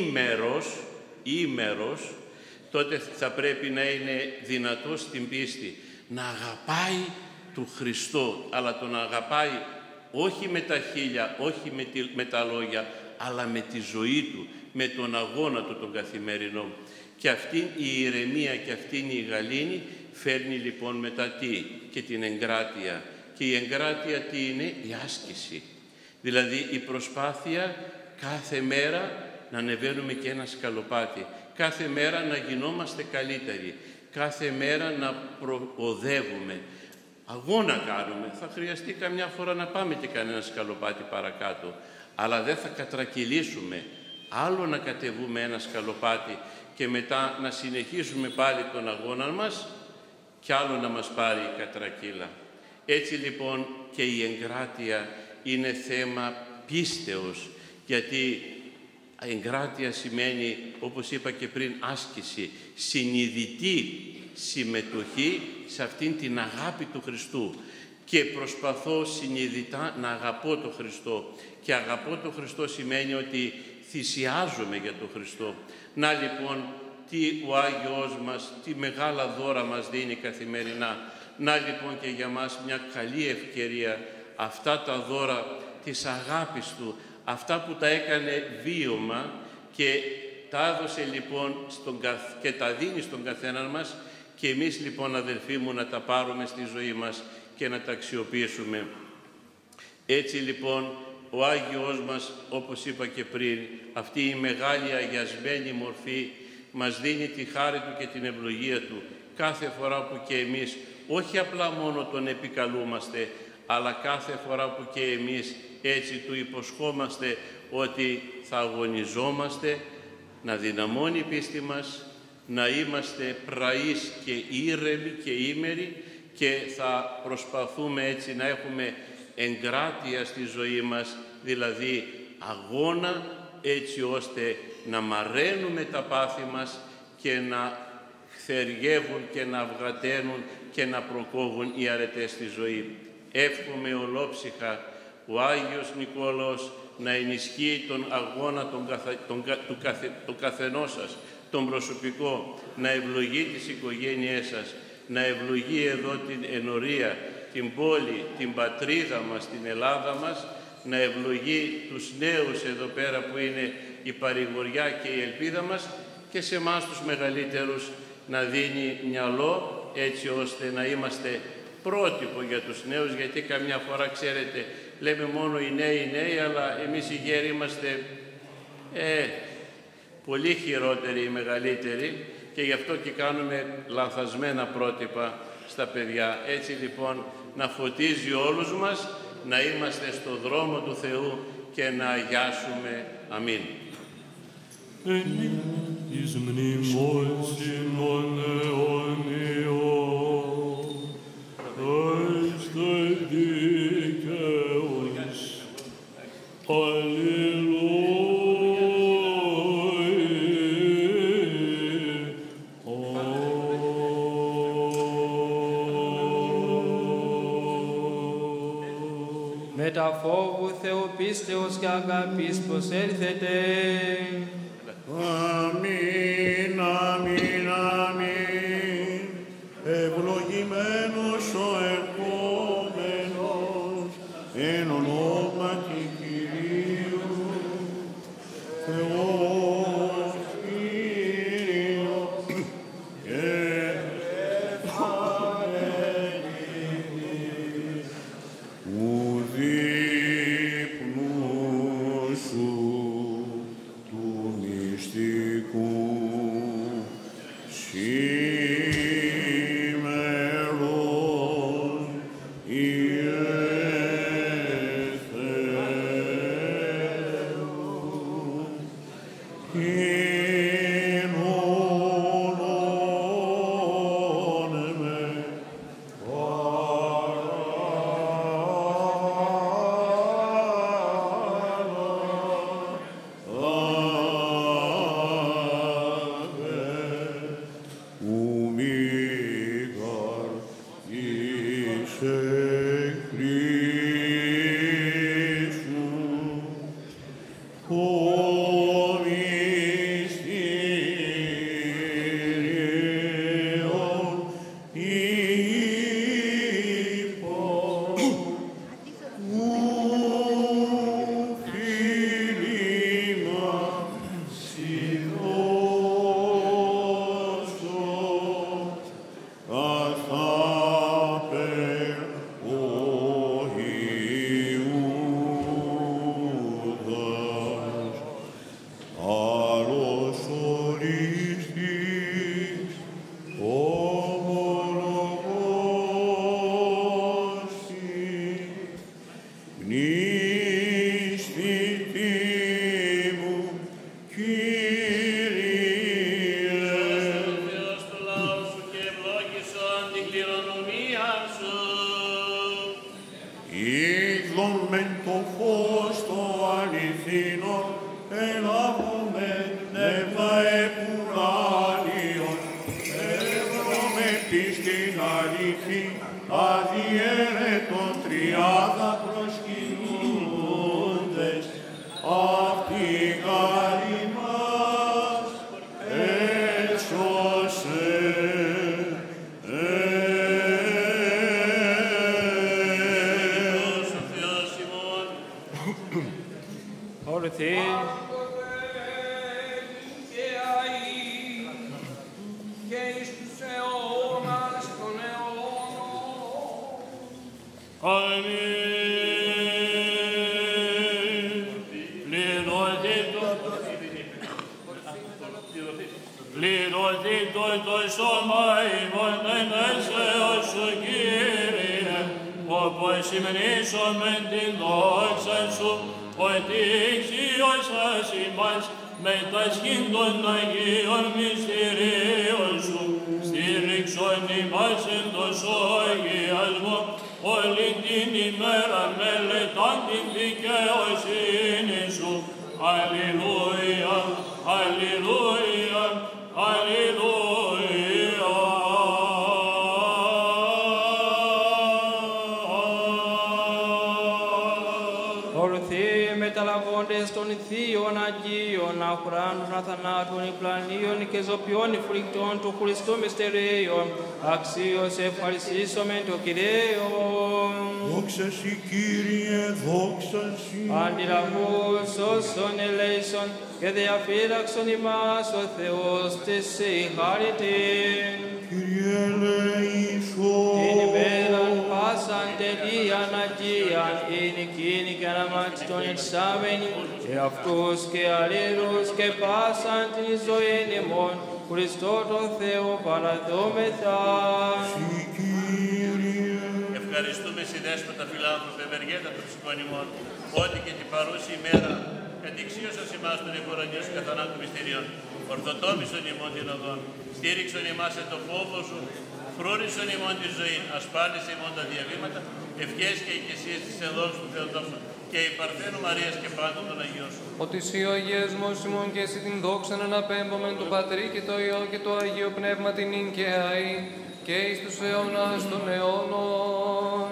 Speaker 10: ήμερος, τότε θα πρέπει να είναι δυνατός στην πίστη, να αγαπάει του Χριστό, αλλά τον αγαπάει όχι με τα χείλια, όχι με τα λόγια, αλλά με τη ζωή του, με τον αγώνα του τον καθημερινό. Και αυτή η ηρεμία και αυτή η γαλήνη φέρνει λοιπόν μετά τι? Και την εγκράτεια. Και η εγκράτεια τι είναι? Η άσκηση. Δηλαδή η προσπάθεια κάθε μέρα να ανεβαίνουμε και ένα σκαλοπάτι, κάθε μέρα να γινόμαστε καλύτεροι, κάθε μέρα να προοδεύουμε. Αγώνα κάνουμε, θα χρειαστεί καμιά φορά να πάμε και κανένα σκαλοπάτι παρακάτω, αλλά δεν θα κατρακυλήσουμε. Άλλο να κατεβούμε ένα σκαλοπάτι και μετά να συνεχίσουμε πάλι τον αγώνα μας, κι άλλο να μας πάρει η κατρακύλα. Έτσι λοιπόν και η εγκράτεια είναι θέμα πίστεως, γιατί εγκράτεια σημαίνει, όπως είπα και πριν, άσκηση, συνειδητή συμμετοχή σε αυτήν την αγάπη του Χριστού. Και προσπαθώ συνειδητά να αγαπώ τον Χριστό. Και αγαπώ τον Χριστό σημαίνει ότι θυσιάζομαι για τον Χριστό. Να λοιπόν, τι ο Άγιος μας, τι μεγάλα δώρα μας δίνει καθημερινά. Να λοιπόν και για μας μια καλή ευκαιρία αυτά τα δώρα της αγάπης Του, αυτά που τα έκανε βίωμα και τα έδωσε λοιπόν και τα δίνει στον καθέναν μας, και εμείς λοιπόν αδελφοί μου να τα πάρουμε στη ζωή μας και να τα αξιοποιήσουμε. Έτσι λοιπόν ο Άγιος μας, όπως είπα και πριν, αυτή η μεγάλη αγιασμένη μορφή μας δίνει τη χάρη Του και την ευλογία Του κάθε φορά που και εμείς όχι απλά μόνο Τον επικαλούμαστε, αλλά κάθε φορά που και εμείς έτσι Του υποσχόμαστε ότι θα αγωνιζόμαστε, να δυναμώνει η πίστη μας, να είμαστε πραείς και ήρεμοι και ήμεροι, και θα προσπαθούμε έτσι να έχουμε εγκράτεια στη ζωή μας, δηλαδή αγώνα, έτσι ώστε να μαραίνουμε τα πάθη μας και να θεριεύουν και να αυγαταίνουν και να προκόβουν οι αρετές στη ζωή. Εύχομαι ολόψυχα ο Άγιος Νικόλαος να ενισχύει τον αγώνα του καθενός σας, τον προσωπικό, να ευλογεί τις οικογένειές σας, να ευλογεί εδώ την ενορία, την πόλη, την πατρίδα μας, την Ελλάδα μας, να ευλογεί τους νέους εδώ πέρα που είναι η παρηγοριά και η ελπίδα μας, και σε εμάς τους μεγαλύτερους να δίνει μυαλό, έτσι ώστε να είμαστε πρότυπο για τους νέους, γιατί καμιά φορά, ξέρετε, λέμε μόνο οι νέοι, αλλά εμείς οι γέροι είμαστε πολύ χειρότεροι, οι μεγαλύτεροι, και γι' αυτό και κάνουμε λανθασμένα πρότυπα στα παιδιά. Έτσι λοιπόν να φωτίζει όλους μας, να είμαστε στο δρόμο του Θεού και να αγιάσουμε. Αμήν.
Speaker 1: Εις μνημόσυνον αιώνιον, Χριστέ δικαίος,
Speaker 4: Με τα φόβου Θεού πίστεως και αγάπης προσέλθετε.
Speaker 11: Αμήν, αμήν, αμήν. Ευλογημένος ο ερχόμενος, εν ονόματι Κυρίου, Θεός Κύριος και εφανέλης, ου δείπνου σου του μυστικού σήμερον ιεθέου κοινωνώνε με Είδομεν το φως το αληθινό, ελάβομεν νεύμα επουράνιον, εύρωμε στην αληθή, αδιέρετον τριάδα προσκυνούντες, αυτή η χάρη μας, έτσι
Speaker 5: το σώμα ημών ενέσεως σου, Κύριε, όπως υμνήσομεν την δόξα σου, ότι εξιώσας ημάς μετασχήν των Αγίων μυστηρίων σου, στήριξον ημάς εν το σωγιασμό, όλη την ημέρα μελετάν την δικαιοσύνη σου. Αλληλούια, αλληλούια, αλληλούια.
Speaker 4: Ορθοί μεταλαβώντες των θείων Αγίων, αχράντων αθανάτων υπλανίων και ζωπιών φρικτών του Χριστού μυστερίων, αξίως ευχαριστήσομεν το Κυρίο.
Speaker 11: Δόξα σοι, Κύριε, δόξα σοι.
Speaker 4: Αντιλαβούς όσων ελέησον και διαφύλαξον ημάς ο Θεός της συγχαρητήν.
Speaker 11: Κύριε ελέησον.
Speaker 4: Την ημέραν πάσαν τελείαν Αγίαν, είναι εκείνη και αναμάξη των εξάμενοι, και αυτούς και αλλήλους και πάσαν την ζωήν ημών, Χριστό τον Θεό παραδόμεθα.
Speaker 2: Ευχαριστούμε συνέσπατα φιλάνθρωπε, ευεργέτα των ψυχών ημών, ότι και την παρούση ημέρα κατηξίωσας ημάς των εικορονίων σου καθανάτου μυστηρίων, ορθοτόμησον ημών την οδόν, στήριξον ημάς εν το φόβο σου, φρούρισον ημών τη ζωή, ασφάλισε ημών τα διαβήματα, ευχές και οικεσίες της εδόξου του Θεοτόξου και η Παρθένου Μαρίας και πάντων των Αγίων σου.
Speaker 14: Ότι εσύ ο αγιασμός ημών και εσύ την δόξαν αναπέμπομεν του Πατρί και το Υιό και το Αγίο Πνεύμα την νυν και αεί και εις τους αιώνας των αιώνων.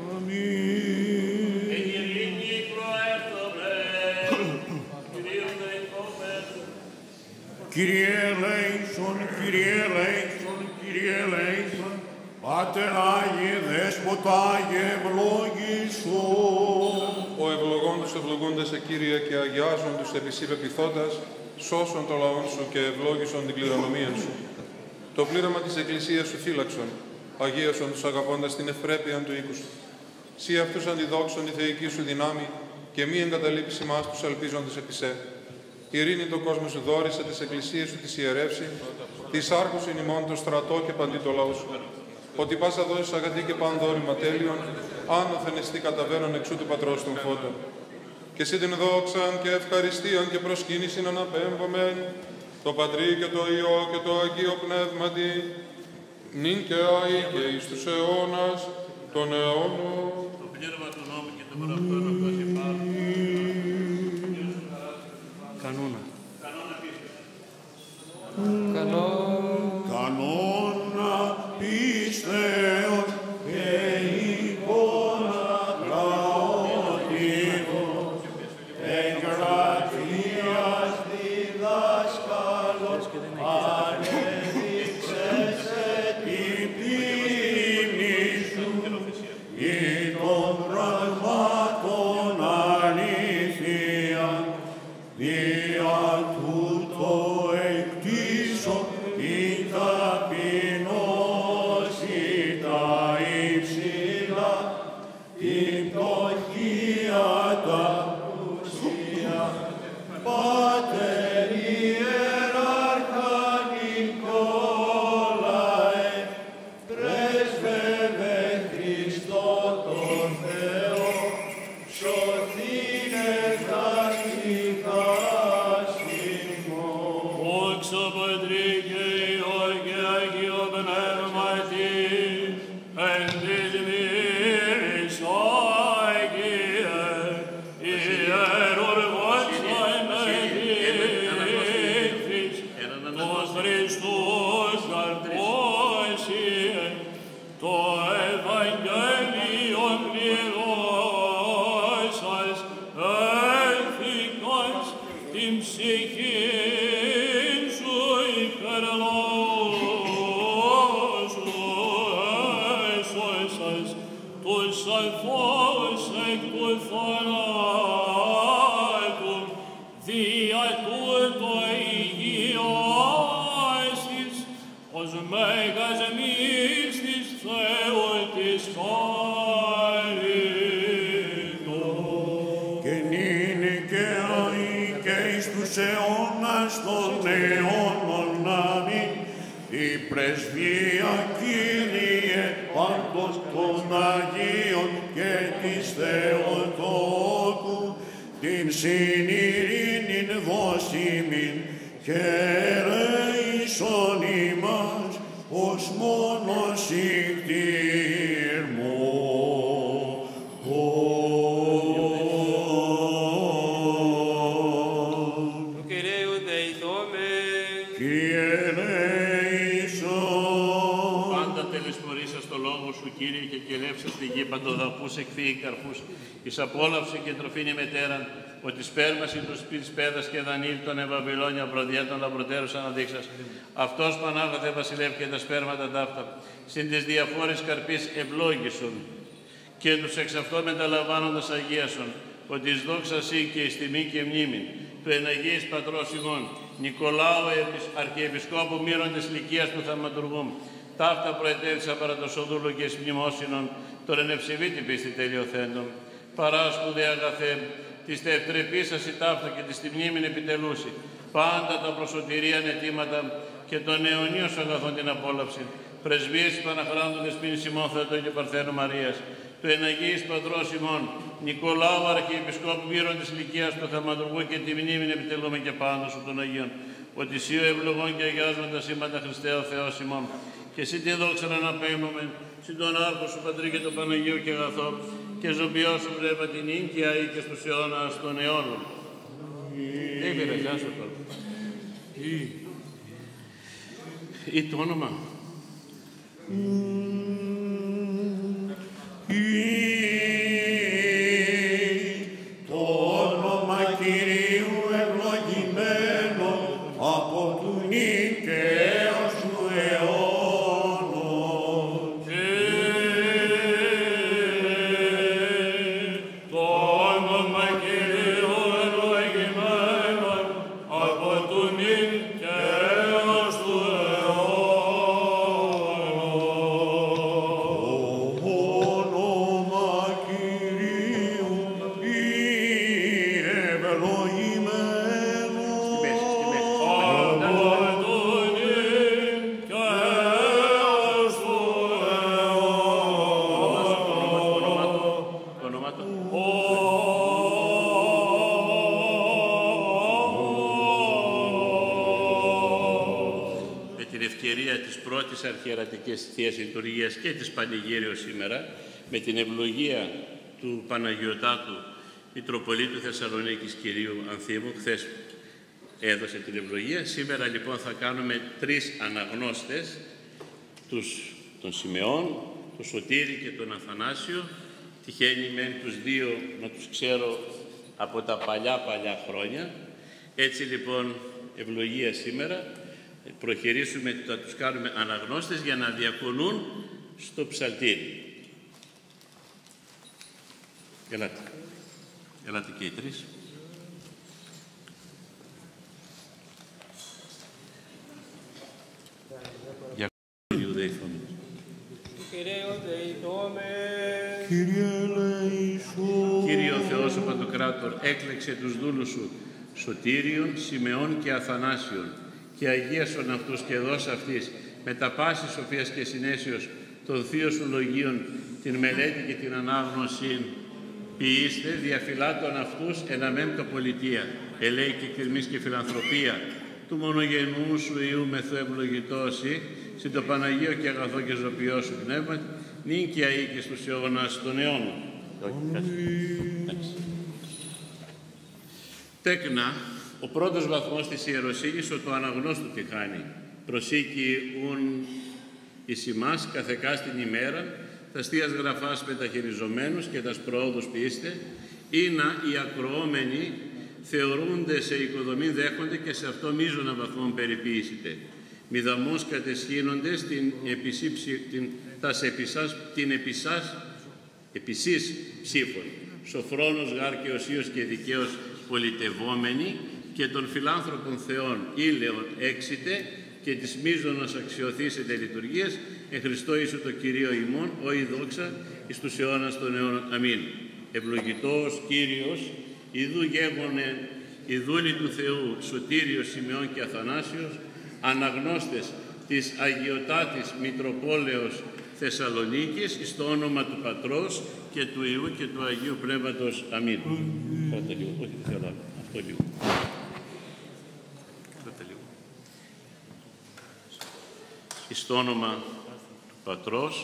Speaker 5: Αμήν.
Speaker 2: Εν ειρήνη προέρχομαι, Κυρίου δεηθόμεν.
Speaker 11: Κύριε ελέησον, Κύριε ελέησον, Κύριε ελέησον, Πάτερ Άγιε, Δέσποτα Άγιε, ευλόγησον.
Speaker 3: Ο ευλογών τους ευλογούνται σε Κύριε και αγιάζουν τους επί σύ πεποιθώντας, σώσον το λαόν σου και ευλόγησον την κληρονομία σου. Το πλήρωμα της Εκκλησίας σου φύλαξον, αγίασον τους αγαπώντας την ευπρέπεια του οίκου σου. Σύ αυτούς αντιδόξον η θεϊκή σου δυνάμει και μη εγκαταλείπεις ημάς τους ελπίζοντες επί σε. Ειρήνη το κόσμο σου δόρισε, της Εκκλησίας σου της ιερεύσει, της άρχουσιν ημών το στρατό και παντί το λαό σου. Ότι πάσα δώσεις αγαθή και παν δόρημα τέλειων, άνωθεν εστί καταβαίνον εξού του Πατρός των φώτων. Και εσύ την δόξαν και ευχαριστίαν και προσκύνησιν αναπέμβομεν, το Πατρί και το Υιό και το Αγίο Πνεύματι, νυν και αεί και εις τους αιώνας των αιώνων.
Speaker 2: Το πλήρωμα του νόμου και των προφητών αυτός υπάρχουν.
Speaker 1: Κανόνα.
Speaker 11: Κανόνα πίστεως και εικόνα λαότιμος, εγκρατείας διδάσκαλος, ανέδειξες την πίμνη σου, ή των πραγμάτων αλήθεια, δια τούτο εκτίσω την ταπεινώση τα υψηλά, την πτωχία τα πλούσια. Πάτερ ιεράρχα Νικόλαε, πρέσβευε Χριστό τον Θεό, σωθήνε δάσκητας ημών.
Speaker 5: Δόξα Πατρί και Υιό και Αγίο Πνεύματι, εν της μοίρης Άγιε, ιερουργώσαν ενδείξεις, τους Χριστούς καρπόσιε, το Ευαγγέλιον πληρώσας, έθικας την ψυχή σου υπερλώσου, έσωσας τους αθώους εκ του θανάτου, δια τούτο υγιάστης, ως μέγας μύστης Θεού της χαρίτων.
Speaker 11: Και νύνη και αεί και εις τους αιώνας των αιώνων. Αμήν. η πρεσβεία, Κύριε, πάντως των Αγίων και της Θεοτόκου, την συνειρήνην δώσιμην και ρέησον ημάς ως μόνος ηκτήρ μου.
Speaker 4: Του Κυρίου δεηθώμε.
Speaker 11: Κύριε ελέησον.
Speaker 10: Πάντα τελεσπορήσας το λόγο σου, Κύριε, και κελεύσας τη γη παντοδαπούς εκφύει καρπούς, εις απόλαυση και τροφήν ημετέραν, ότι σπέρμαση του σπίτης πέδας και δανείλ των Ευαβυλώνια προδιά των λαμπροτέρους αναδείξας. Αυτός Πανάγαθε βασιλεύ και τα σπέρματα ταύτα, συν της διαφόρης καρπής ευλόγησον και τους εξ αυτό μεταλαμβάνοντας αγίασον, ότι εις δόξα σύ και εις τιμή και μνήμη του εναγίης πατρός ημών, Νικολάου Αρχιεπισκόπου Μύρων της Λυκίας του Θαυματουργού, ταύτα προετέθησα παρά το σοδούλο και εις μνημόσυνον, τον ενευσεβήτη πίστη τελειοθέντων, παράσκου δε αγαθέ, της τευτρεπίσας η ταύτα και της τη μνήμην επιτελούσει, πάντα τα προσωτηρίαν αιτήματα και των αιωνίως αγαθών την απόλαυση, πρεσβείες Παναχράντου Δεσποίνης ημών Θεοτό και Παρθένου Μαρίας, του εναγίης πατρός ημών, Νικολάου Αρχιεπισκόπου Μύρων της Λυκίας του Θαυματουργού και τη μνήμην επιτελούμε και πάντως σου των Αγίων, ότι εσύ ο ευλογών και αγιάζοντα σύμπαντα Χριστέ ο Θεός ημών, και εσύ τη δόξα να αναπέμπουμε, συν τον Άρχο σου Πατρί και το Παναγίο και αγαθό, και ζωοποιό σου βλέπα την ίγκαια ή και στους αιώνας των αιώνων. Έφερε, γεια σου τώρα. Ή το όνομα.
Speaker 11: Το όνομα Κυρίου ευλογημένο από του νυν και έως του αιώνος.
Speaker 5: Το όνομα Κυρίου ευλογημένο από του νυν και έως του
Speaker 10: πρώτης αρχιερατικής Θείας Λειτουργίας και της Πανηγύριος σήμερα, με την ευλογία του Παναγιωτάτου Μητροπολίτου Θεσσαλονίκης Κυρίου Ανθίμου, χθες έδωσε την ευλογία. Σήμερα λοιπόν θα κάνουμε τρεις αναγνώστες, τον Σιμεών, τον Σωτήρη και τον Αθανάσιο. Τυχαίνει με τους δύο να τους ξέρω από τα παλιά χρόνια. Έτσι λοιπόν ευλογία σήμερα. Προχειρήσουμε, θα τους κάνουμε αναγνώστες για να διακονούν στο ψαλτήρι. Ελάτε. Ελάτε και οι τρεις. Για Κύριε δεηθώμε. Κύριε ο Θεός ο Παντοκράτορ, έκλεξε τους δούλους σου Σωτήριον, Σιμεών και Αθανάσιον και αγίασον αυτούς και δώσα αυτής με τα πάση σοφίας και συνέσεως των θείων σου λογίων την μελέτη και την ανάγνωση ποιήστε, διαφυλάτων αυτούς εν αμέμπτω πολιτεία, ελέη και κυρμής και φιλανθρωπία του μονογενού σου Υιού μεθού ευλογητώσει, συν το Παναγίο και αγαθό και ζωπιό σου πνεύμα, νυν και αεί και στους αιώνας των αιώνων. Τέκνα, ο πρώτος βαθμός της ιεροσύνης, ο το αναγνώστου τη χάνει. Προσήκει ουν εις ημάς καθεκάς την ημέρα, τα στίας γραφάς μεταχειριζομένους και τας προόδους πείστε, ήνα οι ακροόμενοι θεωρούνται σε οικοδομή δέχονται και σε αυτό μείζωνα βαθμόν περιποίησετε. Μηδαμώς κατεσχύνοντες την επισής ψήφων. Σοφρόνος γάρ και οσίος και δικαίος πολιτευόμενοι και των φιλάνθρωπων θεών ήλαιον έξιτε και της μείζωνος αξιωθήσετε λειτουργίες εν Χριστώ Ιησού το Κυρίο ημών, όη δόξα εις τους αιώνας των αιώνων. Αμήν. Ευλογητός Κύριος, ιδού γέγονε οι δούλοι του Θεού, Σωτήριος, Σιμεών και Αθανάσιος, αναγνώστες
Speaker 2: της Αγιωτάτης Μητροπόλεως Θεσσαλονίκης, εις το όνομα του Πατρός και του Υιού και του Αγίου Πνεύματος. Αμήν. Κράτα λίγο, όχι δεν θέλω άλλο. Αυτό λίγο. Κράτα λίγο. Εις το όνομα του Πατρός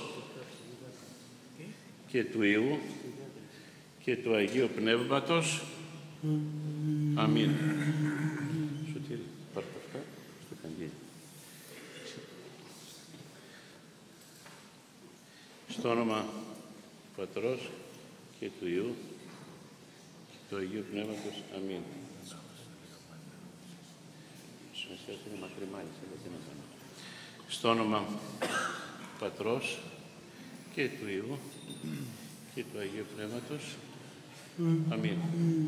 Speaker 2: και του Υιού και του Αγίου Πνεύματος. Αμήν. Σωτήρη, πάρ' τα αυτά στο καντήλι. Στο όνομα του Πατρός και του Υιού και του Αγίου Πνεύματος. Αμήν. Στο όνομα του Πατρός και του Υιού και του Αγίου Πνεύματος. Αμήν.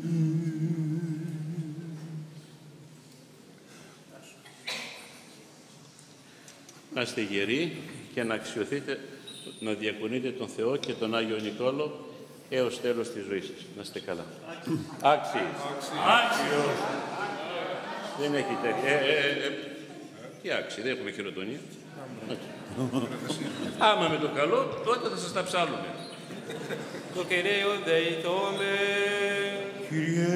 Speaker 2: Να είστε γεροί και να αξιωθείτε να διακονείτε τον Θεό και τον Άγιο Νικόλο έως τέλος της ζωής σας. Να είστε καλά. Άξιοι. Άξιος. Δεν έχει τέτοια. Τι άξιοι, δεν έχουμε χειροτονία. Άμα με το καλό, τότε θα σας τα ψάλουμε.
Speaker 4: Το Κυρίο δεηθώμε.
Speaker 11: Κύριε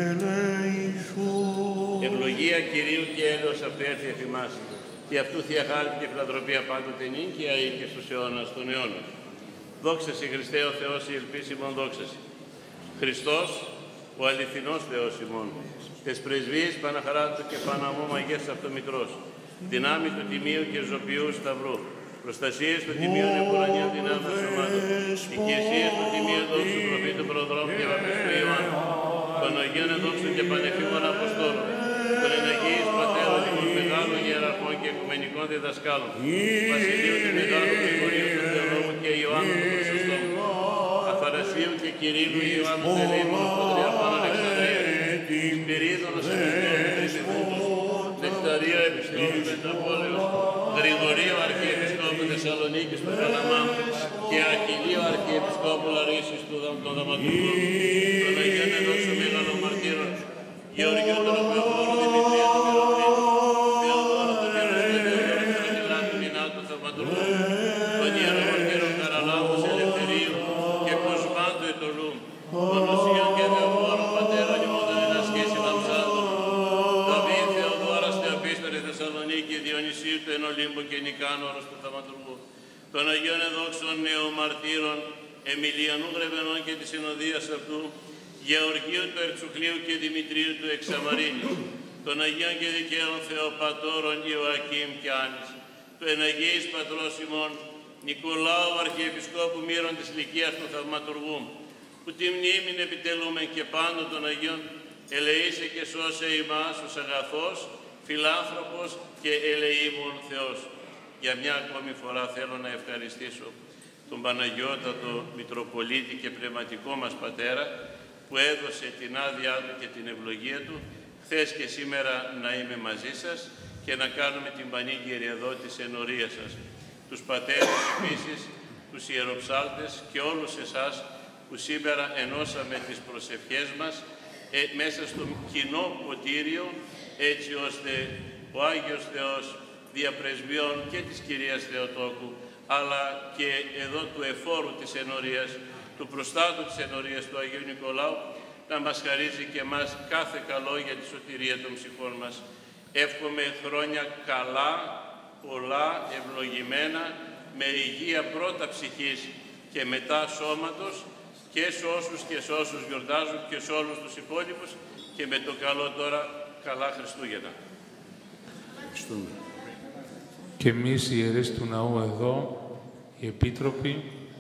Speaker 11: ελέησον.
Speaker 2: Ευλογία Κυρίου και έλεος απέρθει εφ' ημάς. Και αυτού Θεία Χάρη και φιλανθρωπία πάντοτε νίκαια ή και στους αιώνας των αιώνων. Δόξα σε Χριστέ ο Θεός η ελπίς ημών δόξα σε. Χριστός, ο αληθινός Θεός ημών, τες πρεσβείες Παναχαράτου και Παναμού Μαγιές Αυτομητρός, δυνάμει του Τιμίου και Ζωπιού Σταυρού, προστασίες του Τιμίου Επουρανίου δυνάμεων σωμάτων, οικεσίες του Τιμίου δόξου προφήτου Προδρόμου και Βαπτιστού Ιωάννου, των Αγίων Εδόξων και Πανεφήμων Αποστόλων, των Εναγίης Πατέρων ημών Μεγάλων Ιεραρχών και Οικουμενικών Διδασκάλων, Βασιλείου του Μεγάλου Γρηγορίου του Θεοδόμου και Ιωάννου του Χρυσοστόμου, Αθανασίου και Κυρίλου Ιωάννου Τελήμων, Πατριαρχών Αλεξανδρίας, Σπυρίδωνος Επισκόπου Νεκταρίου Επισκόπου Μεταπόλεως, Γρηγορίου Αρχιεπισκόπου Θεσσαλονίκης του Καλαμάμου και Αχιλίου Αρχιεπισκόπου Λαρίσης του Δαματουργού, των Αγίων Εδόξων Μεγάλων Μαρτύρων, Γεωργίου του Λοπεοφόρου Δημητρίου του Μεροπλήτου, Θεοδόρου του Μυροσβετίου, του Γεωργίου Μινάτου Θαυματουργού, των Ιερών Μαρτύρων Καραλάμους Ελευθερίου και Κοσμάτου Ετωλού, των Οσίων και Θεοφόρων Πατέρων ημών εν ασκήσει Λαμψάντων, Δαβίδ Θεοδόρας Θεοπίστωρη Θεσσαλονίκη, Διονυσίου του Ενολύμπου και Νικάνωρος του Θαυματουργού, των Αγίων Εδόξων Νεομαρτύρων, Εμιλιανού Γρεβενών και της συνοδείας αυτού, Γεωργίου του Ερτσουκλείου και Δημητρίου του Εξαμαρίνης, των Αγίων και Δικαίων Θεοπατώρων Ιωακήμ και Άνης, του Εναγίης Πατρός ημών Νικολάου Αρχιεπισκόπου Μύρων της Λυκίας του Θαυματουργού, που τη μνήμην επιτελούμε και πάνω των Αγίων, ελεήσε και σώσε ημάς ως αγαθός, φιλάνθρωπος και ελεήμων Θεός. Για μια ακόμη φορά θέλω να ευχαριστήσω τον Παναγιώτατο Μητροπολίτη και Πνευματικό μας Πατέρα, που έδωσε την άδειά του και την ευλογία του, χθες και σήμερα να είμαι μαζί σας και να κάνουμε την πανήγυρη εδώ της ενορίας σας. Τους πατέρες επίσης, τους ιεροψάλτες και όλους εσάς που σήμερα ενώσαμε τις προσευχές μας μέσα στο κοινό ποτήριο, έτσι ώστε ο Άγιος Θεός διαπρεσβειών και της Κυρίας Θεοτόκου, αλλά και εδώ του εφόρου της ενορίας, του προστάτου της ενορίας του Αγίου Νικολάου, να μας χαρίζει και εμάς κάθε καλό για τη σωτηρία των ψυχών μας. Εύχομαι χρόνια καλά, πολλά, ευλογημένα, με υγεία πρώτα ψυχής και μετά σώματος, και σε όσους και σε όσους γιορτάζουν και σε όλους τους υπόλοιπους, και με το καλό τώρα, καλά Χριστούγεννα. Ευχαριστούμε.
Speaker 15: Και εμείς οι ιερείς του ναού εδώ, οι επίτροποι,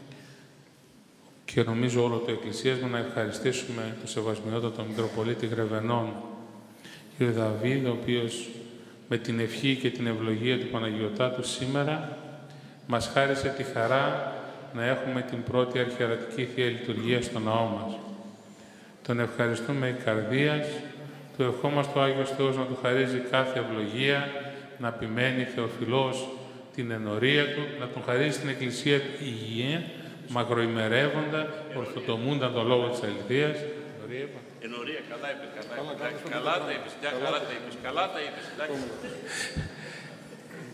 Speaker 15: και νομίζω όλο το εκκλησίασμα, να ευχαριστήσουμε τον Σεβασμιότατο Μητροπολίτη Γρεβενών, κύριο Δαβίδ, ο οποίος με την ευχή και την ευλογία του Παναγιωτάτου σήμερα μας χάρισε τη χαρά να έχουμε την πρώτη αρχιερατική Θεία Λειτουργία στο ναό μας. Τον ευχαριστούμε εκ καρδίας, του ευχόμαστε ο Άγιος Θεός να του χαρίζει κάθε ευλογία, να επιμένει θεοφιλώς την ενορία του, να τον χαρίζει στην Εκκλησία του υγεία, μακροημερεύοντα, ορθοτομούντα το λόγο της αληθείας.
Speaker 2: Ενορία, καλά είπες, καλά τα είπες, μια χαρά τα είπες, καλά τα είπες, εντάξει.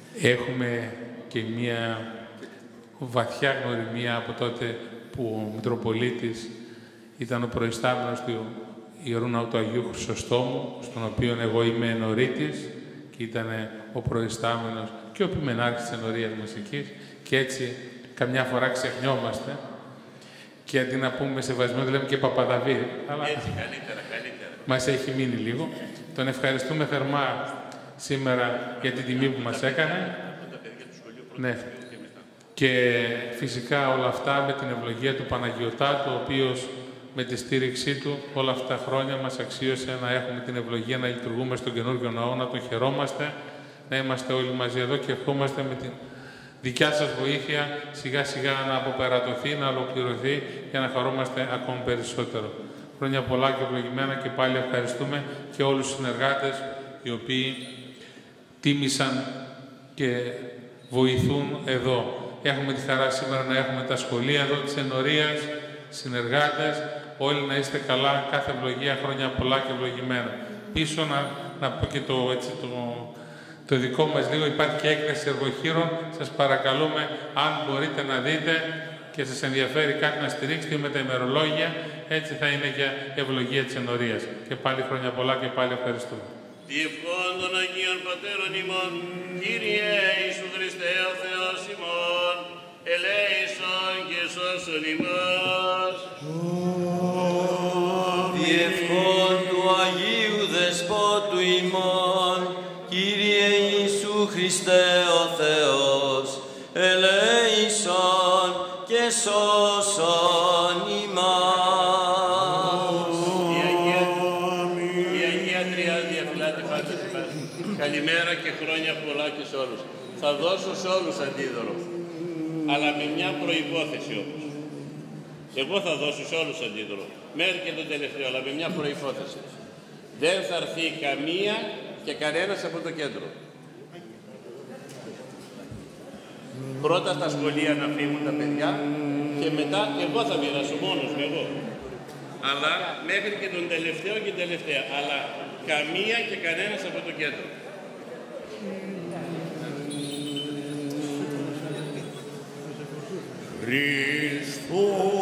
Speaker 15: Έχουμε και μία βαθιά γνωριμία από τότε που ο Μητροπολίτης ήταν ο προϊστάμενος του Ιερού Ναού του Αγίου Χρυσοστόμου, στον οποίο εγώ είμαι ενορίτης και ήταν ο προϊστάμενος και ο επιμενάρχης της ενορίας μας εκεί, και έτσι καμιά φορά ξεχνιόμαστε και αντί να πούμε σεβασμένο λέμε και Παπαδαβίδ, αλλά
Speaker 10: έτσι καλύτερα.
Speaker 15: μας έχει μείνει λίγο. Τον ευχαριστούμε θερμά σήμερα για την τιμή που μας έκανε. Ναι. Και φυσικά όλα αυτά με την ευλογία του Παναγιωτάτου, ο οποίος με τη στήριξή του όλα αυτά τα χρόνια μας αξίωσε να έχουμε την ευλογία να λειτουργούμε στον καινούργιο ναό, να τον χαιρόμαστε, να είμαστε όλοι μαζί εδώ και ευχόμαστε με την δικιά σας βοήθεια σιγά σιγά να αποπερατωθεί, να ολοκληρωθεί για να χαρόμαστε ακόμη περισσότερο. Χρόνια πολλά και ευλογημένα και πάλι ευχαριστούμε και όλους τους συνεργάτες οι οποίοι τίμησαν και βοηθούν εδώ. Έχουμε τη χαρά σήμερα να έχουμε τα σχολεία εδώ της ενορίας, συνεργάτες, όλοι να είστε καλά, κάθε ευλογία, χρόνια πολλά και ευλογημένα. Πίσω να πω και το δικό μας λίγο, υπάρχει και έκθεση εργοχείρων, σας παρακαλούμε αν μπορείτε να δείτε και σας ενδιαφέρει κάτι να στηρίξετε με τα ημερολόγια, έτσι θα είναι για ευλογία της ενορίας. Και πάλι χρόνια πολλά και πάλι ευχαριστούμε.
Speaker 2: Διευχών των Αγίων Πατέρων ημών, Κύριε Ιησού Χριστέ ο Θεός ημών, ελέησον και σώσον ημάς.
Speaker 8: Διευχών του Αγίου Δεσπότου ημών, Κύριε Ιησού Χριστέ ο Θεός, ελέησον και σώσον ημάς.
Speaker 2: Καλημέρα και χρόνια πολλά και σε όλους. Θα δώσω σε όλους αντίδωρο, αλλά με μια προϋπόθεση όμως. Εγώ θα δώσω σε όλους αντίδωρο, μέχρι και το τελευταίο, αλλά με μια προϋπόθεση. Δεν θα έρθει καμία και κανένας από το κέντρο. Πρώτα τα σχολεία να φύγουν τα παιδιά και μετά εγώ θα μοιράσω μόνος μου εγώ. Αλλά μέχρι και τον τελευταίο και τελευταία. Αλλά καμία και κανένας από το κέντρο.
Speaker 11: Χριστός